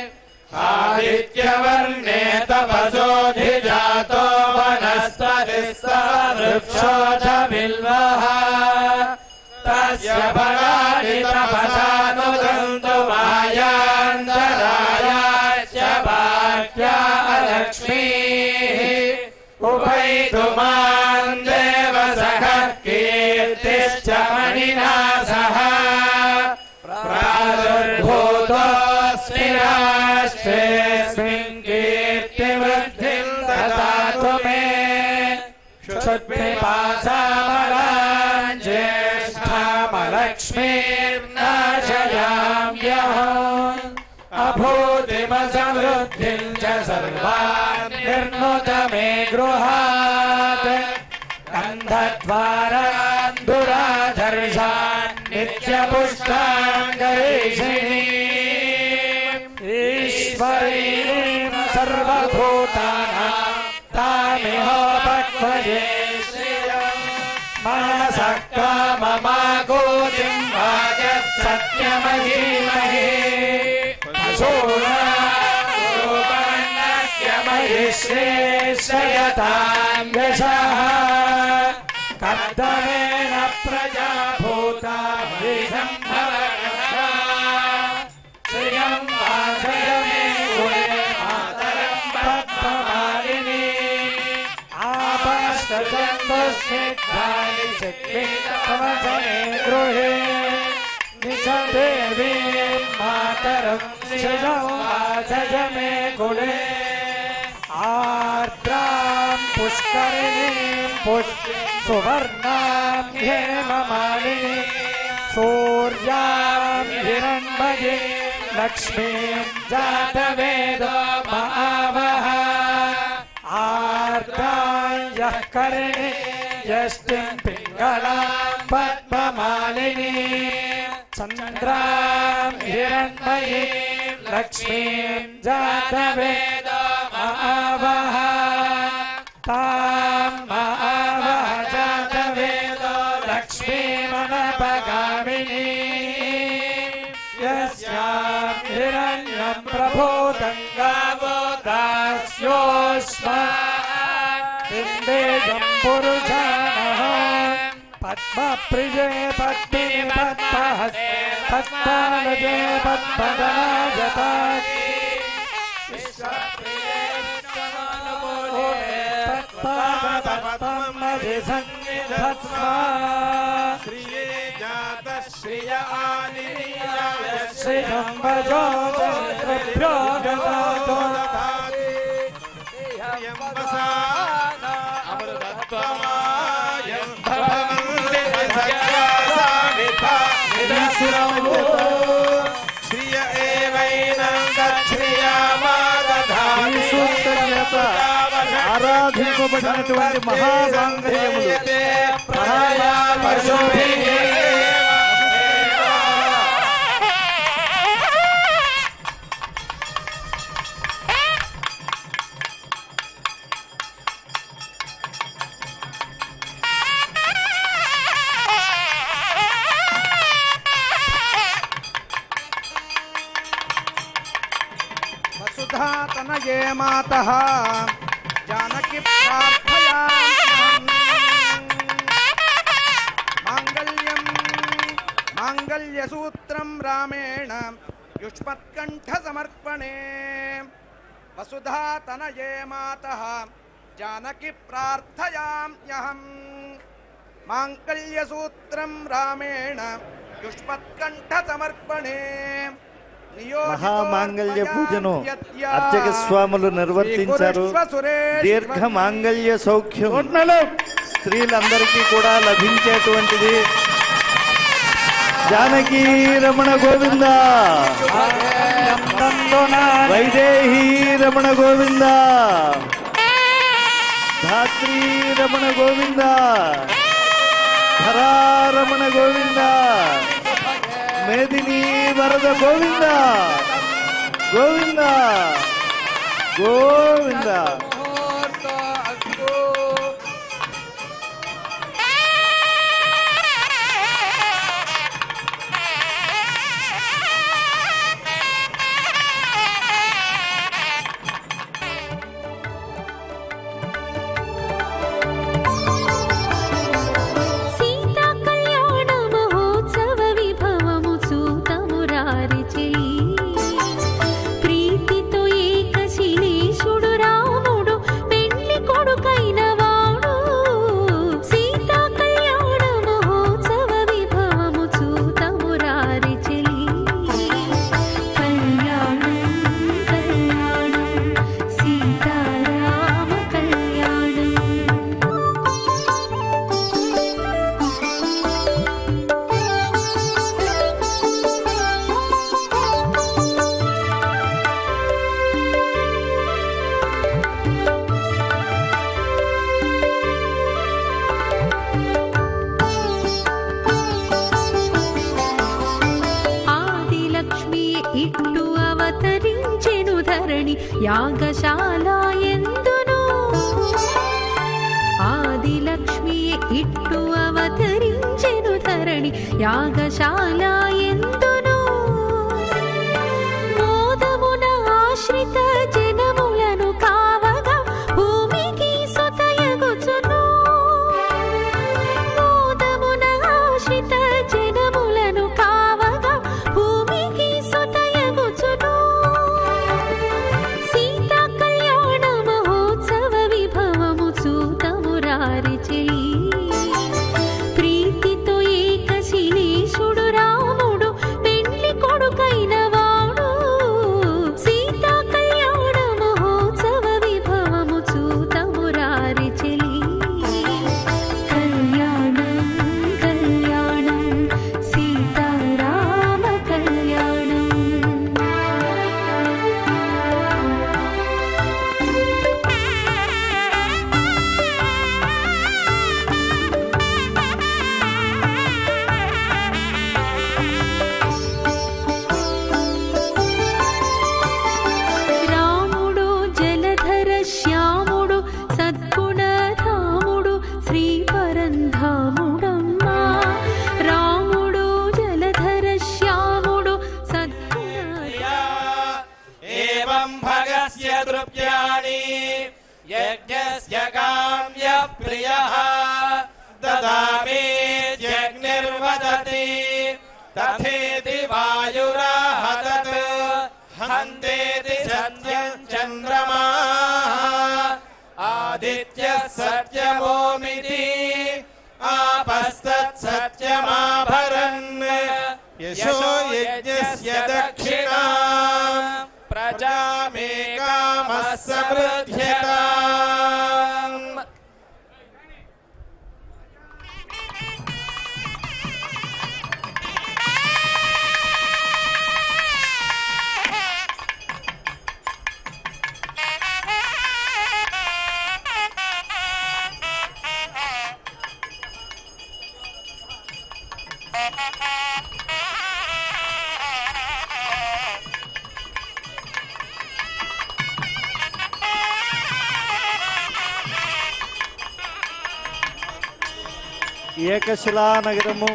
आदित्यवर्णे तपसोऽधिजातो वनस्पतिः वृक्षोऽथ बिल्वः तस्य फलानि तपसानुदन्तु मायान्तरायाश्च भाग्या लक्ष्मीः उभयतु मां देव सखः कीर्तिश्च मणिना सह प्रादुर्भूतोऽस्मि राष्ट्रेऽस्मिन् कीर्तिवृद्धिं ददातु मे क्षुत्पिपासामलां ज्येष्ठामलक्ष्मीर्नाशयाम्यहम् अभूतिमसमृद्धिं च सर्वान् निर्नुत मे गृहात् गन्धद्वारान् दुराधर्षान् नित्यपुष्टान् गरीषिणीम् ईश्वरीं सर्वभूतानां तामिहोपक्वये मनसः काममागोतिं वाचः सत्यमधीमहि पशूनां महिश्रेष्ठयतां यशः कर्दमेन प्रजा भूता विसम्भवनः श्रियं वासय मे कुले मातरं पद्ममालिनी आपश्चन्दस्निग्धानि चिक्वितमसने गृहे निशदेवीं मातरं श्रियं वासय मे कुले आर्द्रां पुष्करिणीं पुष्प सुवर्णां हेममालिनीं सूर्यां हिरण्मयीं लक्ष्मीं जातवेदो महावः आर्द्रां यः करिणी यष्टिं पिङ्गलां पद्ममालिनीं चन्द्रां हिरण्मयीं लक्ष्मीं जातवेदो महावः तां महावः जातवेदो लक्ष्मीमनपगामिनी यस्यां हिरण्यं प्रभूतं गावो दास्योऽस्मात् इन्द्रेयं पुरुषाणः पद्मप्रिये पद्मिनि पद्महस्ते पद्मालये पद्मराजतात् श्रिये जात श्रिय आनिर्याय श्रियं भजो चन्द्रभ्यो गतो श्रिय एवैनं दक्षियामादधामि ఆరాధింపబడినటువంటి మహామాంగళ్యములు वसुधा तनये मातः जानकी प्रार्थयाम्यहम् माङ्गल्यं माङ्गल्यसूत्रं रामेण युष्मत्कण्ठसमर्पणे वसुधा तनये मातः जानकी प्रार्थयाम्यहम् माङ्गल्यसूत्रं रामेण युष्मत्कण्ठसमर्पणे మహామాంగళ్య పూజను అర్చక స్వాములు నిర్వర్తించారు. దీర్ఘ మాంగళ్య సౌఖ్యం స్త్రీలందరికీ కూడా లభించేటువంటిది. జానకీ రమణ గోవింద, వైదేహీ రమణ గోవింద, ధాత్రీ రమణ గోవింద, ధరారమణ గోవింద, మేదిని వరద గోవింద గోవింద గోవింద. ధరణి యాగశాల ఎందును ఆదిలక్ష్మి ఇట్టు అవతరించెను ధరణి యాగశాల ఎందును మోదమున ఆశ్రిత జనములను కావగా భూమికి సొతయగుచును మోదమున ఆశ్రిత జనములను కావగా భూమికి సొతయగుచును సీతా కళ్యాణ మహోత్సవ విభవము చూతమురారి చెలి ప్రీతితో ఏకశిలేశుడు రాముడు పెండ్లి కొడుకైన వాడు సీతా కళ్యాణ మహోత్సవ విభవము చూతమురారి చెలి కళ్యాణం కళ్యాణం సీతారామ కళ్యాణం రాముడు జలధర శ్యాముడు సద్గుణ రాముడు శ్రీ పరంధాముడమ్మా రాముడు జలధర శ్యాముడు సద్గుణ ఏవం భగస్య ద్రవ్యాణి యజ్ఞస్య కామ్య ప్రియః దదామి యజ్ఞర్వదతి తథేతి వాయురాహతత్ హంతేతి సత్యం చంద్రమా ఆదిత్య సత్యమోమితి ఆపస్తత్ సత్యమాభరన్ యశో యజ్ఞస్య దక్షిణా ప్రజామేకామః సమృద్ధ్యతాం. ఏకశిలానగరము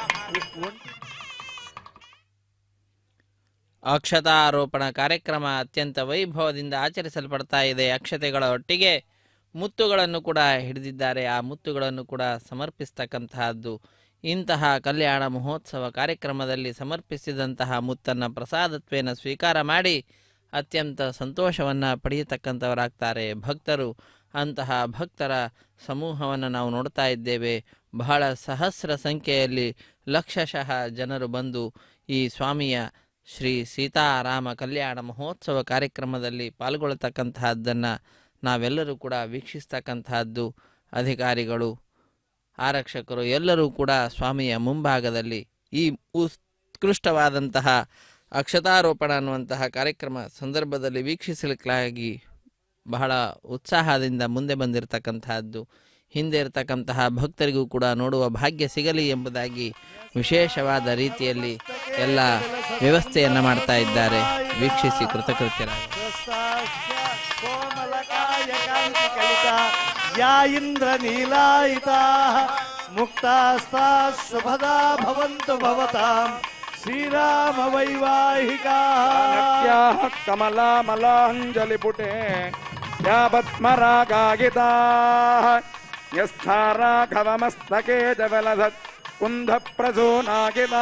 ಅಕ್ಷತಾರೋಪಣ ಕಾರ್ಯಕ್ರಮ ಅತ್ಯಂತ ವೈಭವದಿಂದ ಆಚರಿಸಲ್ಪಡ್ತಾ ಇದೆ. ಅಕ್ಷತೆಗಳ ಒಟ್ಟಿಗೆ ಮುತ್ತುಗಳನ್ನು ಕೂಡ ಹಿಡಿದಿದ್ದಾರೆ. ಆ ಮುತ್ತುಗಳನ್ನು ಕೂಡ ಸಮರ್ಪಿಸ್ತಕ್ಕಂತಹದ್ದು. ಇಂತಹ ಕಲ್ಯಾಣ ಮಹೋತ್ಸವ ಕಾರ್ಯಕ್ರಮದಲ್ಲಿ ಸಮರ್ಪಿಸಿದಂತಹ ಮುತ್ತನ್ನು ಪ್ರಸಾದತ್ವೇನ ಸ್ವೀಕಾರ ಮಾಡಿ ಅತ್ಯಂತ ಸಂತೋಷವನ್ನು ಪಡೆಯತಕ್ಕಂಥವರಾಗ್ತಾರೆ ಭಕ್ತರು. ಅಂತಹ ಭಕ್ತರ ಸಮೂಹವನ್ನು ನಾವು ನೋಡ್ತಾ ಇದ್ದೇವೆ. ಬಹಳ ಸಹಸ್ರ ಸಂಖ್ಯೆಯಲ್ಲಿ ಲಕ್ಷಶಃ ಜನರು ಬಂದು ಈ ಸ್ವಾಮಿಯ ಶ್ರೀ ಸೀತಾರಾಮ ಕಲ್ಯಾಣ ಮಹೋತ್ಸವ ಕಾರ್ಯಕ್ರಮದಲ್ಲಿ ಪಾಲ್ಗೊಳ್ಳತಕ್ಕಂತಹದ್ದನ್ನು ನಾವೆಲ್ಲರೂ ಕೂಡ ವೀಕ್ಷಿಸ್ತಕ್ಕಂತಹದ್ದು. ಅಧಿಕಾರಿಗಳು, ಆರಕ್ಷಕರು ಎಲ್ಲರೂ ಕೂಡ ಸ್ವಾಮಿಯ ಮುಂಭಾಗದಲ್ಲಿ ಈ ಉತ್ಕೃಷ್ಟವಾದಂತಹ ಅಕ್ಷತಾರೋಪಣ ಅನ್ನುವಂತಹ ಕಾರ್ಯಕ್ರಮ ಸಂದರ್ಭದಲ್ಲಿ ವೀಕ್ಷಿಸಲಿಕ್ಕಾಗಿ ಬಹಳ ಉತ್ಸಾಹದಿಂದ ಮುಂದೆ ಬಂದಿರತಕ್ಕಂತಹದ್ದು. ಹಿಂದೆ ಇರತಕ್ಕಂತಹ ಭಕ್ತರಿಗೂ ಕೂಡ ನೋಡುವ ಭಾಗ್ಯ ಸಿಗಲಿ ಎಂಬುದಾಗಿ ವಿಶೇಷವಾದ ರೀತಿಯಲ್ಲಿ ಎಲ್ಲ ವ್ಯವಸ್ಥೆಯನ್ನು ಮಾಡ್ತಾ ಇದ್ದಾರೆ. ವೀಕ್ಷಿಸಿ ಕೃತಕೃತ್ಯರಾಗಿ. ಯಾ ಇಂದ್ರ ನೀಲಾಯಿತಾ ಮುಕ್ತಾಸ್ತಾ ಶುಭದಾ ಭವಂತು ಭವತಾಂ ಶ್ರೀರಾಮ ವೈವಾಹಿಕಾ ಕಮಲಾಮಲಾಂಜಲಿಪುಟೆ ಯಾ ಪದ್ಮರಾಗಾಗಿತಾ ಯಸ್ಥಾ ರಾಘವಮಸ್ತಕೆ ಜವಲಸತ್ ಕುಂಧ ಪ್ರಸೂನಾಗಿತಾ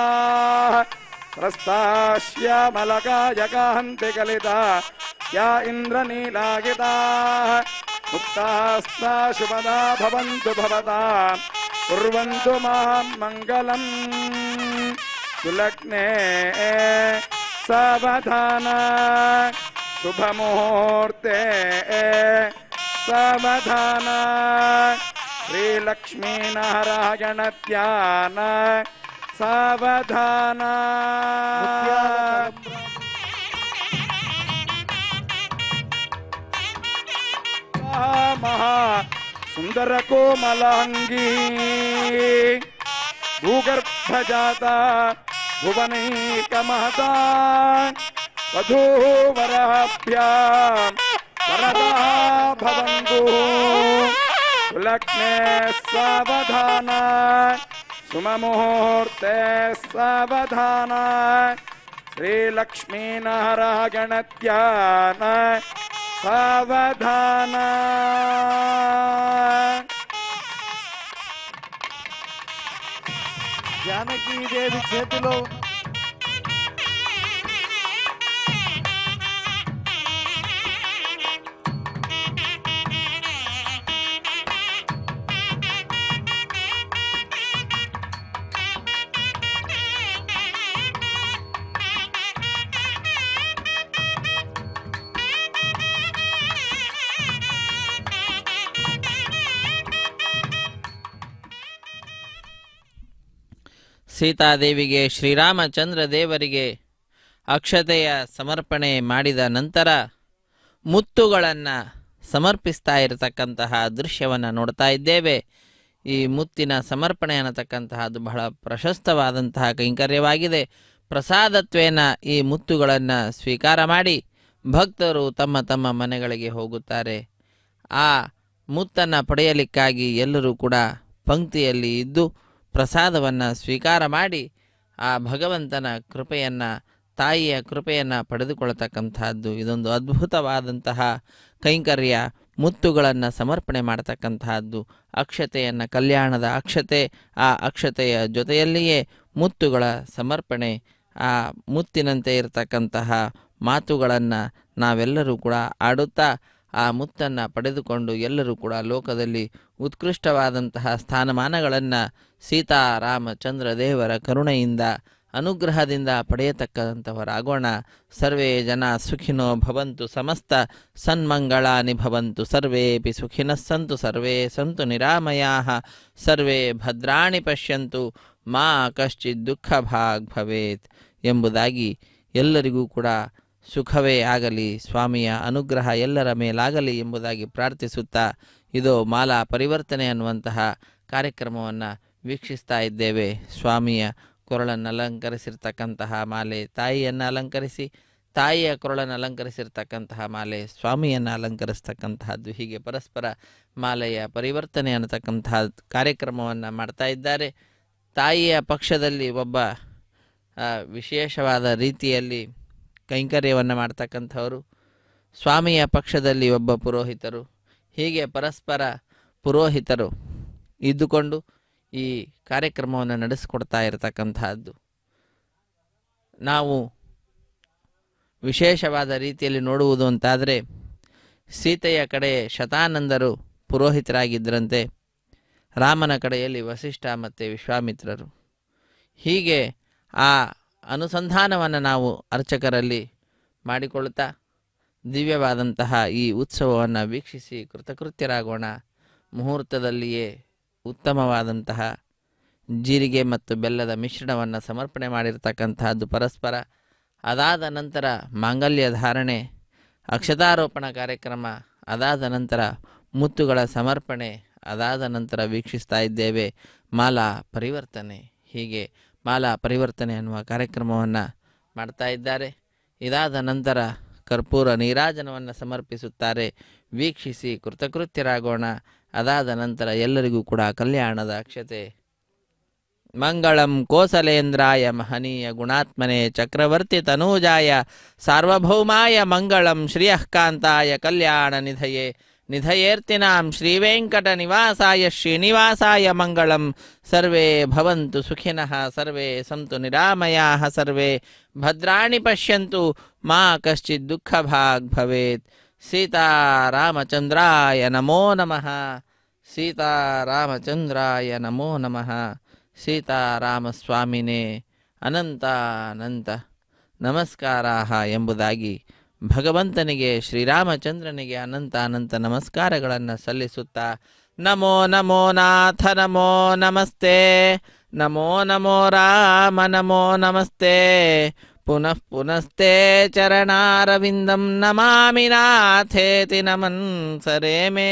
ಪ್ರಸ್ಥಾಶ್ಯಾಮಲಕಾಯಕಾಂತಿ ಕಲಿತಾ ಯಾ ಇಂದ್ರನೀಲಾಗಿತಾ ಮುಕ್ತಾಸ್ತಾ ಶುಭದಾ ಭವಂತು ಭವತಾ ಕುರ್ವಂತು ಮಾಂ ಮಂಗಲಂ ಸುಲಗ್ನೆ ಸಾವಧಾನ ಶುಭಮುಹೂರ್ತೆ ಸಾವಧಾನ ಶ್ರೀಲಕ್ಷ್ಮೀನಾರಾಯಣ ಧ್ಯಾನ ಸಾವಧಾನ ಮಹಾ ಸುಂದರ ಕೋಮಲಾಂಗಿ ಭೂಗರ್ಭಜಾತ ಭುವನೈಕ ಮಹತಾ वधूवराभ्याम् वरदः भवन्तु सुलग्ने सावधान सुममुहूर्ते सावधान श्रीलक्ष्मीनारायणध्यान सावधान। జానకీ దేవి చేతిలో ಸೀತಾದೇವಿಗೆ ಶ್ರೀರಾಮಚಂದ್ರ ದೇವರಿಗೆ ಅಕ್ಷತೆಯ ಸಮರ್ಪಣೆ ಮಾಡಿದ ನಂತರ ಮುತ್ತುಗಳನ್ನು ಸಮರ್ಪಿಸ್ತಾ ಇರತಕ್ಕಂತಹ ದೃಶ್ಯವನ್ನು ನೋಡ್ತಾ ಇದ್ದೇವೆ. ಈ ಮುತ್ತಿನ ಸಮರ್ಪಣೆ ಅನ್ನತಕ್ಕಂತಹದ್ದು ಬಹಳ ಪ್ರಶಸ್ತವಾದಂತಹ ಕೈಂಕರ್ಯವಾಗಿದೆ. ಪ್ರಸಾದತ್ವೇನ ಈ ಮುತ್ತುಗಳನ್ನು ಸ್ವೀಕಾರ ಮಾಡಿ ಭಕ್ತರು ತಮ್ಮ ತಮ್ಮ ಮನೆಗಳಿಗೆ ಹೋಗುತ್ತಾರೆ. ಆ ಮುತ್ತನ್ನು ಪಡೆಯಲಿಕ್ಕಾಗಿ ಎಲ್ಲರೂ ಕೂಡ ಪಂಕ್ತಿಯಲ್ಲಿ ಇದ್ದು ಪ್ರಸಾದವನ್ನು ಸ್ವೀಕಾರ ಮಾಡಿ ಆ ಭಗವಂತನ ಕೃಪೆಯನ್ನು, ತಾಯಿಯ ಕೃಪೆಯನ್ನು ಪಡೆದುಕೊಳ್ಳತಕ್ಕಂತಹದ್ದು ಇದೊಂದು ಅದ್ಭುತವಾದಂತಹ ಕೈಂಕರ್ಯ. ಮುತ್ತುಗಳನ್ನು ಸಮರ್ಪಣೆ ಮಾಡತಕ್ಕಂತಹದ್ದು ಅಕ್ಷತೆಯನ್ನು, ಕಲ್ಯಾಣದ ಅಕ್ಷತೆ, ಆ ಅಕ್ಷತೆಯ ಜೊತೆಯಲ್ಲಿಯೇ ಮುತ್ತುಗಳ ಸಮರ್ಪಣೆ. ಆ ಮುತ್ತಿನಂತೆ ಇರತಕ್ಕಂತಹ ಮಾತುಗಳನ್ನು ನಾವೆಲ್ಲರೂ ಕೂಡ ಆಡುತ್ತಾ ಆ ಮುತ್ತನ್ನು ಪಡೆದುಕೊಂಡು ಎಲ್ಲರೂ ಕೂಡ ಲೋಕದಲ್ಲಿ ಉತ್ಕೃಷ್ಟವಾದಂತಹ ಸ್ಥಾನಮಾನಗಳನ್ನು ಸೀತಾರಾಮಚಂದ್ರ ದೇವರ ಕರುಣೆಯಿಂದ, ಅನುಗ್ರಹದಿಂದ ಪಡೆಯತಕ್ಕಂಥವರಾಗೋಣ. ಸರ್ವೇ ಜನ ಸುಖಿನೋ ಭವಂತು, ಸಮಸ್ತ ಸನ್ಮಂಗಳಾನಿ ಭವಂತು, ಸರ್ವೇಪಿ ಸುಖಿನಃ ಸಂತು, ಸರ್ವೇ ಸಂತು ನಿರಾಮಯಾಃ, ಸರ್ವೇ ಭದ್ರಾಣಿ ಪಶ್ಯಂತು, ಮಾ ಕಶ್ಚಿತ್ ದುಃಖ ಭಾಗ್ ಭವೇತ್ ಎಂಬುದಾಗಿ ಎಲ್ಲರಿಗೂ ಕೂಡ ಸುಖವೇ ಆಗಲಿ, ಸ್ವಾಮಿಯ ಅನುಗ್ರಹ ಎಲ್ಲರ ಮೇಲಾಗಲಿ ಎಂಬುದಾಗಿ ಪ್ರಾರ್ಥಿಸುತ್ತಾ ಇದು ಮಾಲಾ ಪರಿವರ್ತನೆ ಅನ್ನುವಂತಹ ಕಾರ್ಯಕ್ರಮವನ್ನು ವೀಕ್ಷಿಸ್ತಾ ಇದ್ದೇವೆ. ಸ್ವಾಮಿಯ ಕೊರಳನ್ನು ಅಲಂಕರಿಸಿರ್ತಕ್ಕಂತಹ ಮಾಲೆ ತಾಯಿಯನ್ನು ಅಲಂಕರಿಸಿ, ತಾಯಿಯ ಕೊರಳನ್ನು ಅಲಂಕರಿಸಿರ್ತಕ್ಕಂತಹ ಮಾಲೆ ಸ್ವಾಮಿಯನ್ನು ಅಲಂಕರಿಸ್ತಕ್ಕಂತಹದ್ದು, ಹೀಗೆ ಪರಸ್ಪರ ಮಾಲೆಯ ಪರಿವರ್ತನೆ ಅನ್ನತಕ್ಕಂತಹ ಕಾರ್ಯಕ್ರಮವನ್ನು ಮಾಡ್ತಾ ಇದ್ದಾರೆ. ತಾಯಿಯ ಪಕ್ಷದಲ್ಲಿ ಒಬ್ಬ ವಿಶೇಷವಾದ ರೀತಿಯಲ್ಲಿ ಕೈಂಕರ್ಯವನ್ನು ಮಾಡ್ತಕ್ಕಂಥವರು, ಸ್ವಾಮಿಯ ಪಕ್ಷದಲ್ಲಿ ಒಬ್ಬ ಪುರೋಹಿತರು, ಹೀಗೆ ಪರಸ್ಪರ ಪುರೋಹಿತರು ಇದ್ದುಕೊಂಡು ಈ ಕಾರ್ಯಕ್ರಮವನ್ನು ನಡೆಸಿಕೊಡ್ತಾ ಇರತಕ್ಕಂತಹದ್ದು. ನಾವು ವಿಶೇಷವಾದ ರೀತಿಯಲ್ಲಿ ನೋಡುವುದು ಅಂತಾದರೆ, ಸೀತೆಯ ಕಡೆ ಶತಾನಂದರು ಪುರೋಹಿತರಾಗಿದ್ದರಂತೆ, ರಾಮನ ಕಡೆಯಲ್ಲಿ ವಸಿಷ್ಠ ಮತ್ತು ವಿಶ್ವಾಮಿತ್ರರು. ಹೀಗೆ ಆ ಅನುಸಂಧಾನವನ್ನು ನಾವು ಅರ್ಚಕರಲ್ಲಿ ಮಾಡಿಕೊಳ್ಳುತ್ತಾ ದಿವ್ಯವಾದಂತಹ ಈ ಉತ್ಸವವನ್ನು ವೀಕ್ಷಿಸಿ ಕೃತಕೃತ್ಯರಾಗೋಣ. ಮುಹೂರ್ತದಲ್ಲಿಯೇ ಉತ್ತಮವಾದಂತಹ ಜೀರಿಗೆ ಮತ್ತು ಬೆಲ್ಲದ ಮಿಶ್ರಣವನ್ನು ಸಮರ್ಪಣೆ ಮಾಡಿರ್ತಕ್ಕಂತಹದ್ದು ಪರಸ್ಪರ. ಅದಾದ ನಂತರ ಮಾಂಗಲ್ಯ ಧಾರಣೆ, ಅಕ್ಷತಾರೋಪಣ ಕಾರ್ಯಕ್ರಮ, ಅದಾದ ನಂತರ ಮುತ್ತುಗಳ ಸಮರ್ಪಣೆ, ಅದಾದ ನಂತರ ವೀಕ್ಷಿಸ್ತಾ ಇದ್ದೇವೆ ಮಾಲಾ ಪರಿವರ್ತನೆ. ಹೀಗೆ ಮಾಲಾ ಪರಿವರ್ತನೆ ಅನ್ನುವ ಕಾರ್ಯಕ್ರಮವನ್ನು ಮಾಡ್ತಾ ಇದ್ದಾರೆ. ಇದಾದ ನಂತರ ಕರ್ಪೂರ ನೀರಾಜನವನ್ನು ಸಮರ್ಪಿಸುತ್ತಾರೆ. ವೀಕ್ಷಿಸಿ ಕೃತಕೃತ್ಯರಾಗೋಣ. ಅದಾದ ನಂತರ ಎಲ್ಲರಿಗೂ ಕೂಡ ಕಲ್ಯಾಣದ ಅಕ್ಷತೆ. ಮಂಗಳಂ ಕೋಸಲೇಂದ್ರಾಯ ಮಹನೀಯ ಗುಣಾತ್ಮನೆ ಚಕ್ರವರ್ತಿ ತನೂಜಾಯ ಸಾರ್ವಭೌಮಾಯ ಮಂಗಳಂ ಶ್ರೀಯಃಕಾಂತಾಯ ಕಲ್ಯಾಣ ನಿಧಯೇ ನಿಧಯೇರ್ತಿನಾಂ ಶ್ರೀವೆಂಕಟ ನಿವಾಸಾಯ ಶ್ರೀನಿವಾಸಾಯ ಮಂಗಳಂ. ಸರ್ವೇ ಭವಂತು ಸುಖಿನಃ, ಸರ್ವೇ ಸಂತು ನಿರಾಮಯಾಃ, ಸರ್ವೇ ಭದ್ರಾಣಿ ಪಶ್ಯಂತು, ಮಾ ಕಶ್ಚಿತ್ ದುಃಖ ಭಾಗ್ ಭವೇತ್. ಸೀತಾರಾಮಚಂದ್ರಾಯ ನಮೋ ನಮಃ. ಸೀತಾರಾಮಚಂದ್ರಾಯ ನಮೋ ನಮಃ. ಸೀತಾರಾಮಸ್ವಾಮಿನೇ ಅನಂತಾನಂತ ನಮಸ್ಕಾರಾಹ ಎಂಬುದಾಗಿ ಭಗವಂತನಿಗೆ, ಶ್ರೀರಾಮಚಂದ್ರನಿಗೆ ಅನಂತ ಅನಂತ ನಮಸ್ಕಾರಗಳನ್ನು ಸಲ್ಲಿಸುತ್ತಾ ನಮೋ ನಮೋ ನಾಥ ನಮೋ ನಮಸ್ತೆ, ನಮೋ ನಮೋ ರಾಮ ನಮೋ ನಮಸ್ತೆ, ಪುನಃ ಪುನಸ್ತೆ ಚರಣಾರವಿಂದಂ ನಮಾಮಿ ನಾಥೇತಿ ನಮನ್ ಸರೇ ಮೇ.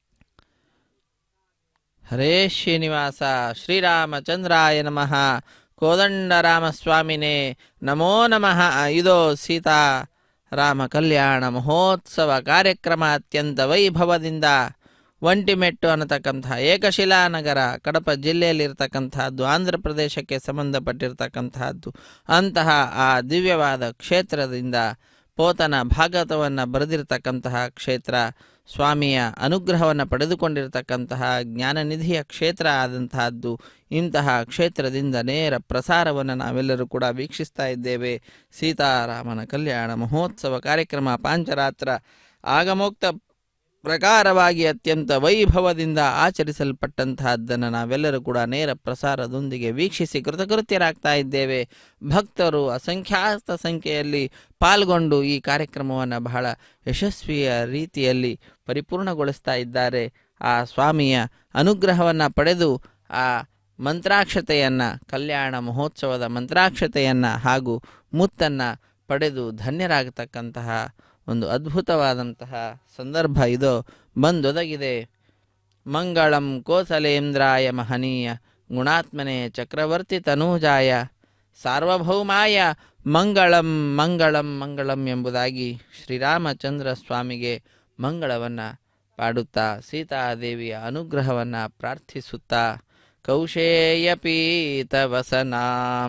ಹರೇ ಶ್ರೀನಿವಾಸ ಶ್ರೀರಾಮಚಂದ್ರಾಯ ನಮಃ. ಕೋದಂಡರಾಮಸ್ವಾಮಿನೇ ನಮೋ ನಮಃ. ಇದೋ ಸೀತಾ ರಾಮ ಕಲ್ಯಾಣ ಮಹೋತ್ಸವ ಕಾರ್ಯಕ್ರಮ ಅತ್ಯಂತ ವೈಭವದಿಂದ ಒಂಟಿಮೆಟ್ಟು ಅನ್ನತಕ್ಕಂತಹ ಏಕಶಿಲಾನಗರ ಕಡಪ ಜಿಲ್ಲೆಯಲ್ಲಿರ್ತಕ್ಕಂತಹದ್ದು, ಆಂಧ್ರ ಪ್ರದೇಶಕ್ಕೆ ಸಂಬಂಧಪಟ್ಟಿರ್ತಕ್ಕಂತಹದ್ದು. ಅಂತಹ ಆ ದಿವ್ಯವಾದ ಕ್ಷೇತ್ರದಿಂದ ಪೋತನ ಭಾಗವತವನ್ನು ಬರೆದಿರ್ತಕ್ಕಂತಹ ಕ್ಷೇತ್ರ, ಸ್ವಾಮಿಯ ಅನುಗ್ರಹವನ್ನು ಪಡೆದುಕೊಂಡಿರ್ತಕ್ಕಂತಹ ಜ್ಞಾನನಿಧಿಯ ಕ್ಷೇತ್ರ ಆದಂತಹದ್ದು. ಇಂತಹ ಕ್ಷೇತ್ರದಿಂದ ನೇರ ಪ್ರಸಾರವನ್ನು ನಾವೆಲ್ಲರೂ ಕೂಡ ವೀಕ್ಷಿಸ್ತಾ ಇದ್ದೇವೆ. ಸೀತಾರಾಮನ ಕಲ್ಯಾಣ ಮಹೋತ್ಸವ ಕಾರ್ಯಕ್ರಮ ಪಾಂಚರಾತ್ರ ಆಗಮೋಕ್ತ ಪ್ರಕಾರವಾಗಿ ಅತ್ಯಂತ ವೈಭವದಿಂದ ಆಚರಿಸಲ್ಪಟ್ಟಂತಹದ್ದನ್ನು ನಾವೆಲ್ಲರೂ ಕೂಡ ನೇರ ಪ್ರಸಾರದೊಂದಿಗೆ ವೀಕ್ಷಿಸಿ ಕೃತಕೃತ್ಯರಾಗ್ತಾ ಇದ್ದೇವೆ. ಭಕ್ತರು ಅಸಂಖ್ಯಾತ ಸಂಖ್ಯೆಯಲ್ಲಿ ಪಾಲ್ಗೊಂಡು ಈ ಕಾರ್ಯಕ್ರಮವನ್ನು ಬಹಳ ಯಶಸ್ವಿಯ ರೀತಿಯಲ್ಲಿ ಪರಿಪೂರ್ಣಗೊಳಿಸ್ತಾ ಇದ್ದಾರೆ. ಆ ಸ್ವಾಮಿಯ ಅನುಗ್ರಹವನ್ನು ಪಡೆದು ಆ ಮಂತ್ರಾಕ್ಷತೆಯನ್ನು, ಕಲ್ಯಾಣ ಮಹೋತ್ಸವದ ಮಂತ್ರಾಕ್ಷತೆಯನ್ನು ಹಾಗೂ ಮುತ್ತನ್ನು ಪಡೆದು ಧನ್ಯರಾಗತಕ್ಕಂತಹ ಒಂದು ಅದ್ಭುತವಾದಂತಹ ಸಂದರ್ಭ ಇದು ಬಂದೊದಗಿದೆ. ಮಂಗಳಂ ಕೋಸಲೇಂದ್ರಾಯ ಮಹನೀಯ ಗುಣಾತ್ಮನೆ ಚಕ್ರವರ್ತಿ ತನೂಜಾಯ ಸಾರ್ವಭೌಮಾಯ ಮಂಗಳಂ ಮಂಗಳಂ ಮಂಗಳಂ ಎಂಬುದಾಗಿ ಶ್ರೀರಾಮಚಂದ್ರ ಸ್ವಾಮಿಗೆ ಮಂಗಳವನ್ನು ಪಾಡುತ್ತಾ ಸೀತಾದೇವಿಯ ಅನುಗ್ರಹವನ್ನು ಪ್ರಾರ್ಥಿಸುತ್ತಾ ಕೌಶೇಯ ಪೀತವಸನಾಂ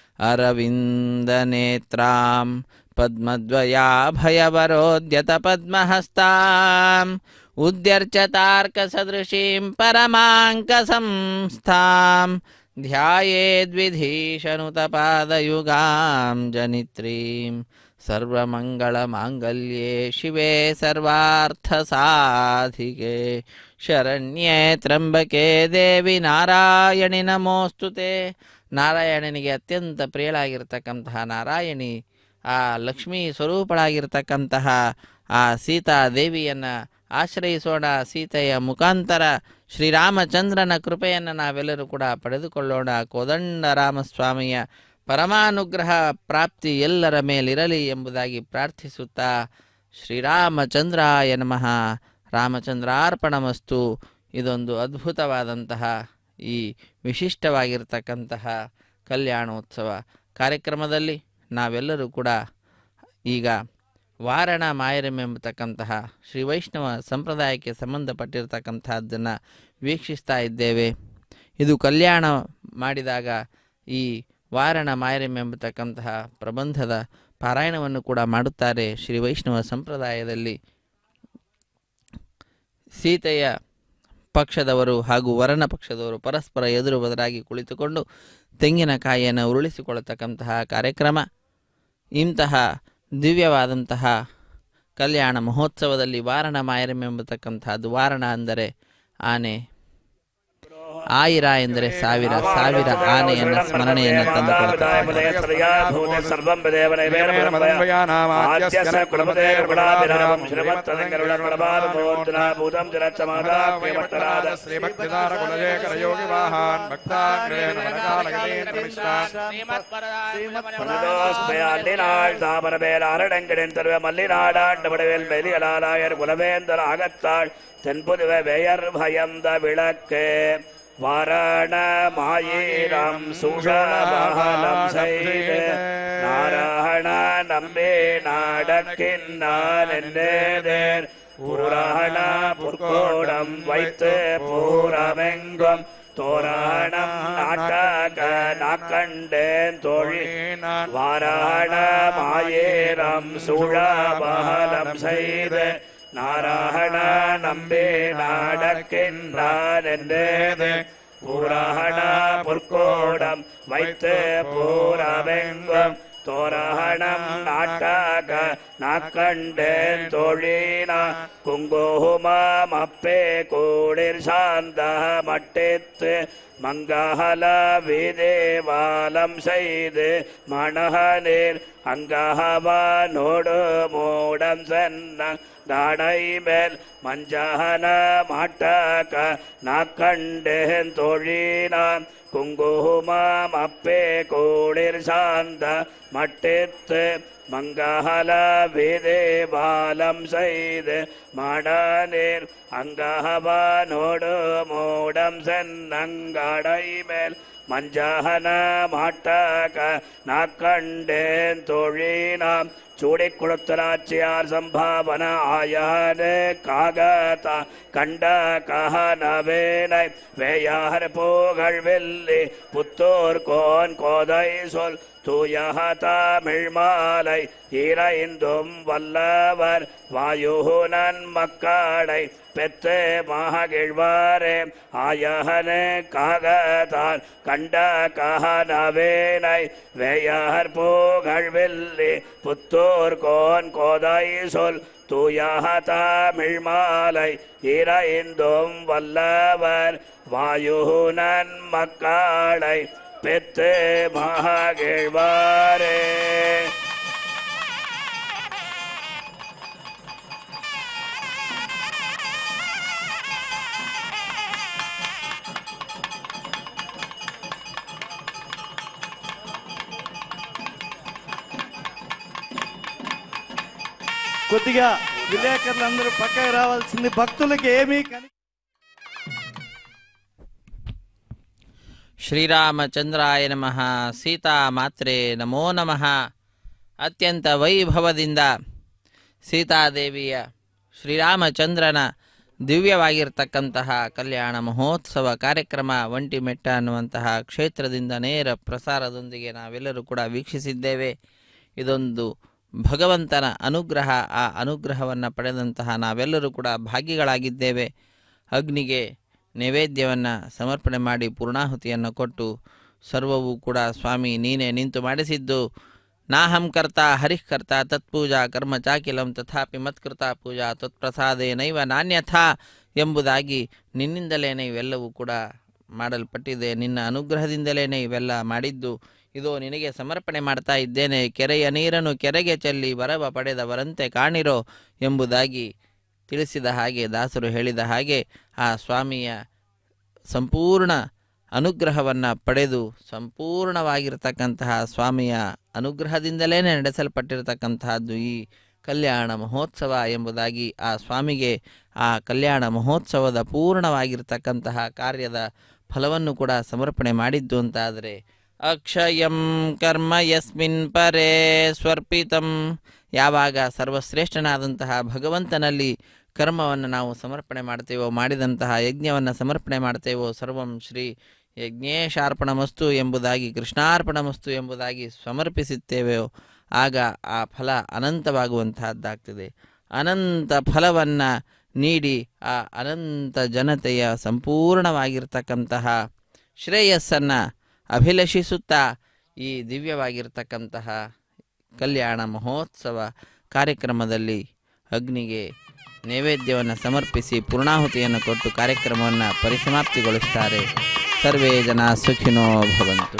ಅರವಿಂದನೇತ್ರಾಂ ಪದ್ಮದ್ವಯಾಭಯವರೋದ್ಯತ ಪದ್ಮಹಸ್ತಾಂ ಉದ್ಯರ್ಚತಾರ್ಕಸದೃಶೀಂ ಪರಮಾಂಕ ಸಂಸ್ಥಾಂ ಧ್ಯಾಯೇದ್ವಿಧೀಶನುತಪಾದಯುಗಾಂ ಜನಿತ್ರೀಂ ಸರ್ವಮಂಗಳಮಾಂಗಲ್ಯೇ ಶಿವೆ ಸರ್ವಾರ್ಥಸಾಧಿಕೆ ಶರಣ್ಯೇ ತ್ರ್ಯಂಬಕೆ ದೇವಿ ನಾರಾಯಣಿ ನಮೋಸ್ತುತೆ. ನಾರಾಯಣನಿಗೆ ಅತ್ಯಂತ ಪ್ರಿಯಳಾಗಿರ್ತಕ್ಕಂತಹ ನಾರಾಯಣಿ, ಆ ಲಕ್ಷ್ಮೀ ಸ್ವರೂಪಳಾಗಿರ್ತಕ್ಕಂತಹ ಆ ಸೀತಾದೇವಿಯನ್ನು ಆಶ್ರಯಿಸೋಣ. ಸೀತೆಯ ಮುಖಾಂತರ ಶ್ರೀರಾಮಚಂದ್ರನ ಕೃಪೆಯನ್ನು ನಾವೆಲ್ಲರೂ ಕೂಡ ಪಡೆದುಕೊಳ್ಳೋಣ. ಕೋದಂಡರಾಮಸ್ವಾಮಿಯ ಪರಮಾನುಗ್ರಹ ಪ್ರಾಪ್ತಿ ಎಲ್ಲರ ಮೇಲಿರಲಿ ಎಂಬುದಾಗಿ ಪ್ರಾರ್ಥಿಸುತ್ತಾ ಶ್ರೀರಾಮಚಂದ್ರಾಯ ನಮಃ, ರಾಮಚಂದ್ರಾರ್ಪಣಮಸ್ತು. ಇದೊಂದು ಅದ್ಭುತವಾದಂತಹ ಈ ವಿಶಿಷ್ಟವಾಗಿರ್ತಕ್ಕಂತಹ ಕಲ್ಯಾಣೋತ್ಸವ ಕಾರ್ಯಕ್ರಮದಲ್ಲಿ ನಾವೆಲ್ಲರೂ ಕೂಡ ಈಗ ವಾರಣ ಮಾಯರಂ ಎಂಬತಕ್ಕಂತಹ ಶ್ರೀ ವೈಷ್ಣವ ಸಂಪ್ರದಾಯಕ್ಕೆ ಸಂಬಂಧಪಟ್ಟಿರ್ತಕ್ಕಂತಹದ್ದನ್ನು ವೀಕ್ಷಿಸ್ತಾ ಇದ್ದೇವೆ. ಇದು ಕಲ್ಯಾಣ ಮಾಡಿದಾಗ ಈ ವಾರಣ ಮಾಯರಂ ಎಂಬತಕ್ಕಂತಹ ಪ್ರಬಂಧದ ಪಾರಾಯಣವನ್ನು ಕೂಡ ಮಾಡುತ್ತಾರೆ. ಶ್ರೀ ವೈಷ್ಣವ ಸಂಪ್ರದಾಯದಲ್ಲಿ ಸೀತೆಯ ಪಕ್ಷದವರು ಹಾಗೂ ವರನ ಪಕ್ಷದವರು ಪರಸ್ಪರ ಎದುರು ಬದಲಾಗಿ ಕುಳಿತುಕೊಂಡು ತೆಂಗಿನಕಾಯಿಯನ್ನು ಉರುಳಿಸಿಕೊಳ್ಳತಕ್ಕಂತಹ ಕಾರ್ಯಕ್ರಮ. ಇಂತಹ ದಿವ್ಯವಾದಂತಹ ಕಲ್ಯಾಣ ಮಹೋತ್ಸವದಲ್ಲಿ ವಾರಣ ಮಾಯರಂ ಎಂಬತಕ್ಕಂತಹದ್ದು, ವಾರಣ ಅಂದರೆ ಆನೆ, ಆಯಿರ ಎಂದರೆ ಸಾವಿರ, ಸಾವಿರ ಆನೆಯನ್ನು ಸ್ಮರಣೆಯನ್ನು ತಂದುಕೊಡುತ್ತಾರೆ. தென்புதுவ பெயர் பயந்த விளக்கு வாரண மாயிரம் சுஷபலம் செய்து நாராயண நம்பே நாடக்கின்னான் என்றேதேர் புராண புற்கோடம் வைத்து பூரமெங்கும் தோராணம் நாட்டக நாக்கண்டேன் தோழி வாராண மாயிரம் சுஷபலம் செய்து நாராயண நம்பே நாடக்கின்றான் என்றேது புராண பொற்கோடம் வைத்து பூரமெங்கும் தோராணம் நாட்டக நாக்கண்டேன் தோழினா குங்குமம் அப்பே கூடிர் சாந்த மட்டித்து மங்கள விதேவாலம் செய்து மணநீர் அங்கஹவனோடு மூடம் சென்ன தாடை மேல் மஞ்சன மாட்டக நாக்கண்டேன் தோழினான் குங்குமம் அப்பே கூடிர் சாந்த மட்டித்து மங்கள விதேவாலம் செய்து மணநீர் அங்கஹவனோடு மூடம் சென்னங்காடை மேல் ಮಂಜಾಹನ ಮಾಟಕ ನಾಕಂಡೇನ್ ತೋಳಿನಾಂ ಚೂಡಿ ಕೊಡುತ್ತಲಾಚಿಯಾರ್ ಸಂಭಾವನ ಆಯನೆ ಕಾಗತ ಕಂಡ ಕಹನವೇನೈ வேயார் புகழ் வெள்ளி புத்தூர் கோன் கோதை சொல் தூயக தமிழ் மாலை இறைந்தும் வல்லவர் வாயுனன் மக்காடை பெத்து மகிழ்வாரே ஆயகனே காகத்தான் கண்ட கஹனவேனை வேயார் புகழ் வெள்ளி புத்தூர் கோன் கோதை சொல் தூயக தமிழ் மாலை இறைந்தும் வல்லவர் வாயுனன் மக்காளை பெத்து மகிழ்வாரே. కొద్దిగా విలేకరులందరూ పక్కకు రావాల్సింది, భక్తులకి ఏమీ కని ಶ್ರೀರಾಮಚಂದ್ರಾಯ ನಮಃ. ಸೀತಾ ಮಾತ್ರೆ ನಮೋ ನಮಃ. ಅತ್ಯಂತ ವೈಭವದಿಂದ ಸೀತಾದೇವಿಯ ಶ್ರೀರಾಮಚಂದ್ರನ ದಿವ್ಯವಾಗಿರ್ತಕ್ಕಂತಹ ಕಲ್ಯಾಣ ಮಹೋತ್ಸವ ಕಾರ್ಯಕ್ರಮ ಒಂಟಿಮೆಟ್ಟ ಅನ್ನುವಂತಹ ಕ್ಷೇತ್ರದಿಂದ ನೇರ ಪ್ರಸಾರದೊಂದಿಗೆ ನಾವೆಲ್ಲರೂ ಕೂಡ ವೀಕ್ಷಿಸಿದ್ದೇವೆ. ಇದೊಂದು ಭಗವಂತನ ಅನುಗ್ರಹ. ಆ ಅನುಗ್ರಹವನ್ನು ಪಡೆದಂತಹ ನಾವೆಲ್ಲರೂ ಕೂಡ ಭಾಗ್ಯಗಳಾಗಿದ್ದೇವೆ. ಅಗ್ನಿಗೆ ನೈವೇದ್ಯವನ್ನು ಸಮರ್ಪಣೆ ಮಾಡಿ ಪೂರ್ಣಾಹುತಿಯನ್ನು ಕೊಟ್ಟು ಸರ್ವವೂ ಕೂಡ ಸ್ವಾಮಿ ನೀನೇ ನಿಂತು ಮಾಡಿಸಿದ್ದು. ನಾಹಂ ಕರ್ತ ಹರಿಃ ಕರ್ತ ತತ್ಪೂಜಾ ಕರ್ಮ ಚಾಕಿಲಂ ತಥಾಪಿ ಮತ್ಕೃತ ಪೂಜಾ ತತ್ಪ್ರಸಾದೇ ನೈವ ನಾನ್ಯಥಾ ಎಂಬುದಾಗಿ ನಿನ್ನಿಂದಲೇ ಇವೆಲ್ಲವೂ ಕೂಡ ಮಾಡಲ್ಪಟ್ಟಿದೆ. ನಿನ್ನ ಅನುಗ್ರಹದಿಂದಲೇ ಇವೆಲ್ಲ ಮಾಡಿದ್ದು. ಇದೋ ನಿನಗೆ ಸಮರ್ಪಣೆ ಮಾಡ್ತಾ ಇದ್ದೇನೆ. ಕೆರೆಯ ನೀರನ್ನು ಕೆರೆಗೆ ಚೆಲ್ಲಿ ವರವ ಪಡೆದವರಂತೆ ಕಾಣಿರೋ ಎಂಬುದಾಗಿ ತಿಳಿಸಿದ ಹಾಗೆ, ದಾಸರು ಹೇಳಿದ ಹಾಗೆ ಆ ಸ್ವಾಮಿಯ ಸಂಪೂರ್ಣ ಅನುಗ್ರಹವನ್ನು ಪಡೆದು ಸಂಪೂರ್ಣವಾಗಿರ್ತಕ್ಕಂತಹ ಸ್ವಾಮಿಯ ಅನುಗ್ರಹದಿಂದಲೇ ನಡೆಸಲ್ಪಟ್ಟಿರತಕ್ಕಂತಹದ್ದು ಈ ಕಲ್ಯಾಣ ಮಹೋತ್ಸವ ಎಂಬುದಾಗಿ ಆ ಸ್ವಾಮಿಗೆ ಆ ಕಲ್ಯಾಣ ಮಹೋತ್ಸವದ ಪೂರ್ಣವಾಗಿರ್ತಕ್ಕಂತಹ ಕಾರ್ಯದ ಫಲವನ್ನು ಕೂಡ ಸಮರ್ಪಣೆ ಮಾಡಿದ್ದು ಅಂತಾದರೆ, ಅಕ್ಷಯಂ ಕರ್ಮ ಯಸ್ಮಿನ್ ಪರೇ ಸ್ವರ್ಪಿತಂ, ಯಾವಾಗ ಸರ್ವಶ್ರೇಷ್ಠನಾದಂತಹ ಭಗವಂತನಲ್ಲಿ ಕರ್ಮವನ್ನು ನಾವು ಸಮರ್ಪಣೆ ಮಾಡ್ತೇವೋ, ಮಾಡಿದಂತಹ ಯಜ್ಞವನ್ನು ಸಮರ್ಪಣೆ ಮಾಡ್ತೇವೋ, ಸರ್ವಂ ಶ್ರೀ ಯಜ್ಞೇಶಾರ್ಪಣಮಸ್ತು ಎಂಬುದಾಗಿ, ಕೃಷ್ಣಾರ್ಪಣಮಸ್ತು ಎಂಬುದಾಗಿ ಸಮರ್ಪಿಸುತ್ತೇವೆಯೋ, ಆಗ ಆ ಫಲ ಅನಂತವಾಗುವಂತಹದ್ದಾಗ್ತದೆ. ಅನಂತ ಫಲವನ್ನು ನೀಡಿ ಆ ಅನಂತ ಜನತೆಯ ಸಂಪೂರ್ಣವಾಗಿರ್ತಕ್ಕಂತಹ ಶ್ರೇಯಸ್ಸನ್ನು ಅಭಿಲಷಿಸುತ್ತಾ ಈ ದಿವ್ಯವಾಗಿರ್ತಕ್ಕಂತಹ ಕಲ್ಯಾಣ ಮಹೋತ್ಸವ ಕಾರ್ಯಕ್ರಮದಲ್ಲಿ ಅಗ್ನಿಗೆ ನೈವೇದ್ಯವನ್ನು ಸಮರ್ಪಿಸಿ ಪೂರ್ಣಾಹುತಿಯನ್ನು ಕೊಟ್ಟು ಕಾರ್ಯಕ್ರಮವನ್ನು ಪರಿಸಮಾಪ್ತಿಗೊಳಿಸುತ್ತಾರೆ. ಸರ್ವೇ ಜನ ಸುಖಿನೋ ಭವಂತು.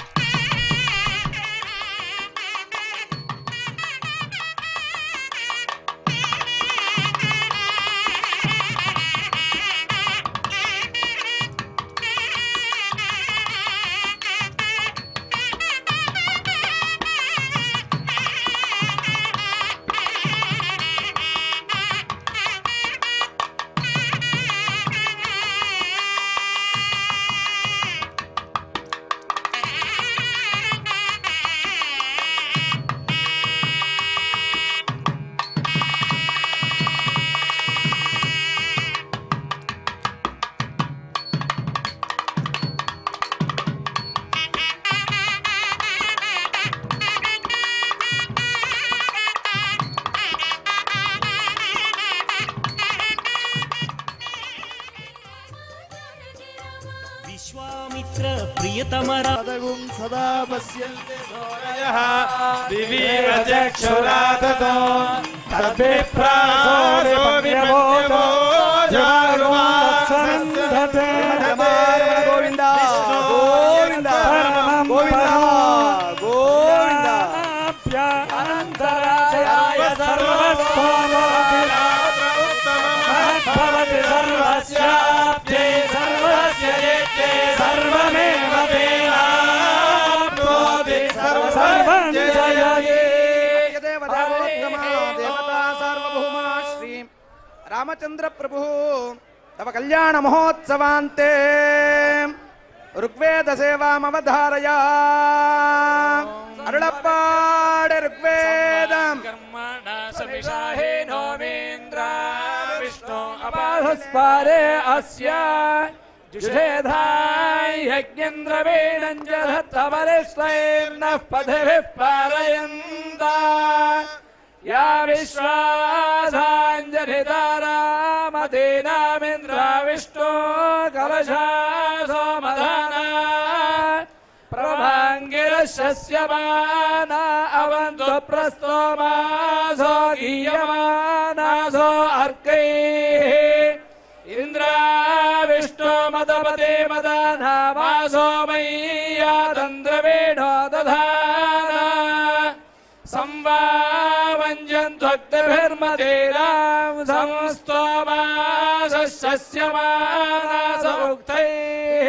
ವಿಶ್ವಾಮಿತ್ರ ಪ್ರಿಯತಮರ ಪದಗುಂ ಸದಾ ಪಶ್ಯಂತೆ ಸೂರಯಃ ದಿವಿರಜಕ್ಷುರಾದತೋ ತದ್ವಿಪ್ರಾಸೋ ವಿಪದ್ಯವೋ ಜಾರುವಾಸಂಧತೆ ಗೋವಿಂದ ಗೋವಿಂದ ಗೋವಿಂದ ಗೋವಿಂದ ಅನಂತರಾಯ ಸರ್ವಸ್ಥಾನೋಪಿ ಸರ್ವಸ್ಯಾಪ್ತಿ ಸರ್ವಸ್ಯ ಯಜ್ಞೆ ಸರ್ವಮೇವ ದೇವಾಪ್ನೋತಿ ಸರ್ವಂ ಜಯತಿ. ದೇವದೇವೋತ್ತಮ ದೇವತಾ ಸಾರ್ವಭೌಮ ಶ್ರೀ ರಾಮಚಂದ್ರ ಪ್ರಭು ತವ ಕಲ್ಯಾಣ ಮಹೋತ್ಸವಾಂತೆ ऋग्वेद सेवामवधारय अरुळप्पाड ऋग्वेदम् विष्णु अपाधस्पारे अस्य जुषेधाय यज्ञेन्द्रवेणम् च धत्तबलिष्ठैर्नः पथिभिः पारयन्ता या विश्वासाञ्जलितारामतेनामिन्द्रा विष्णु कलशा सोमधाना प्रभाङ्गिरशस्यमाना अवन्तु प्रस्तोमासो गीयमानासो अर्कैः इन्द्रा विष्णु मदपते मदानामासो मय्यादन्द्रवेणो दधाना संवावञ्जन्त्वक्तिभिर्मदेनां संस्तोमासस्यमानास उक्तैः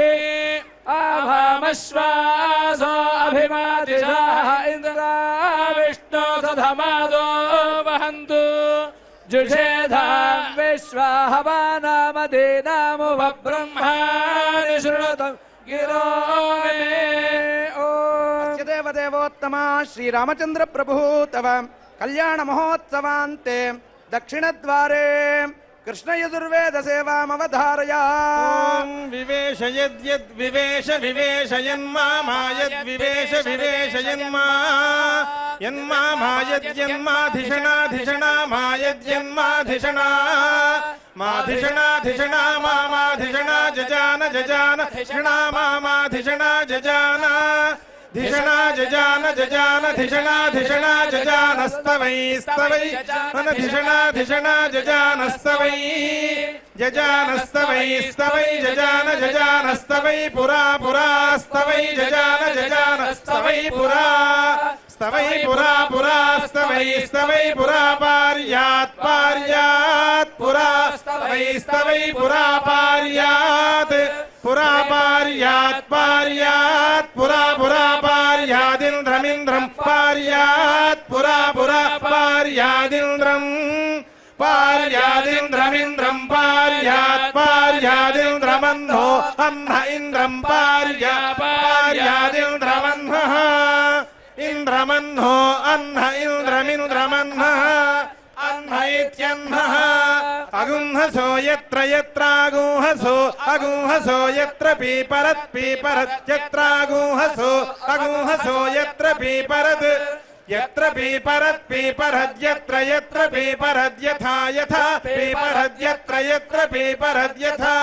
आभामश्वासो अभिमादिशाः इन्द्रा विष्णु दधमादो वहन्तु जुषेधा विश्वाहवानामदेनामुपब्रह्माणि शृणुतं गिरो मे ओ देवोत्तमा श्रीरामचंद्र प्रभु तव कल्याण महोत्सवान्ते दक्षिणद्वारे कृष्ण यजुर्वेद सेवामवधारय विवेश यद्यद् विवेश विवेशयन्मा यद्विवेश विवेशयन्मा यन्मा यद्यन्माधिषणाधिषणा मायद्यन्माधिषणा माधिषणाधिषणा मामाधिषणा जजान जजान धिषणा मामाधिषणा जजान धिषणा जजान जजान धिषणा धिषणा जजानस्तवै स्तवै अनधिषणा धिषणा जजानस्तवै जजानस्तवै स्तवै जजान जजानस्तवै पुरा पुरा स्तवै जजान जजानस्तवै पुरा स्तवै पुरा पुरा स्तवै स्तवै पुरा पार्यात् पार्यात् पुरा स्तवै स्तवै पुरा पार्यात् पुरा पार्यात् पार्यात् पुरा पुरा पार्यादिन्द्रमिन्द्रं पार्यात् पुरा पुरा पार्यादिन्द्रं पार्यादिन्द्रमिन्द्रं पार्यात् पार्यादिन्द्रमन्नो अह्न इन्द्रं पार्या पार्यादिन्द्रमन्नः इन्द्रमन्नो अह्न इन्द्रमिन्द्रमन्नः अह्न इत्यह्नः अगुंहसो यत्र यत्रागुंहसो अगुंहसो यत्र पीपरत् पीपरत् यत्रागुंहसो अगुंहसो यत्र पीपरत् यत्र पीपरत् पीपरद् यत्र यत्र पीपरद् यथा यथा पीपरद् यत्र यत्र पीपरद् यथा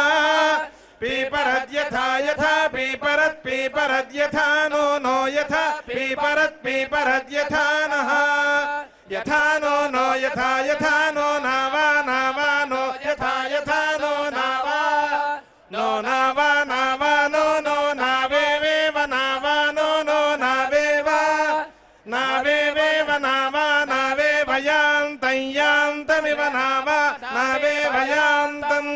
पीपरद् यथा यथा पीपरत् पीपरद् यथा नो नो यथा पीपरत् पीपरद् यथा नः यथा नो नो यथा यथा नो नावा नावा नो यथा यथा नो नावा नो नावा नावा नो नो नावे वेव नावा नो नो नावे वा नावे वेव नावा नावे भयान्तं यान्तमिव नावा नावे भयान्तम्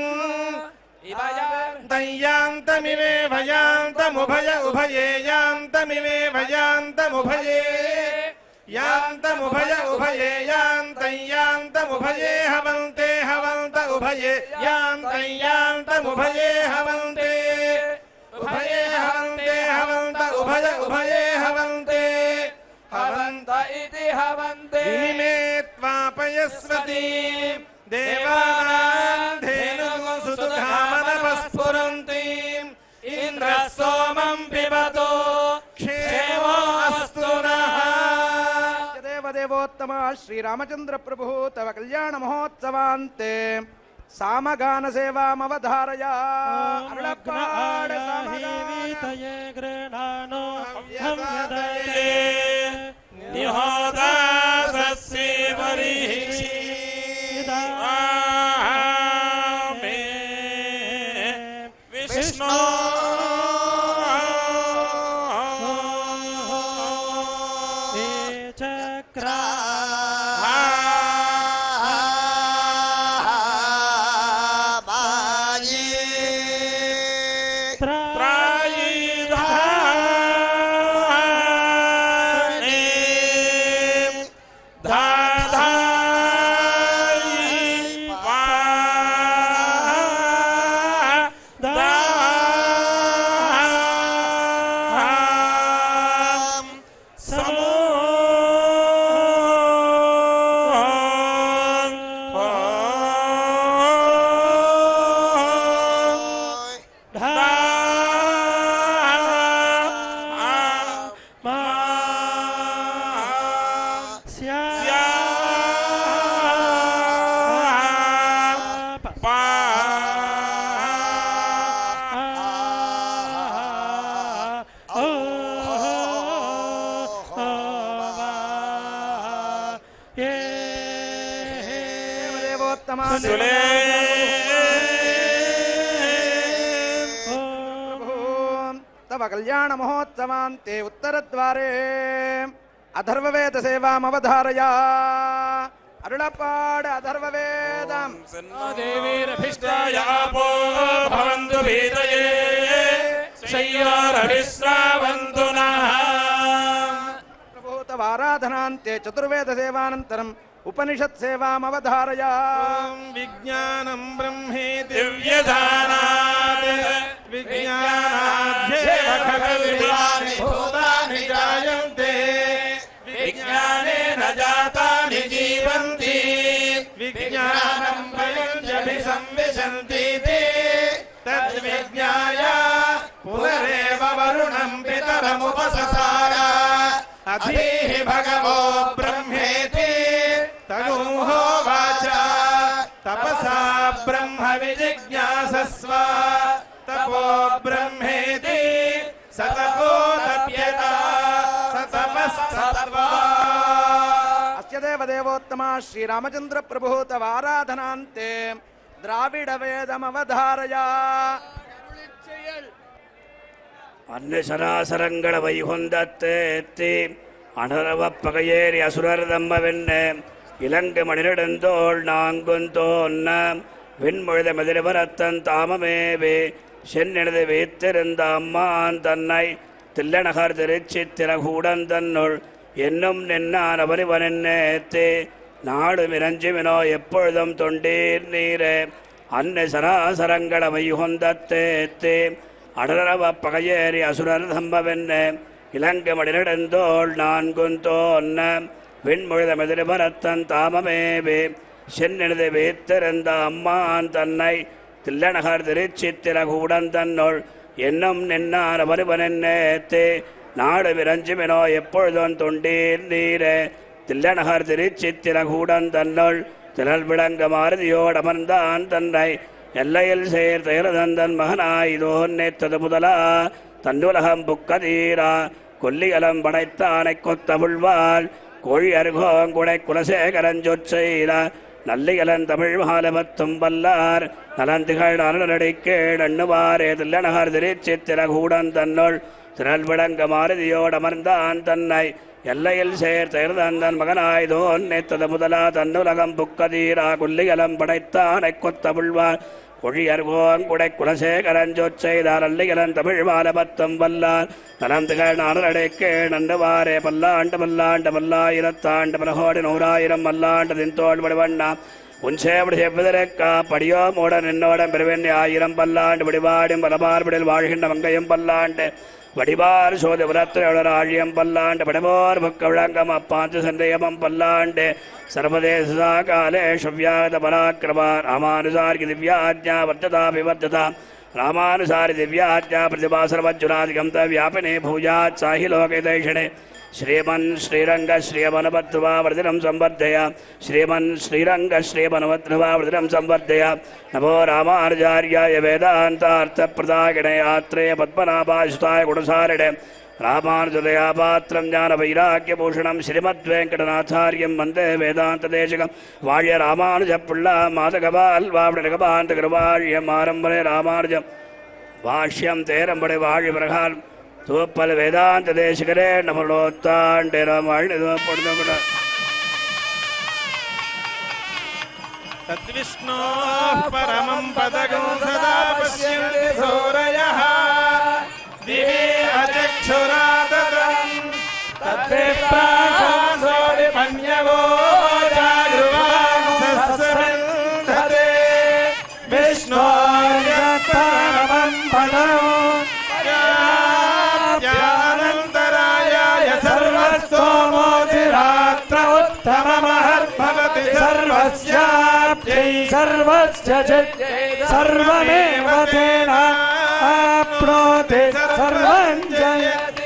यान्तमिवे भयान्तमुभय उभये यान्तमिवे भयान्तमुभये यान्तमुभय उभये यान्तं यान्तमुभये हवन्ते हवन्त उभये यान्तं यान्तमुभये हवन्ते उभये हवन्ते हवन्त उभय उभये हवन्ते हवन्त इति हवन्ते इमे त्वापयस्वती देवानां धेनुः सुदुघामनपस्फुरन्तीम् इन्द्रः सोमं पिबतो क्षेमो अस्तु नः देवोत्तम श्रीरामचंद्र प्रभु तव कल्याण महोत्सवान्ते सामगान सेवामवधारय अरुळप्पाड वीतये गृह्णानो हव्यदये निहोदासस्य परिहि विष्णु चक्रा धा धा देवोत्तमा तव कल्याण महोत्सवान्ते उत्तरद्वारे अथर्ववेद सेवामवधारया अरुळपाड अथर्ववेदं देवीरभिष्टायापो भवन्तु भीतये शय्यारभिश्रावन्तु नः प्रभो तव आराधनान्ते चतुर्वेद सेवानन्तरम् उपनिषत् सेवामवधारया विज्ञानं ब्रह्मेति दिव्यदानात् विज्ञानाध्येव खगविश्वानि भूतानि जायन्ते विज्ञानेन जातानि जीवन्ति विज्ञानं प्रयुञ्जभिसंविशन्ति तद्विज्ञाय पुनरेव वरुणं पितरमुपससार अधीः भगवो ब्रह्मेति तगुहोवाच तपसा ब्रह्म विजिज्ञासस्व तपो ब्रह्मेति स तपोतप्यत स तपस्तपः अस्य देव देवोत्तमा श्रीरामचन्द्र प्रभु तव आराधनान्ते द्राविड वेदमवधारया अन्य सरासरंगळ वैहुन्दत्तेत्ति अणरवपगयेरि असुरर्दम्मवेन्ने இலங்கு மணிநெடுந்தோள் நாங்குந்தோன்ன விண்மொழித மதிரவரத்தன் தாமமேவே சென்னெழுது வைத்திருந்த அம்மான் தன்னை தில்லநகர் திருச்சித்திரகூடன் தன்னுள் என்னும் நின்னான் அவரிவனென்னேத்தே நாடு மிரஞ்சுவினோ எப்பொழுதும் தொண்டீர் நீரே அன்னை சராசரங்கள வைகுந்தத்தேத்தே அடரவ பகையேறி அசுரர் தம்பவென்ன இலங்கு மணிநெடுந்தோள் நான்குந்தோன்ன விண்மொழித மதிரபரத்தன் தாமமேவே சென்னெழுது வைத்திருந்த அம்மான் தன்னை தில்லநகர் திருச்சித்திரகூடன் தன்னுள் என்னும் நின்னார் வருவனென்னேத்தே நாடு விரஞ்சுமினோ எப்பொழுதும் தொண்டீர் நீரே தில்லநகர் திருச்சித்திரகூடன் தன்னுள் திரள் விளங்க மாருதியோடு அமர்ந்தான் தன்னை எல்லையில் சேர் தயரதந்தன் மகனாய் தோன்னேத்தது முதலா தன்னுலகம் புக்கதீரா கொல்லியலம் படைத்தானை கொத்தமுழ்வாள் கோழி அருகோங்குடை குலசேகரஞ்சொற்செய்த நல்லியலன் தமிழ் மாலபத்தும் வல்லார் நலந்திகள் அருளடிக்கேள் எண்ணுவாரே தில்லநகர் திருச்சித்திரகூடன் தன்னுள் திரள் விளங்க மாருதியோடு அமர்ந்தான் தன்னை எல்லையில் சேர் தேர்தந்தன் மகனாய் தோன்னேத்தது முதலா தன்னுலகம் புக்கதீரா கொல்லியலம் படைத்தானை கொத்தமுழ்வார் கொழியர்கோங்குடை குலசேகரஞ்சொற்செய்தார் அல்லியலன் தமிழ் மாலபத்தும் வல்லார் நலந்துகள் நானடேக்கே நண்டுவாரே பல்லாண்டு பல்லாண்டு பல்லாயிரத்தாண்டு பலகோடி நூறாயிரம் மல்லாண்டு தின்தோள் வடிவண்ணா உன்சேபடி செவ்விதற்கா படியோ மூட நின்னோடம் பெருவெண்ணி ஆயிரம் பல்லாண்டு வடிவாடும் பலபார்படில் வாழ்கின்ற மங்கையும் பல்லாண்டு வடிவார் சோதி புரத்திர ஆழியம் பல்லாண்டு படமோர் புக்க விளங்கம் அப்பாந்து சந்தேகமம் பல்லாண்டு சர்வதேசா காலேஷு வியாத பராக்கிரமா ராமானுசாரி திவ்யாஜ்ஞா வர்த்ததா விவர்த்ததா ராமானுசாரி திவ்யாஜ்ஞா பிரதிபா சர்வஜுராதிகம் த வியாபினே பூஜாத் சாஹி லோகே தைஷணே श्रीमन् श्रीरंग श्रीयमनवध्वा वर्धिनं संवर्धय श्रीमन् श्रीरंग श्रीयमनवध्वा वर्धिनं संवर्धय नमो रामानुजार्याय वेदान्तार्थप्रदायिने आत्रेय पद्मनाभासुताय गुणसारिणे रामानुजदया पात्रं ज्ञानवैराग्यभूषणं श्रीमद्वेङ्कटनाथार्यं वन्दे वेदान्तदेशिकं वाळ्य रामानुजपुल्ला माधगवाल्वावडगवान्तगुरुवाळ्यम् आरम्भने रामानुजं भाष्यं तेरम्बडे वाळ्यप्रहाल् तूपल वेदांत देशकरे नमोत्तांडे रामायण तद्विष्णोः परमं पदगं सदा पश्यन्ति सूरयः दिवे अचक्षुराददं तद्विप्रासोऽसोऽपि मन्यवो जागृवांसस्सविन्दते विष्णोर्यत्परमं पदम् ज्ञानन्तरायाय सर्वस्तोमोतिरात्र उत्तममहद्भवति सर्वस्याप्त्यै सर्वस्य जज्ञै सर्वमेव तेन आप्नोति सर्वं जयति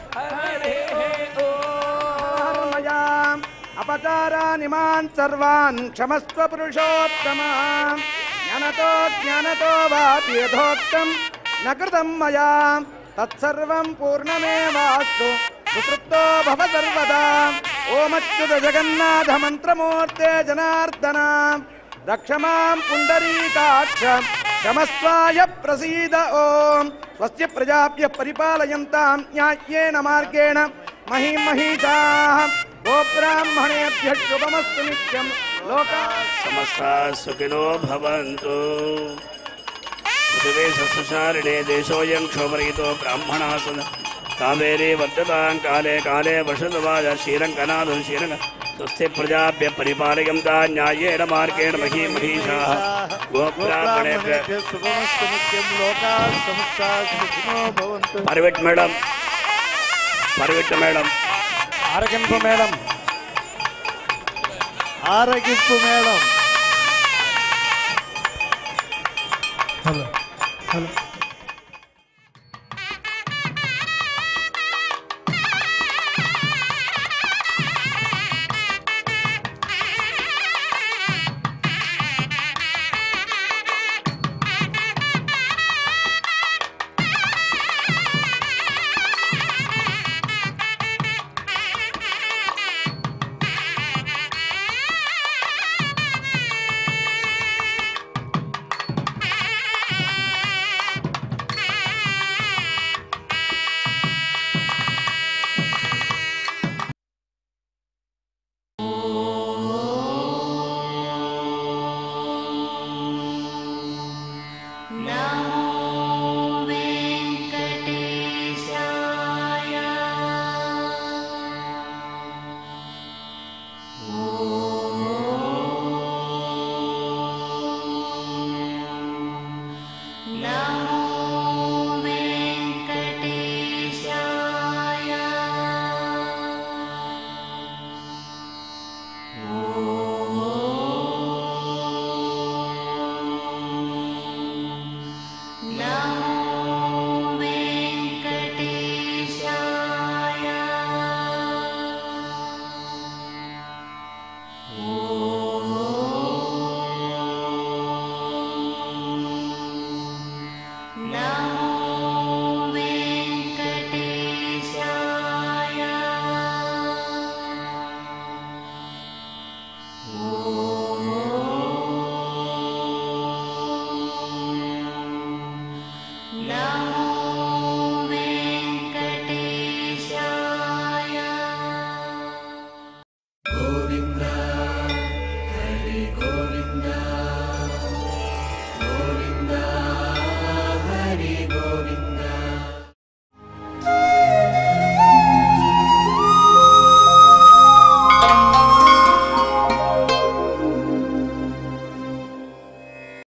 अपचारानिमान् सर्वान् क्षमस्व पुरुषोत्तमा ज्ञानतो ज्ञानतो वापि यथोक्तं न कृतं मया तत्सर्वं पूर्णमेवास्तु सुतृप्तो भव सर्वदा ओमच्युत जगन्नाथ मंत्रमूर्ते जनार्दन रक्षमां पुण्डरीकाक्ष क्षमस्वाय प्रसीद ओम स्वस्य प्रजाभ्यः परिपालयन्तां न्याय्येन मार्गेण महीं महीषाः गोब्राह्मणेभ्यः शुभमस्तु नित्यं लोकाः समस्ताः सुखिनो भवन्तु। पृथिवी सस्यशालिने देशोऽयं क्षोभरहितो ब्राह्मणाः सन्तु। कावेरी वर्धतां काले काले वर्षतवाज श्रीरङ्गनाथं श्रीरङ्ग स्वस्ति प्रजाभ्यः परिपालयन्तां न्याय्येन मार्गेण महीं महीषाः गोब्राह्मणेभ्यः शुभमस्तु नित्यं लोकाः समस्ताः सुखिनो भवन्तु। परविट् मैडम परविट् मैडम ఆరగింపు మేడం ఆరగింపు మేడం హలో హలో